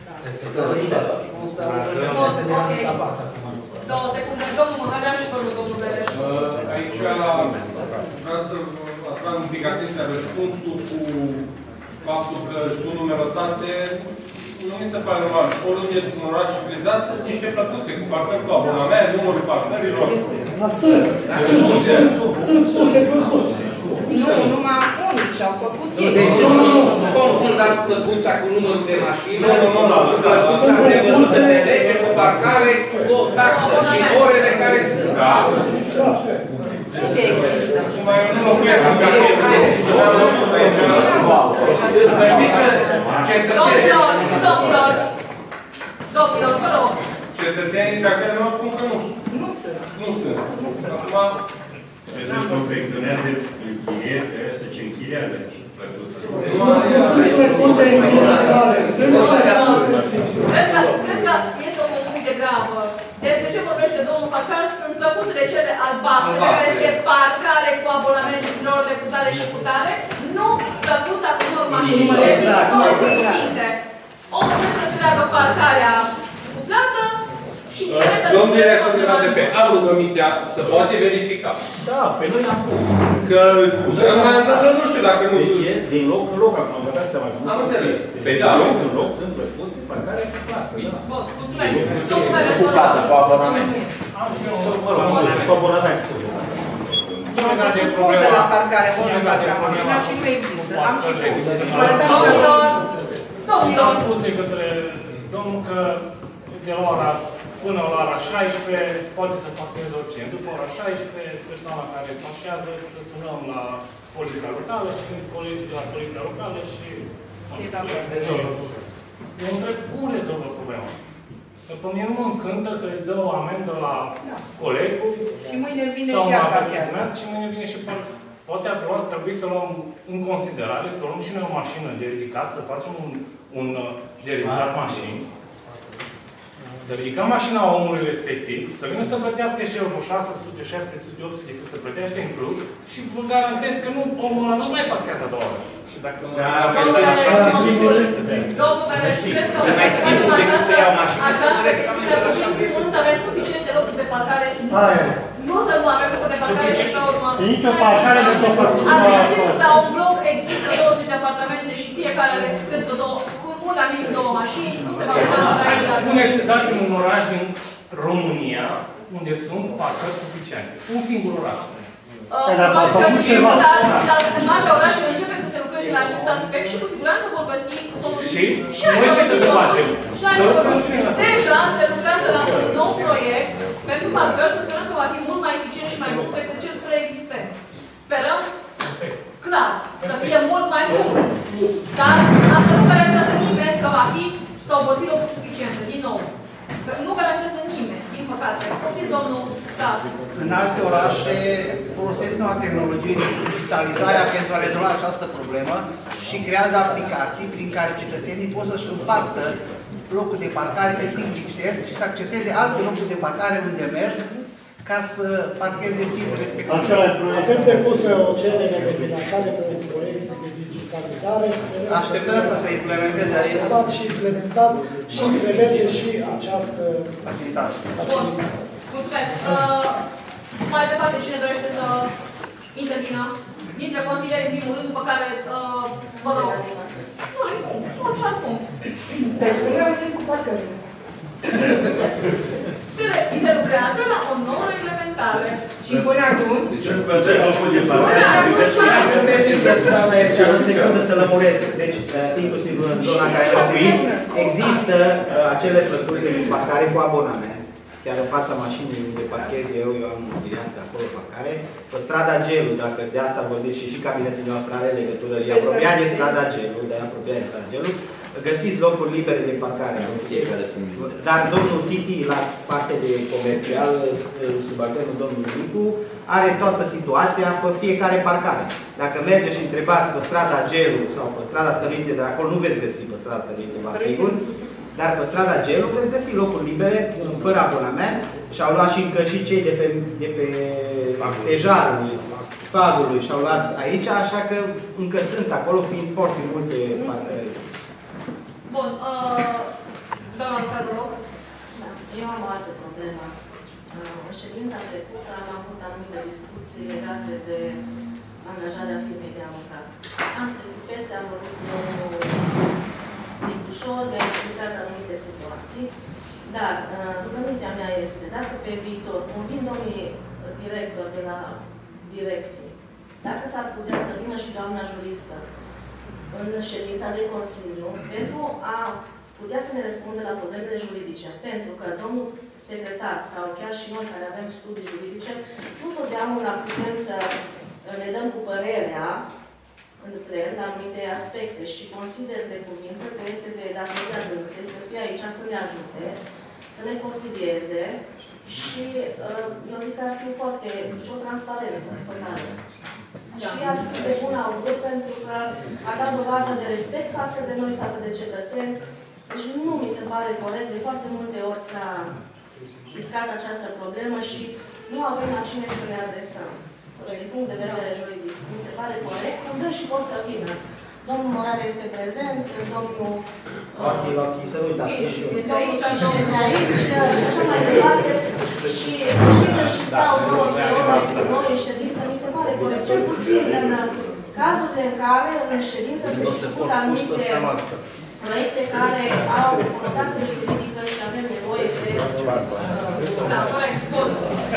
Două secunde. Domnul Măhărea și domnul Bereș. Aici vreau să atrag un pic atenția răspunsul cu faptul că sunt numerotate. Nu mi se pare normal. Oriunde în oraș civilizat sunt niște plăcuțe cu parcări cu abonament, numărul parcărilor. Dar sunt puse plăcuțe. Nu, numai unii și-au făcut ei. Nu confundați plăcuța cu numărul de mașină. Plăcuța prevăzută de lege cu parcare cu o taxă și orele care sunt. Unde există? Nu locuiesc în cartier. Să știți că cetățenii... Domnilor, vă rog. Cetățenii de acolo nu spun că nu sunt. Nu sunt. Acum... Să-și confecționează închiriere, ăștia ce închiriază plăcuță. Sunt plăcuțe individuale. Cred că este o confuzie gravă. Despre ce vorbește domnul Facaș sunt plăcuțele cele albastre, pe care este parcare cu abonament din orele cu tare și cu tare, nu plăcuța cu număr mașinii. Omul trebuie să treacă parcarea cu plată și... Domnul director de la ADP, am rugămintea să poate verifica. Da, pe noi am pus. Că nu știu dacă nu... Deci e din loc în loc, acum vă dați seama. Am înțeles. Pe da. Din loc în loc sunt plăcuți, parcare cu plată. Bun, mulțumesc. Cu plată, cu abonament. Cu abonament. Nu am făcut poze la parcare, unde am parcat mașina și nu există. Am și poze. S-au spus de către domnul că de la ora până la ora 16 poate să parcheze oricine. După ora 16, persoana care parchează să sunăm la poliția locală și veniți colegii de la poliția locală și... Eu întreb cum rezolvă problema. Că pe mine nu mă încântă că îi dă o amendă la colegul și mâine vine sau și ea parchează. Și mâine vine și poate ar trebui să luăm în considerare, să luăm și noi o mașină de ridicat, să facem un de ridicat mașini, să ridicăm mașina omului respectiv, să vină să plătească și el cu 600, 700, 800 cât să plătește în Cluj și vă garantez că nu, omul ăla nu mai parchează a doua oră. Și dacă nu mai Domnule, cred că să avem suficiente locuri de parcare. Nu să nu avem locuri de parcare și pe urmă. Nicio parcare nu s-o fac. La un bloc există 20 de apartamente și fiecare are, cred că, una minim 2 mașini, nu se va putea. Spuneți, dați-mi un oraș din România unde sunt parcări suficiente. Un singur oraș. Dar în alte orașe începe să se lucreze la acest aspect și cu siguranță vor găsi soluții. Și noi ce să facem? Deja se lucrează la un nou proiect pentru parcări, să sperăm că va fi mult mai eficient și mai bun decât cel preexistent. Sperăm, clar, să fie mult mai bun. Dar asta nu garantează nimeni că va fi sau vor fi locuri suficiente, din nou. Nu garantează nimeni, din păcate. Poftiți, domnul Tras. În alte orașe folosesc noua tehnologie de digitalizare pentru a rezolva această problemă și creează aplicații prin care cetățenii pot să-și împartă locuri de parcare pe timp lipsesc și să acceseze alte locuri de parcare unde merg ca să parcheze în timpul respectiv. Avem depus o cerere de finanțare pe un proiect de digitalizare. Așteptăm să se implementeze aici. Și implementat și prevede și această facilitate. Mulțumesc. Mai departe, cine dorește să intervină? Dintre consilieri, în primul rând, după care, vă rog. Nu, ce alt punct. Deci, nu vreau cu parcările. Se lucrează la o nouă reglementare. Și până atunci? O secundă să lămuresc. Deci, inclusiv în zona care locuiți, există acele plăcuțe de parcare cu abonament. Chiar în fața mașinii unde parchez eu am închiriat acolo parcare. Pe strada Gelu, dacă de asta vorbiți și cabinetul nostru are legătură, e apropiat de strada Gelu, de apropiat de strada Gelu, găsiți locuri libere de parcare. Dar domnul Titi, la partea de comercial, subalternul domnului Nicu, are toată situația pe fiecare parcare. Dacă mergeți și întrebați pe strada Gelu sau pe strada Stăluinței, de acolo nu veți găsi pe strada Stăluinței, vă asigur. Dar pe strada Gelu veți găsi locuri libere, fără abonament, și-au luat și încă și cei de pe stejarul Fagului și-au luat aici, așa că încă sunt acolo, fiind foarte multe parcări. Bun, doamna Lucrar, vă rog. Da, eu am o altă problemă. În ședința trecută am avut anumite discuții legate de angajarea firmei de avocat. Am trecut peste, am vorbit cu domnul Nicușor, mi-a explicat anumite situații, dar rugămintea mea este, dacă pe viitor convin domnii director de la direcție, dacă s-ar putea să vină și doamna juristă în ședința de Consiliu, pentru a putea să ne răspundă la problemele juridice. Pentru că domnul secretar sau chiar și noi care avem studii juridice, nu totdeauna putem să ne dăm cu părerea în plen la anumite aspecte și consider de cuvință că este de datoria dânsei să fie aici să ne ajute, să ne consilieze și eu zic că ar fi foarte, deci o transparență totale. Și ar fi de bun augur pentru că a dat dovadă de respect față de noi, față de cetățeni. Deci nu mi se pare corect, de foarte multe ori s-a discat această problemă și nu avem la cine să ne adresăm. Din punct de vedere juridic, mi se pare corect, îmi dă și pot să vină. Domnul Morare este prezent, domnul să nu uitați. Este aici și așa mai departe. Și când și stau noi în ședință, mi se pare corect. Cel puțin în cazurile în care în ședință se discută anumite proiecte care au o conotație juridică și avem nevoie de... Da, corect. Bun.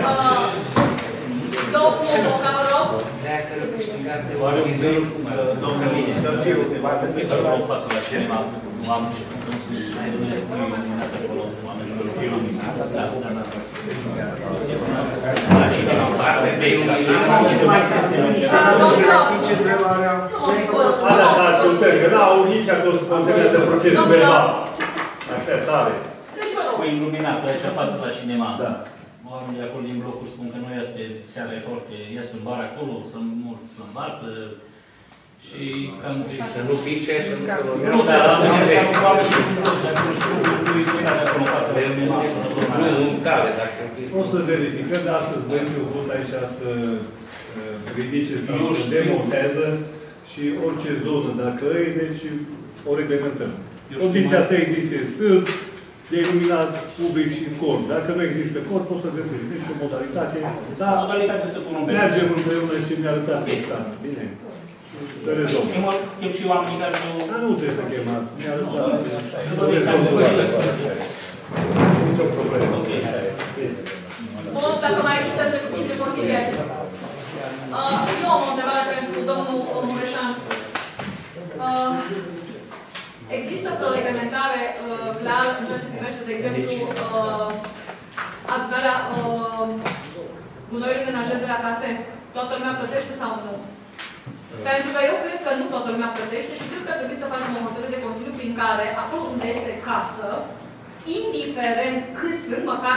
Domnul Boca, vă rog. Dacă câștigat de organizări, domnul Mine, o față la cinema, am discutat și nu spune iluminat acolo, oamenilor iluminat, da. La cinema, parte de iluminat, nu mai Alea s-a ascultat, că n-au nici acolo să consemnează procesul verbal. Așa, tare. Cu iluminat, aici față la cinema. Da. oamenii de acolo din blocuri spun că nu este, seara e foarte, este un bar acolo, sunt mulți să îmbarcă și cam... Să nu pice, să nu se Nu, dar oamenii din blocuri, dacă nu știu, nu e lumina de acolo în față, nu, în cale, dacă... O să verificăm, dar astăzi băieții au vrut aici să ridice sau să demontează și orice zonă, dacă e, deci o reglementăm. Condiția să existe stâlp, de iluminat public și cod. Dacă nu există cod, poți să găsești. Deci o modalitate, dar mergem împreună și ne arătați exact. Bine. Să rezolvăm. Eu și oamenii care nu... Dar nu trebuie să chemați. Ne arătați. Să vă rezolvăm. Nici o problemă. Bun, dacă mai există de consilieri. Eu am o întrebare pentru domnul Mureșan. Există o reglementare clară în ceea ce privește, de exemplu, adunarea gunoiului menajer de la case? Toată lumea plătește sau nu? Pentru că eu cred că nu toată lumea plătește și cred că ar trebui să facem o hotărâre de Consiliu prin care, acolo unde este casă, indiferent cât sunt, măcar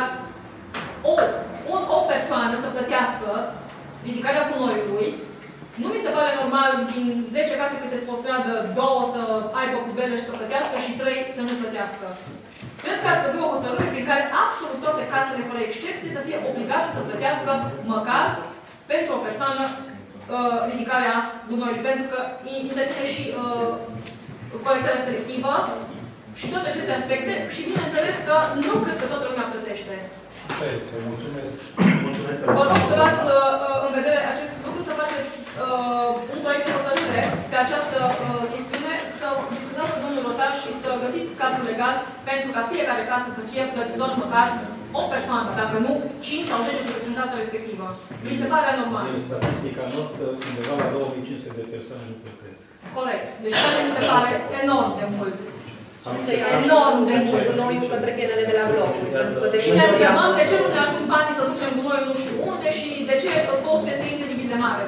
o persoană să plătească ridicarea gunoiului. Nu mi se pare normal din 10 case câte sunt pe stradă, 2 să aibă cubele și să plătească și 3 să nu plătească. Cred că ar trebui o hotărâre prin care absolut toate casele, fără excepție, să fie obligate să plătească măcar pentru o persoană ridicarea gunoiului. Pentru că intervine și colectarea selectivă și toate aceste aspecte și bineînțeles că nu cred că toată lumea plătește. Vă rog să luați în vedere acest lucru, să faceți un proiect de hotărâre pe această chestiune, să discutăm cu domnul Rotar și să găsiți cadrul legal pentru ca fiecare casă să fie plătitor măcar o persoană, dacă nu 5 sau 10 de sunt casa respectivă. Mi se pare anormal. Din statistica noastră, undeva la 2500 de persoane nu plătesc. Corect. Deci care mi se pare enorm de mult. Enorm de mult gunoiul către pielele de la blocuri. Și ne întrebăm de ce nu ne ajung banii să ducem gunoiul nu știu unde și de ce costul este incredibil de mare.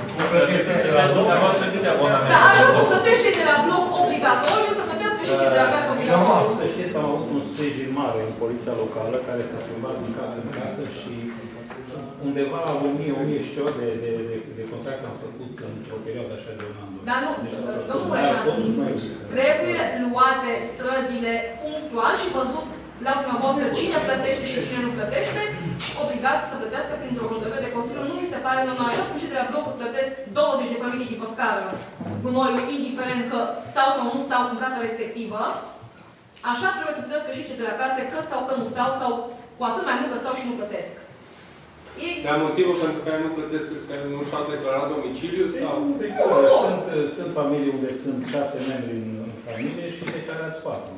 Dar așa cum plătești cei de la bloc obligatoriu, să plătească și cei de la casă obligatoriu. Să știți că am avut un sprijin mare în poliția locală care s-a schimbat din casă în casă și undeva 1000 și ceva de contracte am făcut într-o perioadă așa de un an. Dar nu, domnul Mureșan, trebuie luate străzile punctual și văzut la dumneavoastră cine plătește și cine nu plătește și obligat să plătească printr-o hotărâre de Consiliu. Nu mi se pare normal. Așa cum cei de la blocuri plătesc 20 de familii pe scară gunoiul, indiferent că stau sau nu stau în casa respectivă, așa trebuie să plătească și cei de la case, că stau, că nu stau, sau cu atât mai mult că stau și nu plătesc. Dar motivul pentru care nu plătesc este că nu și-au declarat domiciliu sau? Sunt familii unde sunt 6 membri în familie și declarați 4.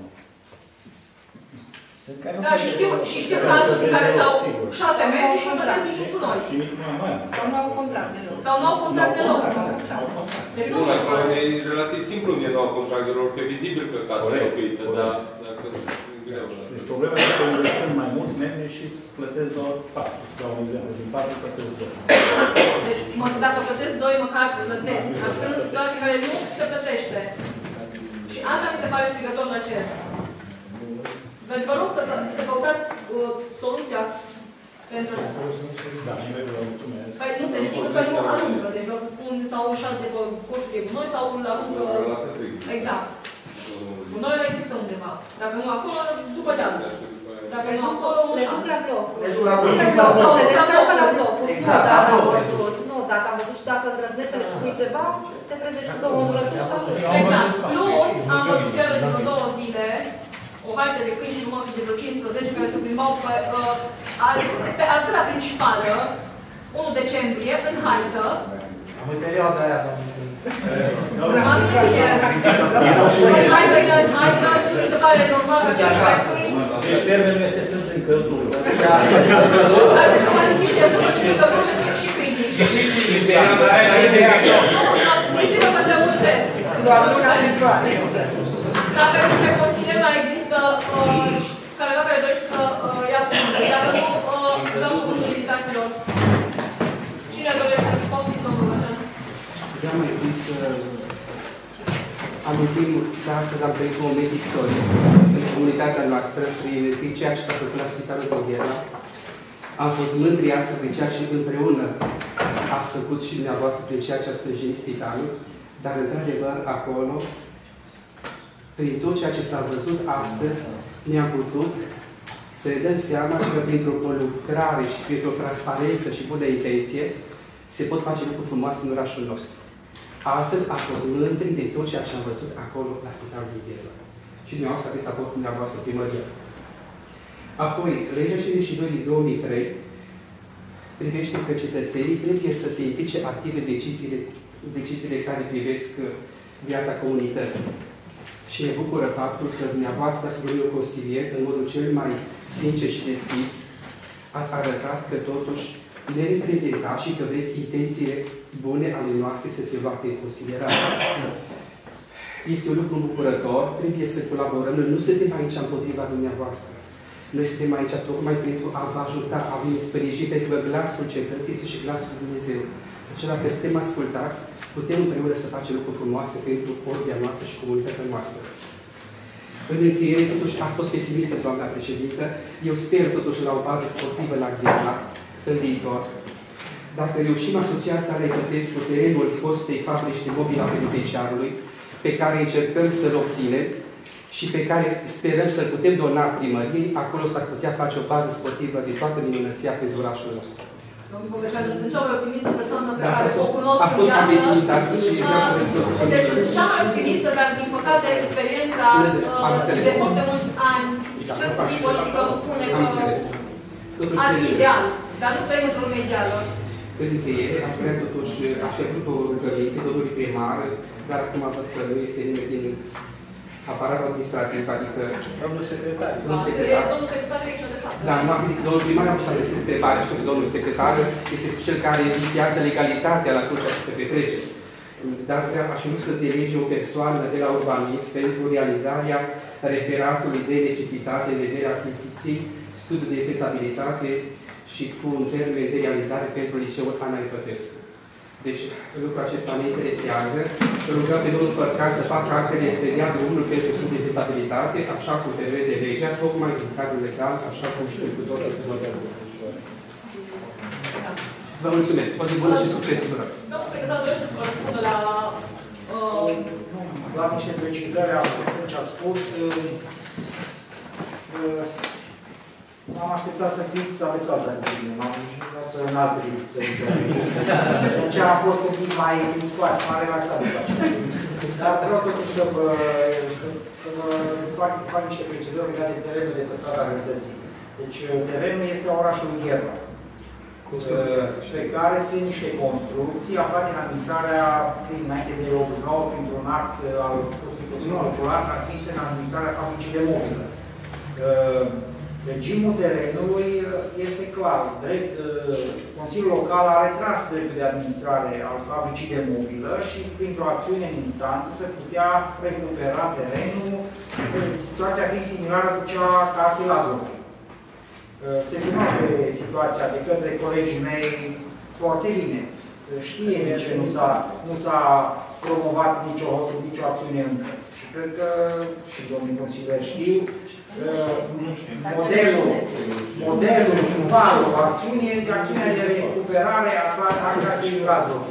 Da, și știu cazuri în care stau 6 membri și nu plătesc niciun cu noi. Sau nu au contract deloc. Sau nu au contract deloc. Deci nu e relativ simplu de nu au contract deloc, că e vizibil că casa e locuită, dar dacă e greu. Deci problema este că unde sunt mai mulți membri și plătesc doar 4. Dau un exemplu, din 4 plătesc 2. Deci dacă plătesc 2, măcar plătesc. Dar sunt situații în care nu se plătește. Și asta mi se pare strigător la cer. Deci vă rog să căutați soluția pentru... Da, nivelul vă mulțumesc. Păi nu se ridică că nu aruncă. Deci vreau să spun, sau își alte coșuri de gunoi, sau îl aruncă... Exact. Gunoiul există undeva. Dacă nu acolo, după dealul. Dacă nu acolo, nu șans. Le duc la blocuri. Le duc la blocuri. Exact. Nu, dacă am văzut și dacă îndrăznești să le spui ceva, te trezești cu 2 înjurături și atunci. Exact. Plus, am văzut chiar de vreo 2 zile o haită de câini frumoase de vreo 15 care se plimbau pe altura principală, 1 decembrie, în haită. În perioada aia, Haită, mi se pare normal că 15 câini. Deci termenul este sunt în căldură. Dar deci mai niște să nu știu că vreo și câinii. Și perioada aia e de acolo. Nu, trebuie că se mulțesc. Doar luna pentru ani. Dacă pe consilier mai există careva care dorește să ia cuvântul. Dacă nu, dăm cuvântul invitațiilor. Cine dorește? Poftiți, domnul Băcean. Vreau mai întâi să amintim că astăzi am trăit un moment istoric în comunitatea noastră prin ceea ce s-a făcut la Spitalul din Gherla. Am fost mândri astăzi de ceea ce împreună ați făcut și dumneavoastră prin ceea ce a sprijinit spitalul, dar într-adevăr acolo, prin tot ceea ce s-a văzut astăzi, ne-am putut să ne dăm seama că printr-o lucrare și printr-o transparență și bună intenție se pot face lucruri frumoase în orașul nostru. Astăzi am fost mândri de tot ceea ce am văzut acolo la Spitalul din Gherla. Și dumneavoastră aveți apoi dumneavoastră primăria. Apoi, legea 52 din 2003 privește că cetățenii trebuie să se implice activ în deciziile care privesc viața comunității. Și ne bucură faptul că dumneavoastră, ați domnul consilier, în modul cel mai sincer și deschis, ați arătat că totuși ne reprezentați și că vreți intențiile bune ale noastre să fie luate în considerare. Este un lucru bucurător, trebuie să colaborăm. Noi nu suntem aici împotriva dumneavoastră. Noi suntem aici tocmai pentru a vă ajuta, a vă sprijini, pentru că glasul cetății este și glasul Dumnezeu. Deci dacă suntem ascultați, putem împreună să facem lucruri frumoase pentru ordinea noastră și comunitatea noastră. În încheiere, totuși, a fost pesimistă, doamna președintă. Eu sper totuși la o bază sportivă la Gherla, în viitor. Dacă reușim asociația Recătescu terenul fostei fabrici de mobil a beneficiarului, pe care încercăm să-l obținem și pe care sperăm să-l putem dona primăriei, acolo s-ar putea face o bază sportivă de toată minunăția pentru orașul nostru. Domnul Bogăceanu, sunt cea mai optimistă persoană pe care o cunosc. A fost pesimistă astăzi și vreau să vă deci, cea mai optimistă, dar din păcate experiența de foarte mulți ani, cel puțin politică, îmi spune că ar fi ideal, dar nu trăim într-o lume ideală. În încheiere, aș vrea totuși, aș fi vrut o rugăminte domnului primar, dar acum văd că nu este nimeni din aparatul administrativ, adică... Domnul secretar. Domnul secretar. Domnul secretar e aici de fapt. Da, nu am gândit, domnul primar nu s-a adresat întrebare, știu că domnul secretar este cel care vizează legalitatea la tot ceea ce se petrece. Dar aș vrea să delege o persoană de la urbanism pentru realizarea referatului de necesitate în vederea achiziției, studiul de fezabilitate și cu un termen de realizare pentru liceul Ana Ipătescu. Deci, lucrul acesta ne interesează. Rugăm pe domnul Părcar să facă actele SDA de unul pentru studiul de fezabilitate, așa cum prevede legea, tocmai în cadrul legal, așa cum știu cu toții să vorbim. Vă mulțumesc. O zi bună și succes tuturor. Domnul secretar, dorește să vă răspundă la... Doar niște precizări a ce a spus. M-am așteptat să fiți, să aveți altă atitudine. M-am așteptat să în alte să interveniți. Deci am fost un pic mai în spate, m-am relaxat după aceea. Dar vreau totuși să vă fac niște precizări legate de terenul de pe strada Rădății. Deci terenul este orașul Gherla, pe care sunt niște construcții aflate în administrarea înainte de 89 printr-un act al Consiliului Popular transmis în administrarea fabricii de mobilă. Regimul terenului este clar. Consiliul Local a retras dreptul de administrare al fabricii de mobilă și printr-o acțiune în instanță se putea recupera terenul, situația fiind similară cu cea a casei Lazov. Se cunoaște situația de către colegii mei foarte bine. Se știe de ce nu s-a promovat nicio acțiune încă. Și cred că și domnii consilieri știu. Modelul, valul acțiunea de recuperare a casei Lazov.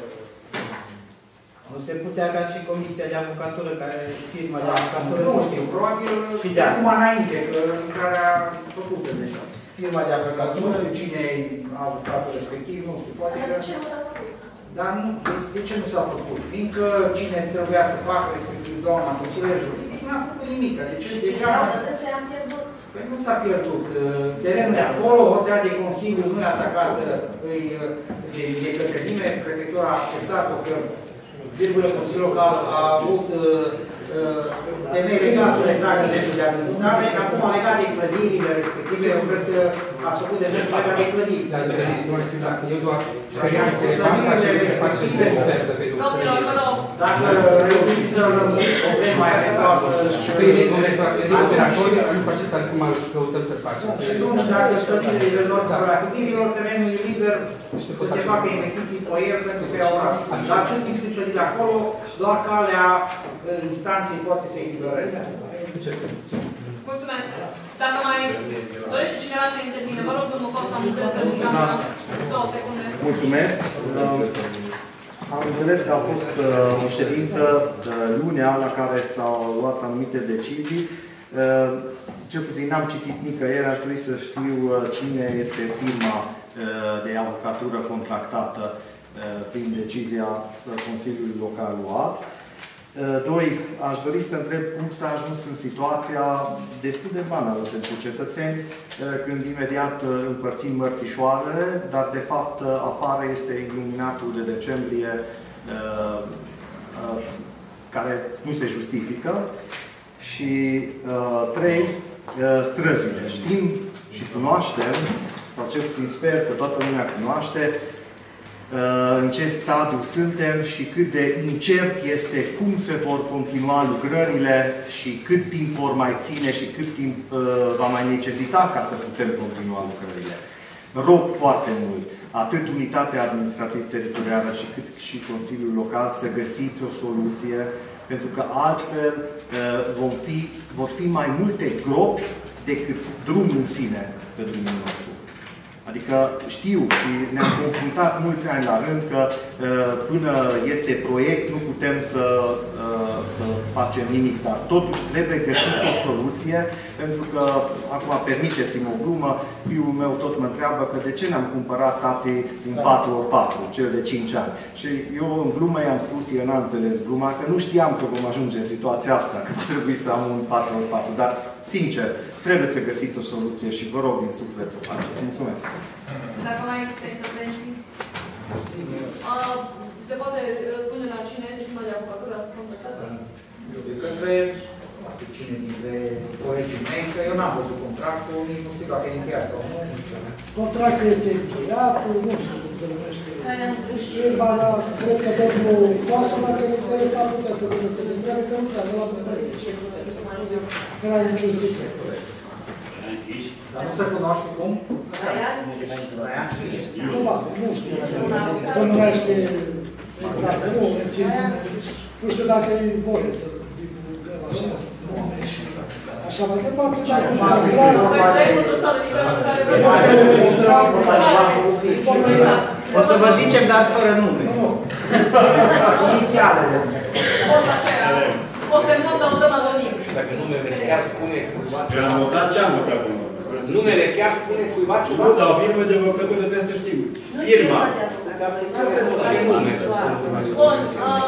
Nu se putea ca și comisia de avocatură, care firma de avocatură... Nu știu, probabil de acum înainte, că lucrarea făcută deja. Firma de avocatură, cine a avocatul respectiv, nu știu, poate că... De ce nu s-a făcut? Dar nu, de ce nu s-a făcut? Fiindcă cine trebuia să facă, respectiv doamna consilier juridic, nu a făcut nimic. Deci degeaba... Păi nu s-a pierdut. Terenul e acolo, hotărârea de Consiliu nu e atacată de către nimeni, prefectura a acceptat-o că Consiliul Local a avut temei legal să le tragă dreptul de administrare, acum legat de clădirile respective, eu cred că ați făcut de dreptul legat de clădiri. Dar eu doar clădirile respective, domnilor, vă rog, dacă reușiți să lămuriți problema eventuală și... După acesta, cum căutăm să facem? Și atunci, dacă clădirile lor, clădirilor, terenul e liber să se facă investiții pe el pentru că e oraș. Dar cât timp sunt clădiri acolo, doar calea instanței poate să elibereze. mulțumesc. Dacă mai dorește cineva să intervine, vă rog, domnul Costa, mulțumesc că din camera. 2 secunde. Mulțumesc. Am înțeles că a fost o ședință lunea la care s-au luat anumite decizii. Cel puțin n-am citit nicăieri, aș dori să știu cine este firma de avocatură contractată prin decizia Consiliului Local luat. 2. Aș dori să întreb cum s-a ajuns în situația destul de banală pentru cetățeni, când imediat împărțim mărțișoarele, dar de fapt afară este iluminatul de decembrie care nu se justifică. Și 3. Străzile. Știm și cunoaștem, sau cel puțin sper că toată lumea cunoaște, în ce stadiu suntem și cât de incert este cum se vor continua lucrările și cât timp vor mai ține și cât timp va mai necesita ca să putem continua lucrările. Rog foarte mult, atât Unitatea Administrativ-Teritorială cât și Consiliul Local să găsiți o soluție, pentru că altfel vor fi mai multe gropi decât drum în sine pe drumul nostru. Adică știu și ne-am confruntat mulți ani la rând că până este proiect nu putem să facem nimic, dar totuși trebuie găsit o soluție, pentru că, acum permiteți-mi o glumă, fiul meu tot mă întreabă că de ce ne-am cumpărat tati un 4x4, cel de 5 ani. Și eu în glumă i-am spus, eu n-am înțeles gluma, că nu știam că vom ajunge în situația asta, că trebuie să am un 4x4, dar sincer, trebuie să găsiți o soluție și vă rog din suflet să o faceți. Mulțumesc! Dacă mai există intervenții, se poate răspunde la cine este firma de avocatură contactată? De către cine dintre colegii mei, că eu n-am văzut contractul, nici nu știu dacă e încheiat sau nu. Contractul este încheiat, nu știu cum se numește firma, dar cred că domnul Costa, dacă ne interesa, putea să vină să ne întrebe, că nu lucrează la primărie și putem să spunem că n-ai niciun secret. Dar nu se cunoaște cum? Probabil, nu știu. Se numește exact, nu rețin. Nu știu dacă e voie să divulgăm așa nume și așa mai departe, dar un contract. O să vă zicem, dar fără nume. Inițialele. O semnăm, dar o dăm anonim. Și dacă numele chiar spune cuiva ceva. Eu am notat ce am notat cu numele. Numele chiar spune cuiva ceva? Nu, dar o firmă de avocatură trebuie să știm. Firma. Ca să spuneți ce nume. Bun.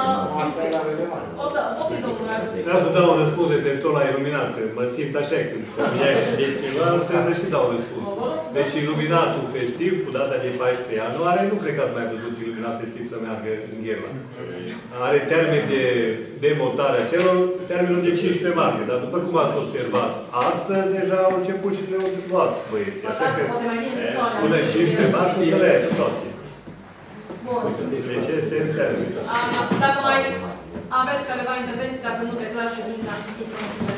O să domnule. Vreau să dau un răspuns referitor la iluminat. Mă simt așa când ia și de ceva, trebuie să și dau un răspuns. Deci iluminatul festiv, cu data de 14 ianuarie, nu cred că ați mai văzut iluminat festiv să meargă în Gherla. Are termen de demontare a celor, termenul de 15 martie. Dar după cum ați observat, astăzi deja au început și le-au luat băieții. Așa că până 15 martie le ai toate. Bun. Deci este în termen. Dacă mai aveți câteva intervenții, dacă nu declar ședința închisă.